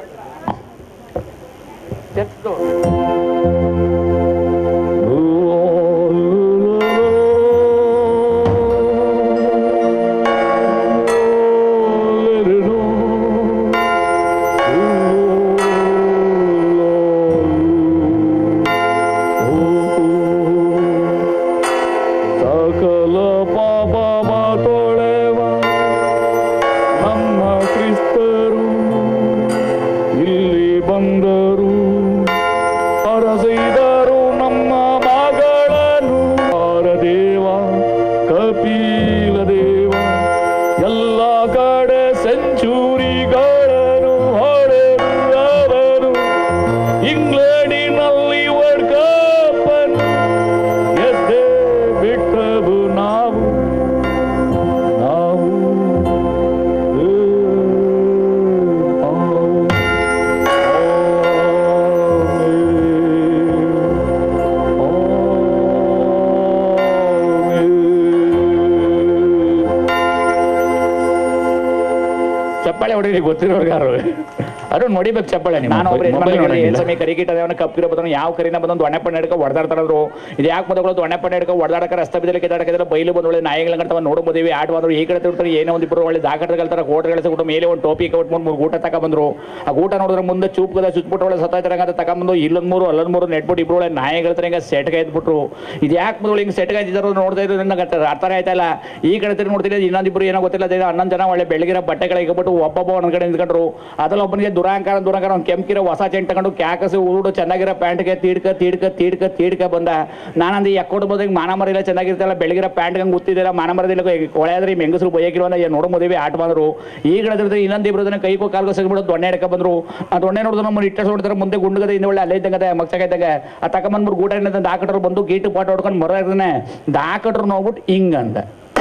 Speaker 5: ಗೊತ್ತಿರೋರ್ಗಾರು ಅದು ನೋಡಿಬೇಕು ಚಪ್ಪಳೆ. ನಾನು ಸಮಯ ಕರಿಗಿಟ್ಟ ಕಪ್ಪಿರೋ ಬಂದ ಯಾವ ಕರಿನ ಬಂದೊಂದು ಒಣ್ಣೆ ಪಣ್ಣೆ ಹಿಡ್ಕೊ ಹೊಡೆದಾಡ್ತಾರದ್ರು. ಇದು ಯಾಕೆ ಮೊದಲು ಒಣ್ಣೆ ಪಣ್ಣೆ ಹಿಡ್ಕೊ ಹೊಡೆದಾಡಕ ರಸ್ತೆ ಬಿದ್ದಲಿ ಕಿದಾಡಕಿದ್ರೆ ಬೈಲು ಬಂದು ಒಳ್ಳೆ ನಾಯಿಗಳಂತ ನೋಡ್ಬೋದಿವಿ. ಆಟ ಬಂದ್ರು ಈ ಕಡೆ ತಿರ್ತಾರೆ ಏನೋ ಒಂದಿಬ್ಬರು ಒಳ್ಳೆ ದಾಖಲೆಗಳ ಹೋಟೆಲ್ಗಳ ಮೇಲೆ ಒಂದು ಟೋಪಿ ಕಟ್ ಮೂರು ಮೂರು ಊಟ ತಗೊಂಡ್ಬಂದ್ರು. ಆ ಊಟ ನೋಡಿದ್ರೆ ಮುಂದೆ ಚೂಪ್ಗದ ಚುಚ್ಬಿಟ್ಟು ಒಳ್ಳೆ ಸತ್ತಾಯ್ತಾರ ಅಂತ ತಗೊಂಡ್ಬಂದು ಇಲ್ಲೊಂದು ಮೂರು ಅಲ್ಲೊಂದು ಮೂರು ನೆಟ್ಬಿಟ್ಟು ಇಬ್ರು ಒಳ್ಳೆ ನಾಯಿಗಳ ಹಿಂಗೆ ಸೆಟ್ಗೆ ಎದ್ಬಿಟ್ರು. ಇದು ಯಾಕೆ ಮೊದಲು ಹಿಂಗೆ ಸೆಟ್ಗೆ ಇದ್ದರು ನೋಡ್ತಾ ಇದ್ರು ನನಗೆ ಅರ್ಥ ಆಯ್ತಲ್ಲ. ಈ ಕಡೆ ತಿರುಗಿ ನೋಡ್ತಿಲ್ಲ ಇನ್ನೊಂದಿಬ್ರು ಏನೋ ಗೊತ್ತಿಲ್ಲ ಹನ್ನೊಂದು ಜನ ಒಳ್ಳೆ ಬೆಳಗಿರೋ ಬಟ್ಟೆಗಳ ಇಟ್ಬಿಟ್ಟು ಒಬ್ಬೊಬ್ಬ ಒಂದ್ ಕಡೆ ನಿಂತ್ಕೊಂಡ್ರು. ಅದ್ರಲ್ಲಿ ಒಬ್ಬನಿಗೆ ದುರಾಂಕಾರ ದುರಾಂಕಾರ ಒಂದು ಕೆಂಪಿರೋ ಹೊಸ ಚೆಂಟ್ ತಗೊಂಡು ಕ್ಯಾಕಸಿ ಉರುಡು ಚೆನ್ನಾಗಿರೋ ಪ್ಯಾಂಟ್ಗೆ ತೀಡ್ಕ ತೀಡ್ಕ ತೀಡ್ಕ ತೀಡ್ಕ ಬಂದ. ನಾನಂದು ಎಕ್ಕೊಡ್ ಬೋದಾಗ ಮಾನ ಮರಿಲ್ಲ ಚೆನ್ನಾಗಿರ್ತಲ್ಲ ಬೆಳಗಿರೋ ಪ್ಯಾಂಟ್ ಹಂಗೆ ಗೊತ್ತಿದ್ದಿಲ್ಲ ಮಾನ ಮರದಿಲ್ಲ ಕೊಳೆಯಾದ್ರೆ ಈ ಮೆಂಗಸರು ಬೈಕಿಲ್ವ ನೋಡೋ ಮದುವೆ ಆಟ ಬಂದ್ರು. ಈಗ ಹೇಳಿದ್ರೆ ಇನ್ನೊಂದು ಇಬ್ಬರು ಕೈಕೋ ಕಾಲ್ಗೋ ಸಿಗ್ಬಿಟ್ಟು ದೊಣ್ಣೆ ಹಿಡ್ಕ ಬಂದ್ರು. ಆ ದೊಣ್ಣೆ ನೋಡಿದ್ರೆ ನಮ್ಮ ಇಟ್ಟ ನೋಡಿದ್ರೆ ಮುಂದೆ ಗುಂಡಗದ ಇಂದ ಒಳ್ಳೆ ಅಲ್ಲೇ ಇದ್ದಂಗದ ಮಕ್ಸಾಗೈದಾಗ ಆ ತಗೊಂಬಂದ್ಬಿಟ್ಟು ಊಟ ಏನಂತ ದಾಕಟ್ರು ಬಂದು ಗೀಟು ಪಾಟ್ ಹೊಡ್ಕೊಂಡು ಮರ ಇರ್ತಾನೆ ದಾಕಟ್ರು ನೋಡ್ಬಿಟ್ಟು ಹಿಂಗಂದ.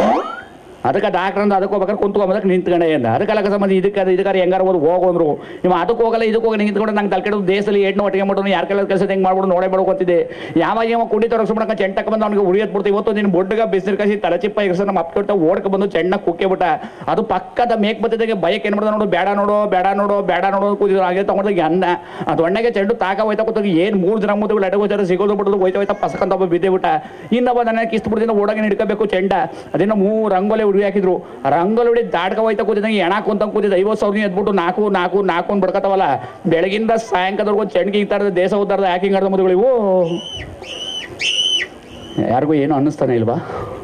Speaker 5: ಅದಕ್ಕೆ ಡಾಕ್ಟರ್ ಅಂದ್ರೆ ಅದಕ್ಕೆ ಹೋಗ್ಬೇಕಾದ್ರೆ ಕುಂತ್ಕೊಂಬದಕ್ಕೆ ನಿಂತ್ಕೊಂಡೆ ಅಂದ. ಅದಕ್ಕೆಲ್ಲ ಸಂಬಂಧ ಇದಕ್ಕೆ ಇದಕ್ಕೆ ಹೆಂಗಾರ ಹೋದ್ರು ಹೋಗೋಂದ್ರು. ನೀವು ಅದಕ್ಕೆ ಹೋಗಲ್ಲ ಇದಕ್ಕೆ ಹೋಗಿ ನಿಂತ್ಕೊಂಡು ನಂಗೆ ತಲೆಕೆಡು ದೇಶದಲ್ಲಿ ಏಟ್ನ ಒಟ್ಟಿಗೆ ಮಾಡೋದು ಯಾರ ಕೆಲ ಕೆಲಸ ಹೆಂಗೆ ಮಾಡ್ಬಿಡು ನೋಡೇ ಮಾಡ್ಕೊತಿದ್ದೆ. ಯಾವಾಗ ಯಾವ ಕುಡಿ ತರಸ್ಬಿಡಕ ಚೆಂಟಕ್ಕೆ ಬಂದು ಅವ್ನಿಗೆ ಉರಿಯತ್ ಬಿಡ್ತು. ಇವತ್ತು ನೀನು ಬೊಡ್ಡಗ ಬಿಸಿರು ಕಸಿ ತಲೆಚಿಪ್ಪ ಇರ್ಸ ನಮ್ಮ ಅಪ್ಪಿಟ್ಟ ಓಡ್ಕ ಬಂದು ಚೆಂಡಕ್ಕೆ ಕುಕ್ಕೆ ಬಿಟ್ಟ. ಅದು ಪಕ್ಕದ ಮೇಕ್ ಬತ್ತಿದಾಗೆ ಬಯಕ್ಕೆ ಏನು ಮಾಡ್ದ ನೋಡು ಬೇಡ ನೋಡು ಬೇಡ ನೋಡು ಬೇಡ ನೋಡು ಕೂತಿದ್ರು. ಹಾಗೆ ತಗೊಂಡಾಗ ಅನ್ನ ಅದು ಒಣ್ಣೆಗೆ ಚೆಂಡು ತಾಕ ಹೋಯ್ತಾ ಕೂತಾಗ ಏನು ಮೂರು ಜನ ಮುದ್ದು ಲಡ ಹೋಚಾರ ಸಿಗೋದು ಬಿಡೋದು ಹೋಯ್ತಾ ಹೋಯ್ತಾ ಪಸಕಂತ ಒಬ್ಬ ಬಿದ್ದೆ ಬಿಟ್ಟ. ಇನ್ನೊಬ್ಬ ನನ್ನ ಕಿಸ್ತು ಬಿಡ್ದಿಂದ ಓಡಾಗಿ ಹಿಡ್ಕೋಬೇಕು ಚೆಂಡ. ಅದೇನೋ ಮೂರು ರಂಗೋಲೆ ಉರಿ ಹಾಕಿದ್ರು. ರಂಗೋಲಿ ಹೊಡಿ ದಾಡ್ಕ ಹೋಯ್ತಾ ಕೂತಿದ್ದಂಗೆ ಎಣ ಕುಂತ ಕೂತಿದ್ದ ಐವತ್ತು ಸಾವಿರ ಎದ್ಬಿಟ್ಟು ನಾಲ್ಕು ನಾಲ್ಕು ನಾಲ್ಕು ಅಂತ ಬಡ್ಕತ್ತವಲ್ಲ. ಬೆಳಗಿಂದ ಸಾಯಂಕಾಲದವರೆಗೂ ಚೆಂಡಿಗೆ ಇರ್ತಾರದ ದೇಶ ಉದ್ದಾರದ ಯಾಕೆ ಹಿಂಗಾಡ್ದ ಮದುವೆಗಳಿವು ಯಾರಿಗೂ ಏನು ಅನ್ನಿಸ್ತಾನೆ ಇಲ್ವಾ?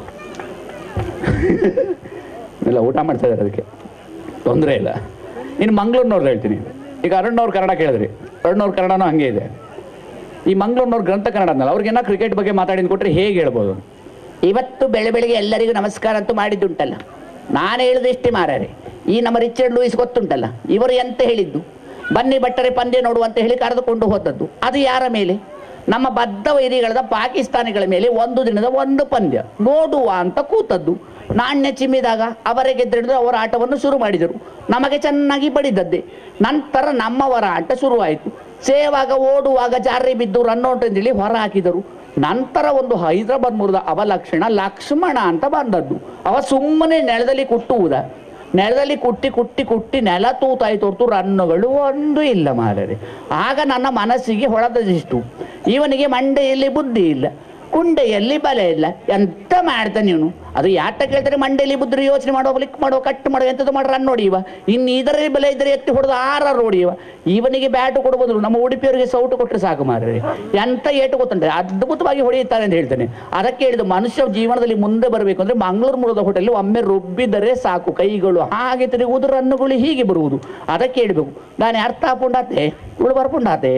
Speaker 5: ಇಲ್ಲ ಊಟ ಮಾಡ್ತಾ ಇದ್ದಾರೆ ಅದಕ್ಕೆ ತೊಂದರೆ ಇಲ್ಲ. ಇನ್ನು ಮಂಗಳೂರಿನವ್ರು ಹೇಳ್ತೀನಿ. ಈಗ ಅರುಣ್ನವ್ರು ಕನ್ನಡ ಕೇಳಿದ್ರಿ. ಅರುಣ್ನವ್ರ ಕನ್ನಡನೂ ಹಂಗೆ ಇದೆ. ಈ ಮಂಗಳೂರಿನವ್ರು ಗ್ರಂಥ ಕನ್ನಡ ಅನ್ನಲ್ಲ ಅವ್ರಿಗೇನ ಕ್ರಿಕೆಟ್ ಬಗ್ಗೆ ಮಾತಾಡಿದ್ ಕೊಟ್ರೆ ಹೇಗೆ ಹೇಳ್ಬೋದು? ಇವತ್ತು ಬೆಳೆ ಬೆಳಿಗ್ಗೆ ಎಲ್ಲರಿಗೂ ನಮಸ್ಕಾರ ಅಂತೂ ಮಾಡಿದ್ದುಂಟಲ್ಲ. ನಾನು ಹೇಳಿದಷ್ಟೇ ಮಾರಾರೆ. ಈ ನಮ್ಮ ರಿಚರ್ಡ್ ಲೂಯಿಸ್ ಗೊತ್ತುಂಟಲ್ಲ ಇವರು ಎಂತ ಹೇಳಿದ್ದು? ಬನ್ನಿ ಬಟ್ಟರೆ ಪಂದ್ಯ ನೋಡು ಅಂತ ಹೇಳಿ ಕರೆದುಕೊಂಡು ಹೋದದ್ದು. ಅದು ಯಾರ ಮೇಲೆ? ನಮ್ಮ ಬದ್ಧ ವೈರಿಗಳಾದ ಪಾಕಿಸ್ತಾನಿಗಳ ಮೇಲೆ ಒಂದು ದಿನದ ಒಂದು ಪಂದ್ಯ ನೋಡುವ ಅಂತ ಕೂತದ್ದು. ನಾಣ್ಯ ಚಿಮ್ಮಿದಾಗ ಅವರೇ ಗೆದ್ದಿಡಿದು ಅವರ ಆಟವನ್ನು ಶುರು ಮಾಡಿದರು. ನಮಗೆ ಚೆನ್ನಾಗಿ ಬಡಿದದ್ದೇ. ನಂತರ ನಮ್ಮವರ ಆಟ ಶುರುವಾಯಿತು. ಸೇವಾಗ ಓಡುವಾಗ ಜಾರಿ ಬಿದ್ದು ರನ್ನೌಟ್ ಅಂತೇಳಿ ಹೊರ ಹಾಕಿದರು. ನಂತರ ಒಂದು ಹೈದರಾಬಾದ್ ಮುರಿದ ಅವಲಕ್ಷಣ ಲಕ್ಷ್ಮಣ ಅಂತ ಬಂದದ್ದು. ಅವ ಸುಮ್ಮನೆ ನೆಲದಲ್ಲಿ ಕುಟ್ಟುವುದ, ನೆಲದಲ್ಲಿ ಕುಟ್ಟಿ ಕುಟ್ಟಿ ಕುಟ್ಟಿ ನೆಲ ತೂತಾಯ್ತು ಹೊರತು ರನ್ನುಗಳು ಒಂದು ಇಲ್ಲ ಮಾರರೆ. ಆಗ ನನ್ನ ಮನಸ್ಸಿಗೆ ಹೊಳೆದದಿಷ್ಟು, ಇವನಿಗೆ ಮಂಡೆಯಲ್ಲಿ ಬುದ್ಧಿ ಇಲ್ಲ, ಕುಂಡೆಯಲ್ಲಿ ಬಲೆ ಇಲ್ಲ, ಎಂತ ಮಾಡ್ತಾನೆ ಇವನು. ಅದು ಯಾಟ ಕೇಳ್ತಾರೆ, ಮಂಡೆಯಲ್ಲಿ ಬುದ್ಧಿ ಯೋಚನೆ ಮಾಡೋ, ಕ್ಲಿಕ್ ಮಾಡೋ, ಕಟ್ ಮಾಡೋ, ಎಂಥದ್ದು ಮಾಡಿ ರನ್ ನೋಡಿವ. ಇನ್ನು ಇದರಲ್ಲಿ ಬೆಲೆ ಇದ್ರೆ ಎತ್ತಿ ಹೊಡೆದು ಆರ ನೋಡಿವ. ಇವನಿಗೆ ಬ್ಯಾಟು ಕೊಡ್ಬೋದು, ನಮ್ಮ ಉಡುಪಿಯವರಿಗೆ ಸೌಟು ಕೊಟ್ಟರೆ ಸಾಕು ಮಾರ್ರೆ. ಎಂತ ಏಟು ಗೊತ್ತುಂಟೆ, ಅದ್ಭುತವಾಗಿ ಹೊಡೆಯುತ್ತಾರೆ ಅಂತ ಹೇಳ್ತಾನೆ. ಅದಕ್ಕೆ ಹೇಳಿದ್ದು, ಮನುಷ್ಯ ಜೀವನದಲ್ಲಿ ಮುಂದೆ ಬರಬೇಕು ಅಂದ್ರೆ ಮಂಗಳೂರು ಮುರದ ಹೋಟೆಲ್ ಒಮ್ಮೆ ರುಬ್ಬಿದರೆ ಸಾಕು ಕೈಗಳು, ಹಾಗೆ ತಿರುಗುವುದು, ರನ್ನುಗಳು ಹೀಗೆ ಬರುವುದು. ಅದಕ್ಕೆ ಹೇಳ್ಬೇಕು, ನಾನು ಅರ್ಥ ಪುಂಡಾತೆ ಇವಳು ಬರ್ಪುಂಡಾತೆ.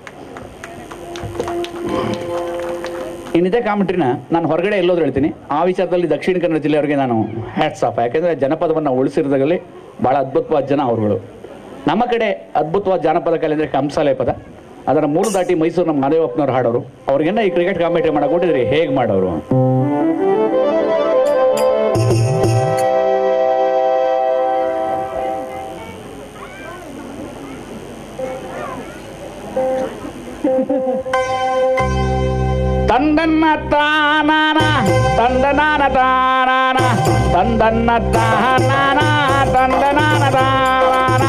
Speaker 5: ಇನ್ನಿದೆ ಕಾಮೆಂಟ್ರಿನ ನಾನು ಹೊರಗಡೆ ಎಲ್ಲೋದ್ರು ಹೇಳ್ತೀನಿ. ಆ ವಿಚಾರದಲ್ಲಿ ದಕ್ಷಿಣ ಕನ್ನಡ ಜಿಲ್ಲೆಯವರಿಗೆ ನಾನು ಹ್ಯಾಟ್ಸ್ ಆಫ್. ಯಾಕೆಂದರೆ ಜನಪದವನ್ನು ಉಳಿಸಿರೋದ್ರಲ್ಲಿ ಭಾಳ ಅದ್ಭುತವಾದ ಜನ ಅವರುಗಳು. ನಮ್ಮ ಕಡೆ ಅದ್ಭುತವಾದ ಜಾನಪದ ಕಲೆ ಅಂದರೆ ಕಂಸಾಲೆ ಪದ. ಅದನ್ನು ಮೂರು ದಾಟಿ ಮೈಸೂರು ನಮ್ಮ ಮಾದೇವಪ್ಪನವ್ರು ಹಾಡೋರು. ಅವ್ರಿಗೆಲ್ಲ ಈ ಕ್ರಿಕೆಟ್ ಕಾಮೆಂಟ್ರಿ ಮಾಡಕ್ಕೆ ಕೊಟ್ಟಿದ್ರಿ, ಹೇಗೆ ಮಾಡೋರು? ತಂದನ್ನ ತಾನಾನ ತಂದನಾನ ತಾನಾನ ತಂದನ್ನ ತಾನಾನ ತಂದನಾನ ತಾನಾನ.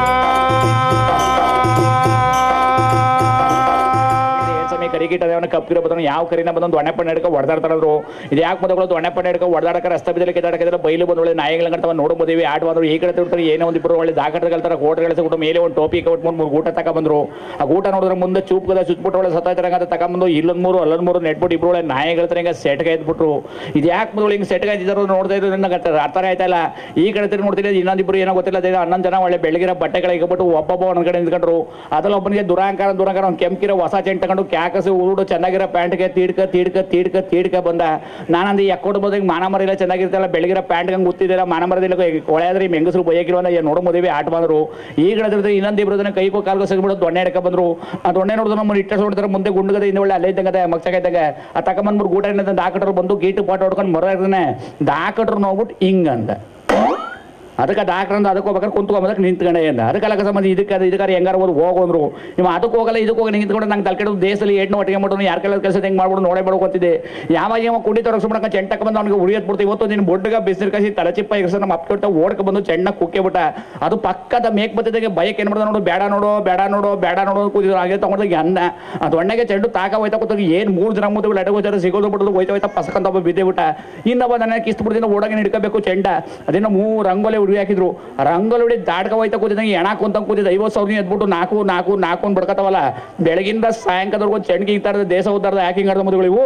Speaker 5: ಕರಿಗಿಟ್ಟದವನ ಕಪ್ಪಿರೋ ಬದನು ಯಾವ ಕರಿನ ಬಂದೊಂದು ಒಣ್ಣೆ ಪಣ್ಣೆ ಹಿಡ್ಕೊ ಹೊಡೆದಾಡ್ತಾರದ್ರು. ಇದು ಯಾಕೆ ಮೊದಲು ಒಣ್ಣೆ ಪಣ್ಣೆ ಹಿಡ್ಕೊ ಹೊಡೆದಾಡಕ ರಸ್ತೆ ಬಿದ್ದಲಿಕ್ಕೆ ಕೆದಾಡಕಿದ್ರೆ ಬೈಲು ಬಂದು ಒಳ್ಳೆ ನಾಯಿಗಳ ಗಂಟವ ನೋಡ್ಬೋದೇವಿ. ಆಟ ಬಂದ್ರು ಈ ಕಡೆ ತಿಳ್ತಾರೆ, ಏನೋ ಒಂದು ಇಬ್ಬರು ಒಳ್ಳೆ ದಾಖಲೆ ಕಲ್ತಾರ. ಕೋಟ ಗಳಿಸ್ಬಿಟ್ಟು ಮೇಲೆ ಒಂದು ಟೋಪಿ ಕಟ್ಬಿಟ್ಟು ಮೂರು ಊಟ ತಗೊಂಡ್ಬಂದ್ರು. ಆ ಊಟ ನೋಡಿದ್ರೆ ಮುಂದೆ ಚೂಪ್ಗದ ಸುತ್ತಬಿಟ್ಟು ಒಳ್ಳೆ ಸತ್ತಾಯ್ತಾರ ಅಂತ ತಗೊಂಡ್ಬಂದು ಇಲ್ಲೊಂದು ಮೂರು ಅಲ್ಲೊಂದು ಮೂರು ನೆಟ್ಬಿಟ್ಟು ಇಬ್ಬರು ಒಳ್ಳೆ ನಾಯಿಗಳ ಹಿಂಗೆ ಸೆಟ್ಗೆ ಎದ್ಬಿಟ್ರು. ಇದು ಯಾಕೆ ಮೊದಲು ಹಿಂಗೆ ಸೆಟ್ಗೆ ಇದ್ದರು ನೋಡ್ತಾ ಇದ್ರು, ನನಗೆ ಅರ್ಥ ಆಯ್ತಲ್ಲ. ಈ ಕಡೆ ತಿರುಗಿ ನೋಡ್ತಿದ್ದೆ, ಇನ್ನೊಂದಿಬ್ರು ಏನೋ ಗೊತ್ತಿಲ್ಲ, ಹನ್ನೊಂದು ಜನ ಒಳ್ಳೆ ಬೆಳಗಿರೋ ಬಟ್ಟೆಗಳ ಇಟ್ಬಿಟ್ಟು ಒಬ್ಬೊಬ್ಬ ಒಂದ್ ಕಡೆ ನಿಂತ್ಕೊಂಡ್ರು. ಅದ್ರಲ್ಲಿ ಒಬ್ಬನಿಗೆ ದುರಾಂಕಾರ ದುರಾಂಕಾರ ಒಂದು ಕೆಂಪಿರೋ ಹೊಸ ಚೆಂಟ್ ತಗೊಂಡು ಕ್ಯಾಕಸಿ ಉರುಡು ಚೆನ್ನಾಗಿರೋ ಪ್ಯಾಂಟ್ಗೆ ತೀಡ್ಕ ತೀಡ್ಕ ತೀಡ್ಕ ತೀಡ್ಕ ಬಂದ. ನಾನಂದು ಯಾಕೊಡ್ಬೋದು, ಹಿಂಗೆ ಮಾನ ಮರಿಲ್ಲ ಚೆನ್ನಾಗಿರ್ತಲ್ಲ, ಬೆಳಗಿರೋ ಪ್ಯಾಂಟ್ ಹಂಗೆ ಗೊತ್ತಿದ್ದೀರ, ಮಾನ ಮರದಿಲ್ಲ ಕೊಳೆ ಆದ್ರೆ ಈ ಹೆಂಗಸರು ಬೈಕಿರುವಂತ ನೋಡ್ಬೋದೇವಿ ಆಟ ಬಂದ್ರು. ಈಗ ಹೇಳಿದ್ರೆ ಇನ್ನೊಂದಿಬ್ರು ಕೈಗೂ ಕಾಲ್ಗೂ ಸಿಗ್ಬಿಟ್ಟು ದೊಣ್ಣೆ ಹಿಡ್ಕ ಬಂದ್ರು. ಆ ದೊಣ್ಣೆ ನೋಡಿದ್ರೆ ನಮ್ಮ ಇಟ್ಟ ನೋಡಿದ್ರೆ ಮುಂದೆ ಗುಂಡಗದ ಹಿಂದೆ ಒಳ್ಳೆ ಅಲ್ಲೇ ಇದ್ದಂಗೆ ಮಕ್ಸಾಗ ಆ ತಗೊಂಬಂದ್ಬಿಟ್ಟು ಗೂಟ ಏನಂತ ದಾಕಟ್ರು ಬಂದು ಗೀಟು ಪಾಟ ಹೊಡ್ಕೊಂಡು ಮರ ಇರ್ತಾನೆ. ದಾಕಟ್ರು ನೋಡ್ಬಿಟ್ಟು ಹಿಂಗಂದ. ಅದಕ್ಕೆ ಡಾಕ್ಟರ್ ಅಂತ ಅದಕ್ಕೆ ಹೋಗ್ಬೇಕಾದ್ರೆ ಕುಂತ್ಕೊಂಬದಕ್ಕೆ ನಿಂತ್ಕೊಂಡೆ ಅಂದ. ಅದಕ್ಕೆಲ್ಲ ಸಂಬಂಧ ಇದಕ್ಕೆ ಇದಕ್ಕೆ ಹೆಂಗಾರ ಹೋದ್ರು ಹೋಗೋಂದ್ರು. ನೀವು ಅದಕ್ಕೆ ಹೋಗಲ್ಲ ಇದಕ್ಕೆ ಹೋಗಿ ನಿಂತ್ಕೊಂಡು ನಂಗೆ ತಲೆಕೆಡೋದು ದೇಶದಲ್ಲಿ ಏಟ್ನ ಒಟ್ಟಿಗೆ ಮಾಡೋದು ಯಾರು ಕೆಲಸ ಕೆಲಸ ಹೆಂಗೆ ಮಾಡ್ಬಿಡು ನೋಡೇ ಮಾಡ್ಬೇಕು ಅಂತಿದೆ. ಯಾವಾಗ ಯಾವ ಕುಡಿ ತೊಡಗಿಸ್ಬಿಡಕ ಚೆಂಟಕ್ಕೆ ಬಂದು ಅವ್ನಿಗೆ ಉರಿಯತ್ ಬಿಡ್ತು. ಇವತ್ತು ನೀನು ಬೊಡ್ಡಗ ಬಿಸಿರು ಕಸಿ ತಲೆಚಿಪ್ಪ ಇರ್ಸ ನಮ್ಮ ಅಪ್ಪಿಟ್ಟ ಓಡ್ಕೆ ಬಂದು ಚೆಂಡ ಕುಕ್ಕೆ ಬಿಟ್ಟ. ಅದು ಪಕ್ಕದ ಮೇಕ್ ಬತ್ತಿದ್ದಾಗೆ ಬಯಕ್ ಏನು ಮಾಡ್ದ ನೋಡು, ಬೇಡ ನೋಡು ಬೇಡ ನೋಡು ಬೇಡ ನೋಡು ಕೂತಿದ್ರು. ಹಾಗೆ ತಗೊಂಡಾಗ ಅನ್ನ ಅದು ಒಣ್ಣೆಗೆ ಚೆಂಡು ತಾಕ ಹೋಯ್ತಾ ಕೂತಾಗ ಏನು ಮೂರು ಜನ ಮುದ್ದು ಲಟ ಹೋಯ್ತಾರೆ ಸಿಗೋದು ಬಿಡೋದು ಹೋಯ್ತಾ ಹೋಯ್ತಾ ಪಸಕಂತ ಒಬ್ಬ ಬಿದ್ದೆ ಬಿಟ್ಟ. ಇನ್ನೊಬ್ಬ ನನ್ನ ಕಿಸ್ತು ಬಿಡ್ದಿನ ಓಡಾಗಿ ಹಿಡ್ಕೋಬೇಕು ಚೆಂಡ. ಅದೇನೋ ಮೂರು ರಂಗೋಲೆ ಉರಿ ಹಾಕಿದ್ರು. ರಂಗೋಲಿ ಹೊಡಿ ದಾಟ್ಕ ಹೋಯ್ತಾ ಕೂತಿದ್ದಂಗೆ ಎಣ ಕುಂತ ಕೂತಿದ್ದ. ಐವತ್ತು ಸಾವಿರ ಎದ್ಬಿಟ್ಟು ನಾಲ್ಕು ನಾಲ್ಕು ನಾಲ್ಕು ಬಡ್ಕತ್ತವಲ್ಲ. ಬೆಳಗಿಂದ ಸಾಯಂಕಾಲದವರೆಗೂ ಚೆಂಡಿಗೆ ಇರ್ತಾರದ ದೇಶ ಉದ್ದಾರದ ಯಾಕಿಂಗ್ ಆಡ್ದ ಮದುಗಳು ಇವು.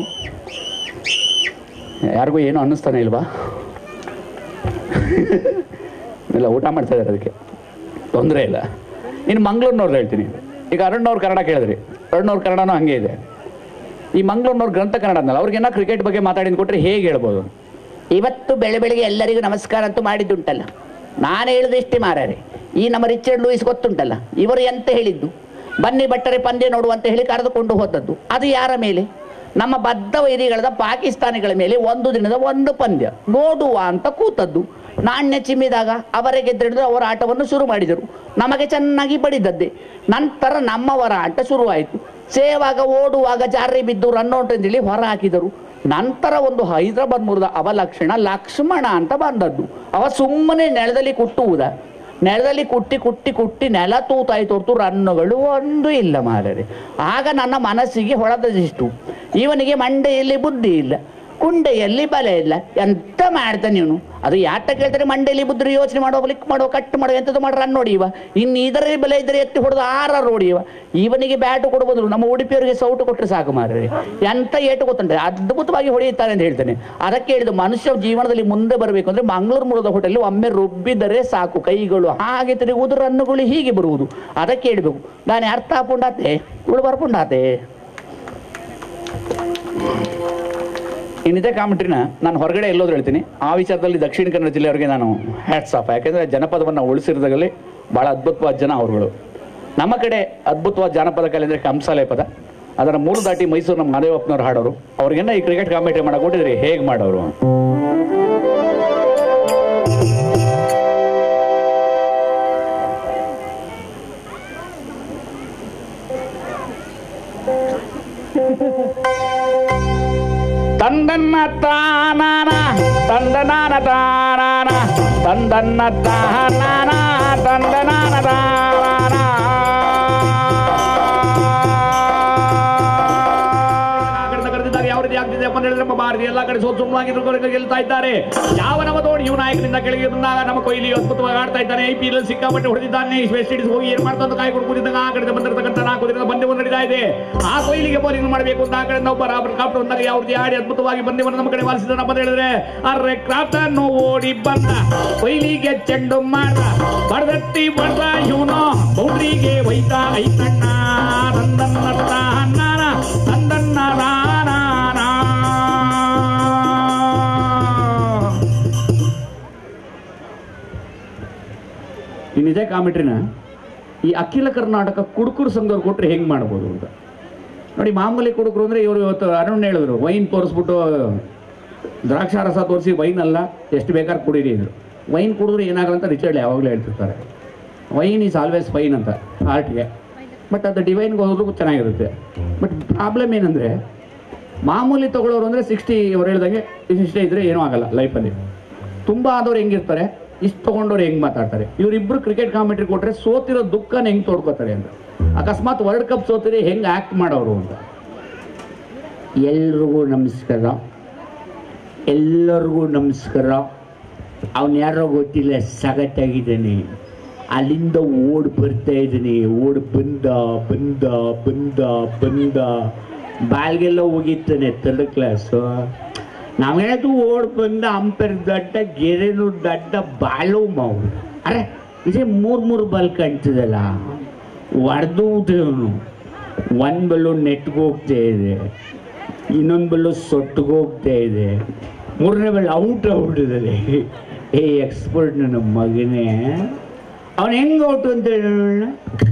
Speaker 5: ಯಾರಿಗೂ ಏನು ಅನ್ನಿಸ್ತಾನೆ ಇಲ್ವಾ? ಇಲ್ಲ, ಊಟ ಮಾಡ್ತಾ ಇದ್ದಾರೆ, ಅದಕ್ಕೆ ತೊಂದರೆ ಇಲ್ಲ. ಇನ್ನು ಮಂಗಳೂರಿನವ್ರು ಹೇಳ್ತೀನಿ. ಈಗ ಅರುಣ್ನವ್ರು ಕನ್ನಡ ಕೇಳಿದ್ರಿ, ಅರುಣ್ನವ್ರ ಕನ್ನಡನೂ ಹಂಗೆ ಇದೆ. ಈ ಮಂಗಳೂರಿನವ್ರು ಗ್ರಂಥ ಕನ್ನಡ ಅನ್ನಲ್ಲ, ಅವ್ರಿಗೇನ ಕ್ರಿಕೆಟ್ ಬಗ್ಗೆ ಮಾತಾಡಿದ್ ಕೊಟ್ಟರೆ ಹೇಗೆ ಹೇಳ್ಬೋದು? ಇವತ್ತು ಬೆಳೆ ಬೆಳಿಗ್ಗೆ ಎಲ್ಲರಿಗೂ ನಮಸ್ಕಾರ ಅಂತೂ ಮಾಡಿದ್ದುಂಟಲ್ಲ. ನಾನು ಹೇಳಿದಷ್ಟೇ ಮಾರಾರೆ. ಈ ನಮ್ಮ ರಿಚರ್ಡ್ ಲೂಯಿಸ್ ಗೊತ್ತುಂಟಲ್ಲ, ಇವರು ಎಂತ ಹೇಳಿದ್ದು, ಬನ್ನಿ ಬಟ್ಟರೆ ಪಂದ್ಯ ನೋಡುವಂತ ಹೇಳಿ ಕರೆದುಕೊಂಡು ಹೋದದ್ದು. ಅದು ಯಾರ ಮೇಲೆ? ನಮ್ಮ ಬದ್ಧ ವೈರಿಗಳಾದ ಪಾಕಿಸ್ತಾನಿಗಳ ಮೇಲೆ ಒಂದು ದಿನದ ಒಂದು ಪಂದ್ಯ ನೋಡುವ ಅಂತ ಕೂತದ್ದು. ನಾಣ್ಯ ಚಿಮ್ಮಿದಾಗ ಅವರೇ ಗೆದ್ದಿಡಿದು ಅವರ ಆಟವನ್ನು ಶುರು ಮಾಡಿದರು. ನಮಗೆ ಚೆನ್ನಾಗಿ ಬಡಿದದ್ದೇ. ನಂತರ ನಮ್ಮವರ ಆಟ ಶುರುವಾಯಿತು. ಸೇವಾಗ ಓಡುವಾಗ ಜಾರಿ ಬಿದ್ದು ರನ್ನೌಟ್ ಅಂತೇಳಿ ಹೊರ ಹಾಕಿದರು. ನಂತರ ಒಂದು ಹೈದರಾಬಾದ್ ಮುರಿದ ಅವಲಕ್ಷಣ ಲಕ್ಷ್ಮಣ ಅಂತ ಬಂದದ್ದು. ಅವ ಸುಮ್ಮನೆ ನೆಲದಲ್ಲಿ ಕುಟ್ಟುವುದ, ನೆಲದಲ್ಲಿ ಕುಟ್ಟಿ ಕುಟ್ಟಿ ಕುಟ್ಟಿ ನೆಲ ತೂತಾಯ್ತು ಹೊರತು ರನ್ನುಗಳು ಒಂದು ಇಲ್ಲ ಮಾರರೆ. ಆಗ ನನ್ನ ಮನಸ್ಸಿಗೆ ಹೊಳೆದದಿಷ್ಟು, ಇವನಿಗೆ ಮಂಡೆಯಲ್ಲಿ ಬುದ್ಧಿ ಇಲ್ಲ, ಕುಂಡೆಯಲ್ಲಿ ಬಲೆ ಇಲ್ಲ, ಎಂತ ಮಾಡ್ತಾನೆ ಇವನು. ಅದು ಯಾಟ ಕೇಳ್ತಾರೆ, ಮಂಡೆಯಲ್ಲಿ ಬುದ್ಧಿ ಯೋಚನೆ ಮಾಡೋ, ಕ್ಲಿಕ್ ಮಾಡೋ, ಕಟ್ ಮಾಡೋ, ಎಂಥದ್ದು ಮಾಡಿ ರನ್ ನೋಡಿವ. ಇನ್ನು ಇದರಲ್ಲಿ ಬೆಲೆ ಇದ್ರೆ ಎತ್ತಿ ಹೊಡೆದು ಆರ ನೋಡಿವ. ಇವನಿಗೆ ಬ್ಯಾಟು ಕೊಡ್ಬೋದು, ನಮ್ಮ ಉಡುಪಿಯವರಿಗೆ ಸೌಟು ಕೊಟ್ಟರೆ ಸಾಕು ಮಾರ್ರೆ. ಎಂತ ಏಟು ಗೊತ್ತುಂಟೆ, ಅದ್ಭುತವಾಗಿ ಹೊಡೆಯುತ್ತಾರೆ ಅಂತ ಹೇಳ್ತಾನೆ. ಅದಕ್ಕೆ ಹೇಳಿದ್ದು, ಮನುಷ್ಯ ಜೀವನದಲ್ಲಿ ಮುಂದೆ ಬರಬೇಕು ಅಂದ್ರೆ ಮಂಗಳೂರು ಮುರದ ಹೋಟೆಲ್ ಒಮ್ಮೆ ರುಬ್ಬಿದರೆ ಸಾಕು ಕೈಗಳು, ಹಾಗೆ ತಿರುಗುವುದು, ರನ್ನುಗಳು ಹೀಗೆ ಬರುವುದು. ಅದಕ್ಕೆ ಹೇಳ್ಬೇಕು, ನಾನು ಅರ್ಥ ಪುಂಡಾತೆ ಇವಳು ಬರ್ಪುಂಡಾತೆ. ಇನ್ನಿದೆ ಕಾಮೆಂಟ್ರಿನ ನಾನು ಹೊರಗಡೆ ಎಲ್ಲೋದ್ರು ಹೇಳ್ತೀನಿ. ಆ ವಿಚಾರದಲ್ಲಿ ದಕ್ಷಿಣ ಕನ್ನಡ ಜಿಲ್ಲೆಯವರಿಗೆ ನಾನು ಹ್ಯಾಟ್ಸ್ ಆಫ್. ಯಾಕೆಂದರೆ ಜನಪದವನ್ನು ಉಳಿಸಿರೋದ್ರಲ್ಲಿ ಭಾಳ ಅದ್ಭುತವಾದ ಜನ ಅವರುಗಳು. ನಮ್ಮ ಕಡೆ ಅದ್ಭುತವಾದ ಜಾನಪದ ಕಲೆ ಅಂದರೆ ಕಂಸಾಲೆ ಪದ. ಅದರ ಮೂರು ದಾಟಿ ಮೈಸೂರು ನಮ್ಮ ಮಾದೇವಪ್ಪನವ್ರು ಹಾಡೋರು. ಅವ್ರಿಗೆಲ್ಲ ಈ ಕ್ರಿಕೆಟ್ ಕಾಮೆಂಟ್ರಿ ಮಾಡಕ್ ಕೊಟ್ಟಿದ್ರಿ, ಹೇಗೆ ಮಾಡೋರು? ತಂದನ್ನ ತಾನಾನ ತಂದನಾನ ತಾನಾನ ತಂದನ್ನ ತಾನಾನ ತಂದನಾನ ತಾನಾನ ಯಾವ ರೀತಿ ಆಗ್ತಿದೆ ಅಂತ ಹೇಳಿದ್ರೆ ನಮ್ಮ ಭಾರತೀಯ ಎಲ್ಲ ಕಡೆ ಸೋತ್ಸುಮ್ಮವಾಗಿದ್ರು ಗೆಲ್ತಾ ಇದ್ದಾರೆ. ಯಾವ ನಮ್ಮ ತೋಡಿ ಇವ್ ನಾಯಕನಿಂದ ಕೆಳಗೆ ಬಂದಾಗ ನಮ್ಮ ಕೊಹ್ಲಿ ಅದ್ಭುತವಾಗಿ ಆಡ್ತಾ ಇದ್ದಾನೆ. ಐ ಪಿ ಎಲ್ ಸಿಕ್ಕಾಪಟ್ಟೆ ಹೊಡೆದಿದ್ದಾನೆ. ವೆಸ್ಟ್ ಇಂಡೀಸ್ ಹೋಗಿ ಏನ್ ಮಾಡ್ತಾ ಅಂತ ಕಾಯಿ ಕೊಡ್ಕೊಂಡಿದ್ದಾಗ ಆ ಕಡೆ ಬಂದಿರತಕ್ಕಂಥ ನಾಲ್ಕು ದಿನದ ಬಂದೆವು ನಡೀತಾ ಇದೆ. ಆ ಕೊಹ್ಲಿಗೆ ಬೌಲಿಂಗ್ ಮಾಡಬೇಕು ಅಂತ ಆ ಕಡೆಯಿಂದ ಒಬ್ಬ ರಾಬರ್ಟ್ ಕ್ರಾಫ್ಟ್ ಬಂದಾಗ ಯಾವ ರೀತಿ ಆಡಿ ಅದ್ಭುತವಾಗಿ ಬಂದೆವನ್ನು ನಮ್ಮ ಕಡೆ ವಾಲಿಸಿದ ಅಂತ ಹೇಳಿದ್ರೆ ಅರ್ರೆ ಕ್ರಾಫ್ಟ್ ಅನ್ನು ಓಡಿ ಬಂದ ಕೊಹ್ಲಿಗೆ ಚೆಂಡು ಮಾಡ ಬಡದತ್ತಿ ಬಡ ಇವನು ಬೌಂಡ್ರಿಗೆ ಒಯ್ತಾ ಐತಣ್ಣ ತಂದನ್ನ ತಾನಾನ ತಂದನ್ನ ಇನ್ನಿದೆ ಕಾಮೆಂಟ್ರಿನ ಈ ಅಖಿಲ ಕರ್ನಾಟಕ ಕುಡುಕರು ಸಂಘದವ್ರು ಕೊಟ್ಟರೆ ಹೆಂಗೆ ಮಾಡ್ಬೋದು ಅಂತ ನೋಡಿ. ಮಾಮೂಲಿ ಕುಡುಕರು ಅಂದರೆ ಇವರು ಇವತ್ತು ಅರುಣ್ ಹೇಳಿದ್ರು, ವೈನ್ ತೋರಿಸ್ಬಿಟ್ಟು ದ್ರಾಕ್ಷಾರಸ ತೋರಿಸಿ ವೈನ್ ಅಲ್ಲ ಎಷ್ಟು ಬೇಕಾದ್ರೆ ಕುಡೀರಿ ಅಂದರು. ವೈನ್ ಕುಡಿದ್ರೆ ಏನಾಗಲ್ಲ ಅಂತ ರಿಚರ್ಡ್ ಯಾವಾಗಲೂ ಹೇಳ್ತಿರ್ತಾರೆ. ವೈನ್ ಈಸ್ ಆಲ್ವೇಸ್ ಫೈನ್ ಅಂತ ಹಾರ್ಟ್ಗೆ, ಬಟ್ ಅದು ಡಿವೈನ್ಗೆ ಹೋದ್ರೂ ಚೆನ್ನಾಗಿರುತ್ತೆ. ಬಟ್ ಪ್ರಾಬ್ಲಮ್ ಏನಂದರೆ ಮಾಮೂಲಿ ತೊಗೊಳ್ಳೋರು ಅಂದರೆ ಸಿಕ್ಸ್ಟಿ ಅವ್ರು ಹೇಳಿದಾಗೆ ಇಷ್ಟೇ ಇದ್ದರೆ ಏನೂ ಆಗಲ್ಲ ಲೈಫಲ್ಲಿ. ತುಂಬ ಆದವ್ರು ಹೆಂಗಿರ್ತಾರೆ, ಇಷ್ಟು ತೊಗೊಂಡವ್ರು ಹೆಂಗೆ ಮಾತಾಡ್ತಾರೆ. ಇವರಿಬ್ಬರು ಕ್ರಿಕೆಟ್ ಕಾಮೆಂಟ್ರಿ ಕೊಟ್ಟರೆ ಸೋತಿರೋ ದುಃಖನ ಹೆಂಗೆ ತೋಡ್ಕೋತಾರೆ ಅಂತ. ಅಕಸ್ಮಾತ್ ವರ್ಲ್ಡ್ ಕಪ್ ಸೋತಿರಿ ಹೆಂಗೆ ಆ್ಯಕ್ಟ್ ಮಾಡೋರು ಅಂತ. ಎಲ್ರಿಗೂ ನಮಸ್ಕಾರ, ಎಲ್ಲರಿಗೂ ನಮಸ್ಕಾರ. ಅವನು ಯಾರೋ ಗೊತ್ತಿಲ್ಲ, ಸಗತ್ತಾಗಿದ್ದಾನೆ. ಅಲ್ಲಿಂದ ಓಡ್ ಬರ್ತಾ ಇದ್ದೀನಿ, ಓಡ್ ಬಂದ ಬಂದ ಬಂದ ಬಂದ ಬಾಲ್ಗೆಲ್ಲ ಹೋಗಿತ್ತಾನೆ ಥರ್ಡ್ ಕ್ಲಾಸು. ನಾವು ಹೇಳೋದು ಓಡ್ ಬಂದ ಅಂಪೈರ್ ದಡ್ಡ, ಗೆರೆನೂ ದಡ್ಡ, ಬಾಳು ಮಾವು. ಅರೆ ಇದೇ ಮೂರು ಮೂರು ಬಾಲ್ ಕಾಣ್ತಿದಲ್ಲ, ಹೊಡೆದು ಇವನು. ಒಂದು ಬಲ್ಲು ನೆಟ್ಗೆ ಹೋಗ್ತಾ ಇದೆ, ಇನ್ನೊಂದು ಬಲ್ಲು ಸೊಟ್ಟಿಗೆ ಹೋಗ್ತಾ ಇದೆ, ಮೂರನೇ ಬಲ್ ಔಟ್ ಔಟಿದ್ದಾರೆ. ಏ ಎಕ್ಸ್ಪರ್ಟ್ ನನ್ನ ಮಗನೇ, ಅವನು ಹೆಂಗೆ ಔಟು ಅಂತ ಹೇಳೋಣ.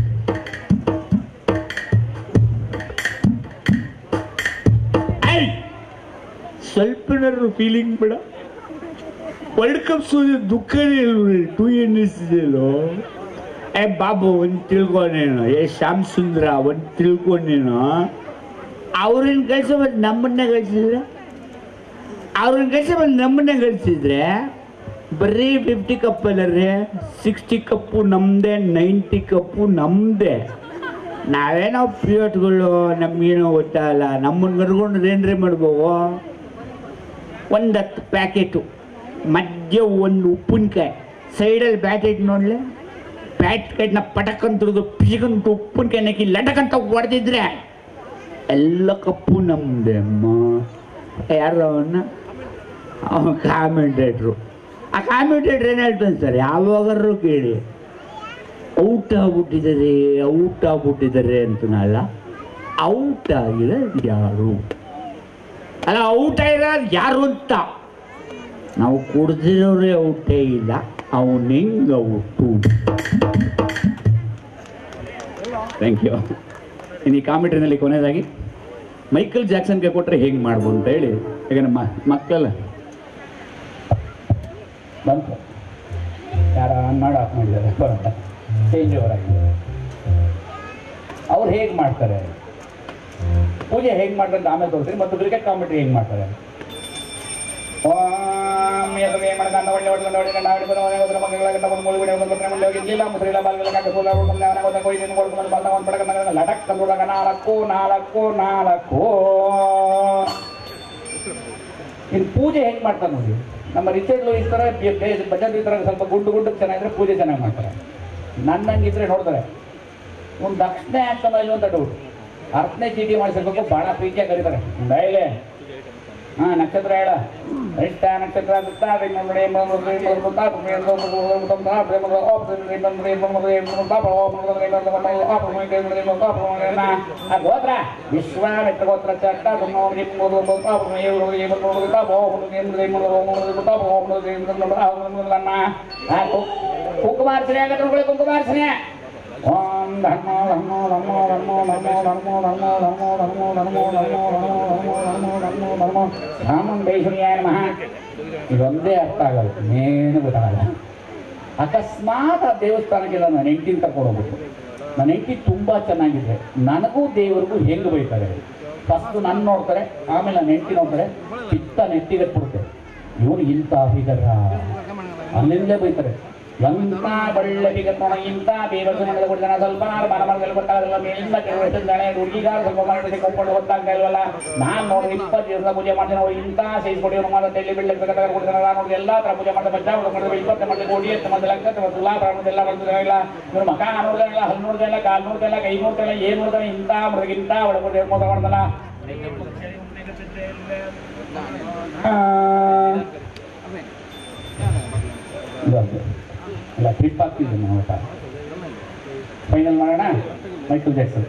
Speaker 5: ಸ್ವಲ್ಪನಾದ್ರು ಫೀಲಿಂಗ್ ಬೇಡ. ವರ್ಲ್ಡ್ ಕಪ್ ಸೋದ ದುಃಖನೇ ಇಲ್ವ, ಟೂ ಎನ್ನಿಸಿದೆಯಲ್ಲೋ. ಏ ಬಾಬು ಒಂದು ತಿಳ್ಕೊಂಡೇನೋ, ಏ ಶ್ಯಾಮ್ ಸುಂದ್ರ ಒಂದು ತಿಳ್ಕೊಂಡೇನೋ. ಅವ್ರನ್ನ ಕಳಿಸೋ ಬಂದು ನಮ್ಮನ್ನೇ ಕಳಿಸಿದ್ರೆ, ಅವ್ರನ್ನ ಕಳಿಸೋ ಬಂದು ನಮ್ಮನ್ನೇ ಕಳಿಸಿದ್ರೆ ಬರೀ ಫಿಫ್ಟಿ ಕಪ್ಪಲ್ಲರೇ, ಸಿಕ್ಸ್ಟಿ ಕಪ್ಪು ನಮ್ಮದೇ, ನೈಂಟಿ ಕಪ್ಪು ನಮ್ಮದೇ. ನಾವೇನೋ ಪ್ರಿಯೋಟ್ಗಳು, ನಮಗೇನೋ ಗೊತ್ತಾಗಲ್ಲ. ನಮ್ಮನ್ನು ಕರ್ಕೊಂಡು ಏನ್ರೇ ಮಾಡ್ಬೋದು. ಒಂದು ಹತ್ತು ಪ್ಯಾಕೆಟು ಮಧ್ಯ ಒಂದು ಉಪ್ಪಿನಕಾಯಿ ಸೈಡಲ್ಲಿ ಬ್ಯಾಟ್ ಇಟ್ಟು ನೋಡಲಿ, ಪ್ಯಾಕೆಟ್ನ ಪಟಕಂತ ತುಳಿದು ಪಿಸಿಕಂತ ಉಪ್ಪಿನಕಾಯಿ ಹಾಕಿ ಲಟಕಂತ ಹೊಡೆದಿದ್ರೆ ಎಲ್ಲ ಕಪ್ಪು ನಮ್ಮದೇ ಅಮ್ಮ. ಯಾರು ಅವನ್ನ ಅವನ ಕಾಮೆಂಟೇಟ್ರು. ಆ ಕಾಮೆಂಟೇಟ್ರ್ ಏನು ಹೇಳ್ತಾನೆ ಸರ್, ಯಾವಾಗಾರು ಕೇಳಿ ಔಟ್ ಆಗ್ಬಿಟ್ಟಿದ್ದಾರೆ ಔಟ್ ಆಗ್ಬಿಟ್ಟಿದ್ದಾರೆ ಅಂತನಲ್ಲ, ಔಟ್ ಆಗಿರೋದು ಯಾರು ಅಲ್ಲ, ಔಟ್ ಆಗಿರೋದು ಯಾರು ಅಂತ. ನಾವು ಕುಡ್ದಿರೋರೇ ಔಟೇ ಇಲ್ಲ, ಅವನು ಹೆಂಗೆ ಔಟು. Thank you. ಇನ್ನು ಈ ಕಾಮೆಂಟ್ರಿನಲ್ಲಿ ಕೊನೆಯದಾಗಿ ಮೈಕಲ್ ಜಾಕ್ಸನ್ಗೆ ಕೊಟ್ಟರೆ ಹೆಂಗೆ ಮಾಡ್ಬೋದು ಅಂತ ಹೇಳಿ, ಈಗ ನಮ್ಮ ಮಕ್ಕಳ ಬಂತು ಯಾರ ಮಾಡಿ ಆಫ್ ಮಾಡಿದ್ದಾರೆ, ಬರೋಲ್ಲ ಚೇಂಜ್ ಓವರ್ ಆಗಿದೆ. ಅವ್ರು ಹೇಗೆ ಮಾಡ್ತಾರೆ, ಪೂಜೆ ಹೇಗೆ ಮಾಡ್ತಾರೆ ಅಂತ ಆಮೇಲೆ ತೋರಿಸ್ತೀನಿ. ಮತ್ತು ಕ್ರಿಕೆಟ್ ಕಾಮೆಂಟ್ರಿ ಹೇಗೆ ಮಾಡ್ತಾರೆ. ಇನ್ನು ಪೂಜೆ ಹೇಗೆ ಮಾಡ್ತಾರೆ ನೋಡಿ. ನಮ್ಮ ರಿಚರ್ಡ್ ಲೂಯಿಸ್ ಥರ ಭಜನ್ ಈ ಥರ ಸ್ವಲ್ಪ ಗುಂಡು ಗುಂಡು ಚೆನ್ನಾಗಿದ್ರೆ ಪೂಜೆ ಚೆನ್ನಾಗಿ ಮಾಡ್ತಾರೆ. ನನ್ನಂಗಿದ್ರೆ ನೋಡ್ತಾರೆ. ಒಂದು ದಕ್ಷಿಣೆ ಆಗ್ತಾನೋ ಇಲ್ಲ ಅಂತ ಡೌಟ್. ಅರ್ಥನೇ ಚೀಟಿ ಮಾಡಿಸಿರ್ಬೇಕು, ಭಾಳ ಪ್ರೀತಿಯಾಗಿ ಕರೀತಾರೆ. ಡೈಲೆ ಹಾಂ ನಕ್ಷತ್ರ ಹೇಳ ಇಷ್ಟ ನಕ್ಷತ್ರ ಗೋತ್ರ ವಿಶ್ವಾಮಿತ್ರ ಗೋತ್ರ ಚಟ್ಟ ಕುಂಕುಮಾರ್ಚನೆ ಆಗತ್ತೆ, ಕುಂಕುಮಾರ್ಚನೆ ಓಂ ಧರ್ಮೋ ಧರ್ಮೋ ಧರ್ಮೋ ಧರ್ಮೋ ಧರ್ಮೋ ಧರ್ಮೋ ಧರ್ಮೋ ಧರ್ಮೋ ಧರ್ಮೋ ಧರ್ಮೋ ಧರ್ಮೋ ಧರ್ಮೋ ಧರ್ಮೋ ಧರ್ಮೋ ಧರ್ಮೋ ಚಾಮುಂಡೇಶ್ವರಿಯಾಯ ನಮಃ. ಇದೊಂದೇ ಅರ್ಥ ಆಗಲ್ಲ, ಏನು ಗೊತ್ತಾಗಲ್ಲ. ಅಕಸ್ಮಾತ್ ಆ ದೇವಸ್ಥಾನಕ್ಕೆ ನನ್ನ ಹೆಂಡತಿನ ಕರ್ಕೊಂಡು ಹೋಗ್ಬಿಟ್ಟು, ನನ್ನ ಹೆಂಡತಿ ತುಂಬ ಚೆನ್ನಾಗಿದೆ, ನನಗೂ ದೇವರಿಗೂ ಹೆಂಗೆ ಬೈತಾರೆ. ಫಸ್ಟ್ ನನ್ನ ನೋಡ್ತಾರೆ, ಆಮೇಲೆ ನನ್ನ ಹೆಂಡತಿ ನೋಡ್ತಾರೆ, ಪಿತ್ತ ನೆಟ್ಟಿಗೆ ಕೊಡ್ತಾರೆ. ಇವನು ಇಂಥ ಫಿಗರ್, ಅಲ್ಲಿಂದಲೇ ಬೈತಾರೆ. ಎಂಥ ಒಳ್ಳೆ ಫಿಗರ್ ನೋಡ, ಇಂಥ ದೇವರ ಮನೆಯಲ್ಲಿ ಕೊಡ್ತಾನೆ, ಸ್ವಲ್ಪ ಮರ ಮರದಲ್ಲಿ ಗೊತ್ತಾಗಲ್ಲ, ಮೇಲಿಂದ ಕೆಲವಷ್ಟಾಳೆ ಹುಡುಗಿಗಾರ ಸ್ವಲ್ಪ ಮಾಡಿ ಕೊಂಡ್ಕೊಂಡು ಗೊತ್ತಾಗ್ತಾ ಇಲ್ವಲ್ಲ. ನಾನು ನೋಡಿ ಇಪ್ಪತ್ತು ದಿವಸ ಪೂಜೆ ಮಾಡ್ತೀನಿ, ನೋಡಿ ಇಂಥ ಸೈಜ್ ಕೊಡಿ ಮಾಡಿ ತೆಲ್ಲಿ ಬಿಳ್ಳೆ ಬೇಕಾದ್ರೆ ಕೊಡ್ತಾನಲ್ಲ, ನೋಡಿ ಎಲ್ಲ ಥರ ಪೂಜೆ ಮಾಡ್ತಾ ಬಚ್ಚ ಮಾಡಿದ್ರೆ ಇಪ್ಪತ್ತು ಮಾಡಿದ್ರೆ ಕೋಟಿ ಎತ್ತು ಮಾಡಿದ್ರೆ ಲಕ್ಷ ತುಲಾ ಪ್ರಾಣದೆಲ್ಲ ಬಂದಿಲ್ಲ. ಇವ್ರು ಮಕ ನೋಡ್ತಾಯಿಲ್ಲ, ಹಲ್ಲು ನೋಡ್ತಾಯಿಲ್ಲ, ಕಾಲು ನೋಡ್ತಾಯಿಲ್ಲ, ಕೈ ನೋಡ್ತಾಯಿಲ್ಲ, ಏನು ನೋಡ್ತಾನೆ, ಇಂಥ ಮೃಗಿಂತ ಒಳಗೆ ಮೋಸ ಮಾಡ್ತಾನ. ಇಲ್ಲ ಟ್ರಿಪ್ ಆಗ್ತಿದ್ದೆ ನಾವು ಫೈನಲ್ ಮಾಡೋಣ. ಮೈಕಲ್ ಜಾಕ್ಸನ್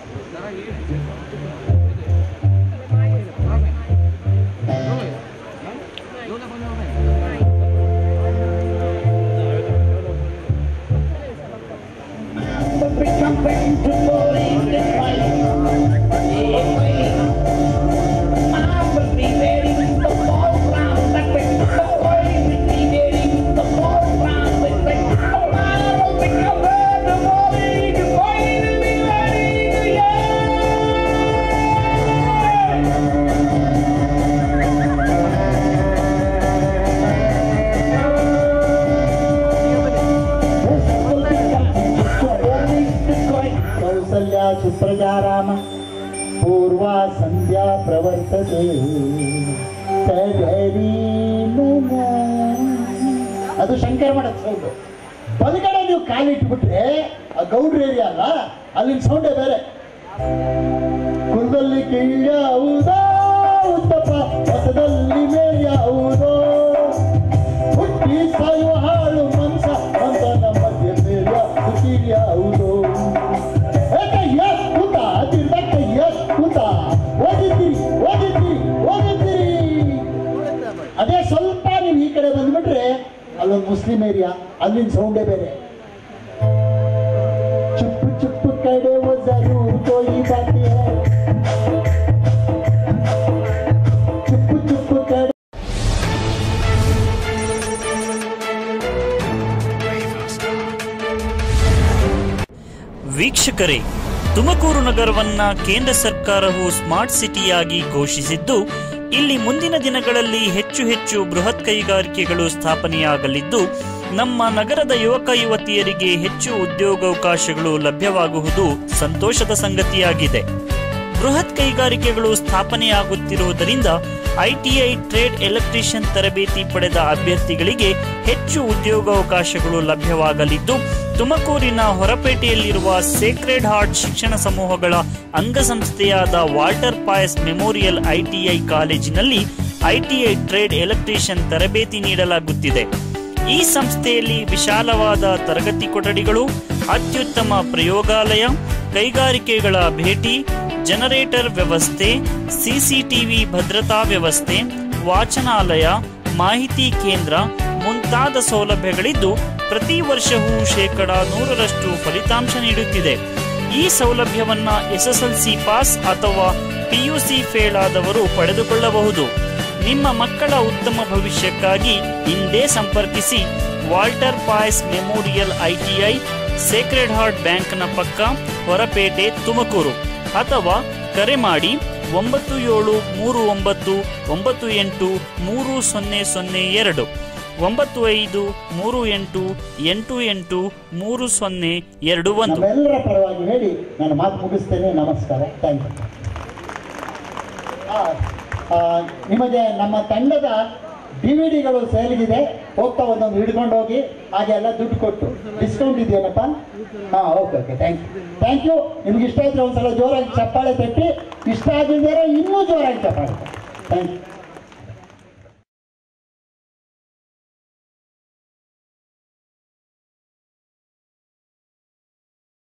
Speaker 5: ಸುಪ್ರಜಾರಾಮ ಪೂರ್ವಾ ಸಂಧ್ಯಾ ಪ್ರವರ್ತತೆ ಅದು ಶಂಕರ ಮಠದ ಸೌಂಡು. ಬಲಗಡೆ ನೀವು ಕಾಲಿಟ್ಬಿಟ್ರೆ ಆ ಗೌಡ್ರ ಏರಿಯಾ ಅಲ್ಲ, ಅಲ್ಲಿನ ಸೌಂಡೇ ಬೇರೆ. ಕುಲದಲ್ಲಿ ಕೀಳ್ಯಾವುದೋ ಉತ್ತಪ್ಪ, ಹೊಸದಲ್ಲಿ ಮೇಲ್ಯಾವುದೋ, ಹುಟ್ಟಿ ಸಾಯುವ ಹಾಳು ಮನ್ಸ ಅಂತ ನಮ್ಮಲ್ಲಿ ಮೇಲ್ಯ ಕೀಳ್ಯಾವುದೋ. ಅದೇ ಸ್ವಲ್ಪ ನೀವು ಈ ಕಡೆ ಬಂದ್ಬಿಟ್ರೆ ಅಲ್ಲೊಂದು ಮುಸ್ಲಿಂ ಏರಿಯಾ, ಅಲ್ಲಿನ ಸೌಂಡೇ ಬೇರೆ. ಚುಪ್ಪು ಚುಪ್ಪು ಕಡೆ ಜರೂರ್ ಬಾತಿ ಚುಪ್ಪು ಚುಪ್ಪು ಕಡೆ.
Speaker 2: ವೀಕ್ಷಕರೇ, ತುಮಕೂರು ನಗರವನ್ನ ಕೇಂದ್ರ ಸರ್ಕಾರವು ಸ್ಮಾರ್ಟ್ ಸಿಟಿಯಾಗಿ ಘೋಷಿಸಿದ್ದು, ಇಲ್ಲಿ ಮುಂದಿನ ದಿನಗಳಲ್ಲಿ ಹೆಚ್ಚು ಹೆಚ್ಚು ಬೃಹತ್ ಕೈಗಾರಿಕೆಗಳು ಸ್ಥಾಪನೆಯಾಗಲಿದ್ದು, ನಮ್ಮ ನಗರದ ಯುವಕ ಯುವತಿಯರಿಗೆ ಹೆಚ್ಚು ಉದ್ಯೋಗಾವಕಾಶಗಳು ಲಭ್ಯವಾಗುವುದು ಸಂತೋಷದ ಸಂಗತಿಯಾಗಿದೆ. ಬೃಹತ್ ಕೈಗಾರಿಕೆಗಳು ಸ್ಥಾಪನೆಯಾಗುತ್ತಿರುವುದರಿಂದ ಐಟಿಐ ಟ್ರೇಡ್ ಎಲೆಕ್ಟ್ರಿಷಿಯನ್ ತರಬೇತಿ ಪಡೆದ ಅಭ್ಯರ್ಥಿಗಳಿಗೆ ಹೆಚ್ಚು ಉದ್ಯೋಗಾವಕಾಶಗಳು ಲಭ್ಯವಾಗಲಿದ್ದು, ತುಮಕೂರಿನ ಹೊರಪೇಟೆಯಲ್ಲಿರುವ ಸೇಕ್ರೆಡ್ ಹಾರ್ಟ್ ಶಿಕ್ಷಣ ಸಮೂಹಗಳ ಅಂಗಸಂಸ್ಥೆಯಾದ ವಾಲ್ಟರ್ ಪಾಯಸ್ ಮೆಮೋರಿಯಲ್ ಐಟಿಐ ಕಾಲೇಜಿನಲ್ಲಿ ಐಟಿಐ ಟ್ರೇಡ್ ಎಲೆಕ್ಟ್ರಿಷಿಯನ್ ತರಬೇತಿ ನೀಡಲಾಗುತ್ತಿದೆ. ಈ ಸಂಸ್ಥೆಯಲ್ಲಿ ವಿಶಾಲವಾದ ತರಗತಿ ಕೊಠಡಿಗಳು, ಅತ್ಯುತ್ತಮ ಪ್ರಯೋಗಾಲಯ, ಕೈಗಾರಿಕೆಗಳ ಭೇಟಿ, ಜನರೇಟರ್ ವ್ಯವಸ್ಥೆ, ಸಿಸಿಟಿವಿ ಭದ್ರತಾ ವ್ಯವಸ್ಥೆ, ವಾಚನಾಲಯ, ಮಾಹಿತಿ ಕೇಂದ್ರ ಮುಂತಾದ ಸೌಲಭ್ಯಗಳಿದ್ದು, ಪ್ರತಿ ವರ್ಷವೂ ಶೇಕಡ ನೂರರಷ್ಟು ಫಲಿತಾಂಶ ನೀಡುತ್ತಿದೆ. ಈ ಸೌಲಭ್ಯವನ್ನ ಎಸ್ಎಸ್ಎಲ್ಸಿ ಪಾಸ್ ಅಥವಾ ಪಿಯುಸಿ ಫೇಲ್ ಆದವರು ಪಡೆದುಕೊಳ್ಳಬಹುದು. ನಿಮ್ಮ ಮಕ್ಕಳ ಉತ್ತಮ ಭವಿಷ್ಯಕ್ಕಾಗಿ ಹಿಂದೆ ಸಂಪರ್ಕಿಸಿ Walter Pius memorial ITI, sacred heart ಬ್ಯಾಂಕ್ನ ಪಕ್ಕ, ಹೊರಪೇಟೆ, ತುಮಕೂರು, ಅಥವಾ ಕರೆ ಮಾಡಿ ಒಂಬತ್ತು ಏಳು ಮೂರು ಒಂಬತ್ತು ಒಂಬತ್ತು ಎಂಟು ಮೂರು ಸೊನ್ನೆ ಸೊನ್ನೆ ಎರಡು, ಒಂಬತ್ತು ಐದು ಮೂರು ಎಂಟು ಎಂಟು ಎಂಟು ಮೂರು ಸೊನ್ನೆ ಎರಡು ಒಂದು.
Speaker 1: ನಮ್ಮೆಲ್ಲರ ಪರವಾಗಿ ಹೇಳಿ ನಾನು ಮಾತು ಮುಗಿಸ್ತೇನೆ. ನಮಸ್ಕಾರ, ಥ್ಯಾಂಕ್ ಯು. ನಿಮಗೆ ನಮ್ಮ ತಂಡದ ಡಿ ವಿ ಡಿಗಳು ಸೇಲ್ಗಿದೆ, ಹೋಗ್ತಾ ಒಂದೊಂದು ಹಿಡ್ಕೊಂಡು ಹೋಗಿ, ಹಾಗೆ ಎಲ್ಲ ದುಡ್ಡು ಕೊಟ್ಟು ಡಿಸ್ಕೌಂಟ್ ಇದೆಯಲ್ಲಪ್ಪ? ಹಾಂ, okay okay, thank you thank you. ನಿಮ್ಗೆ ಇಷ್ಟ ಇದ್ರೆ ಒಂದ್ಸಲ ಜೋರಾಗಿ ಚಪ್ಪಾಳೆ ತಟ್ಟಿ, ಇಷ್ಟ ಆಗಿದ್ದರೆ ಇನ್ನೂ ಜೋರಾಗಿ ಚಪ್ಪಾಳೆ. Thank you.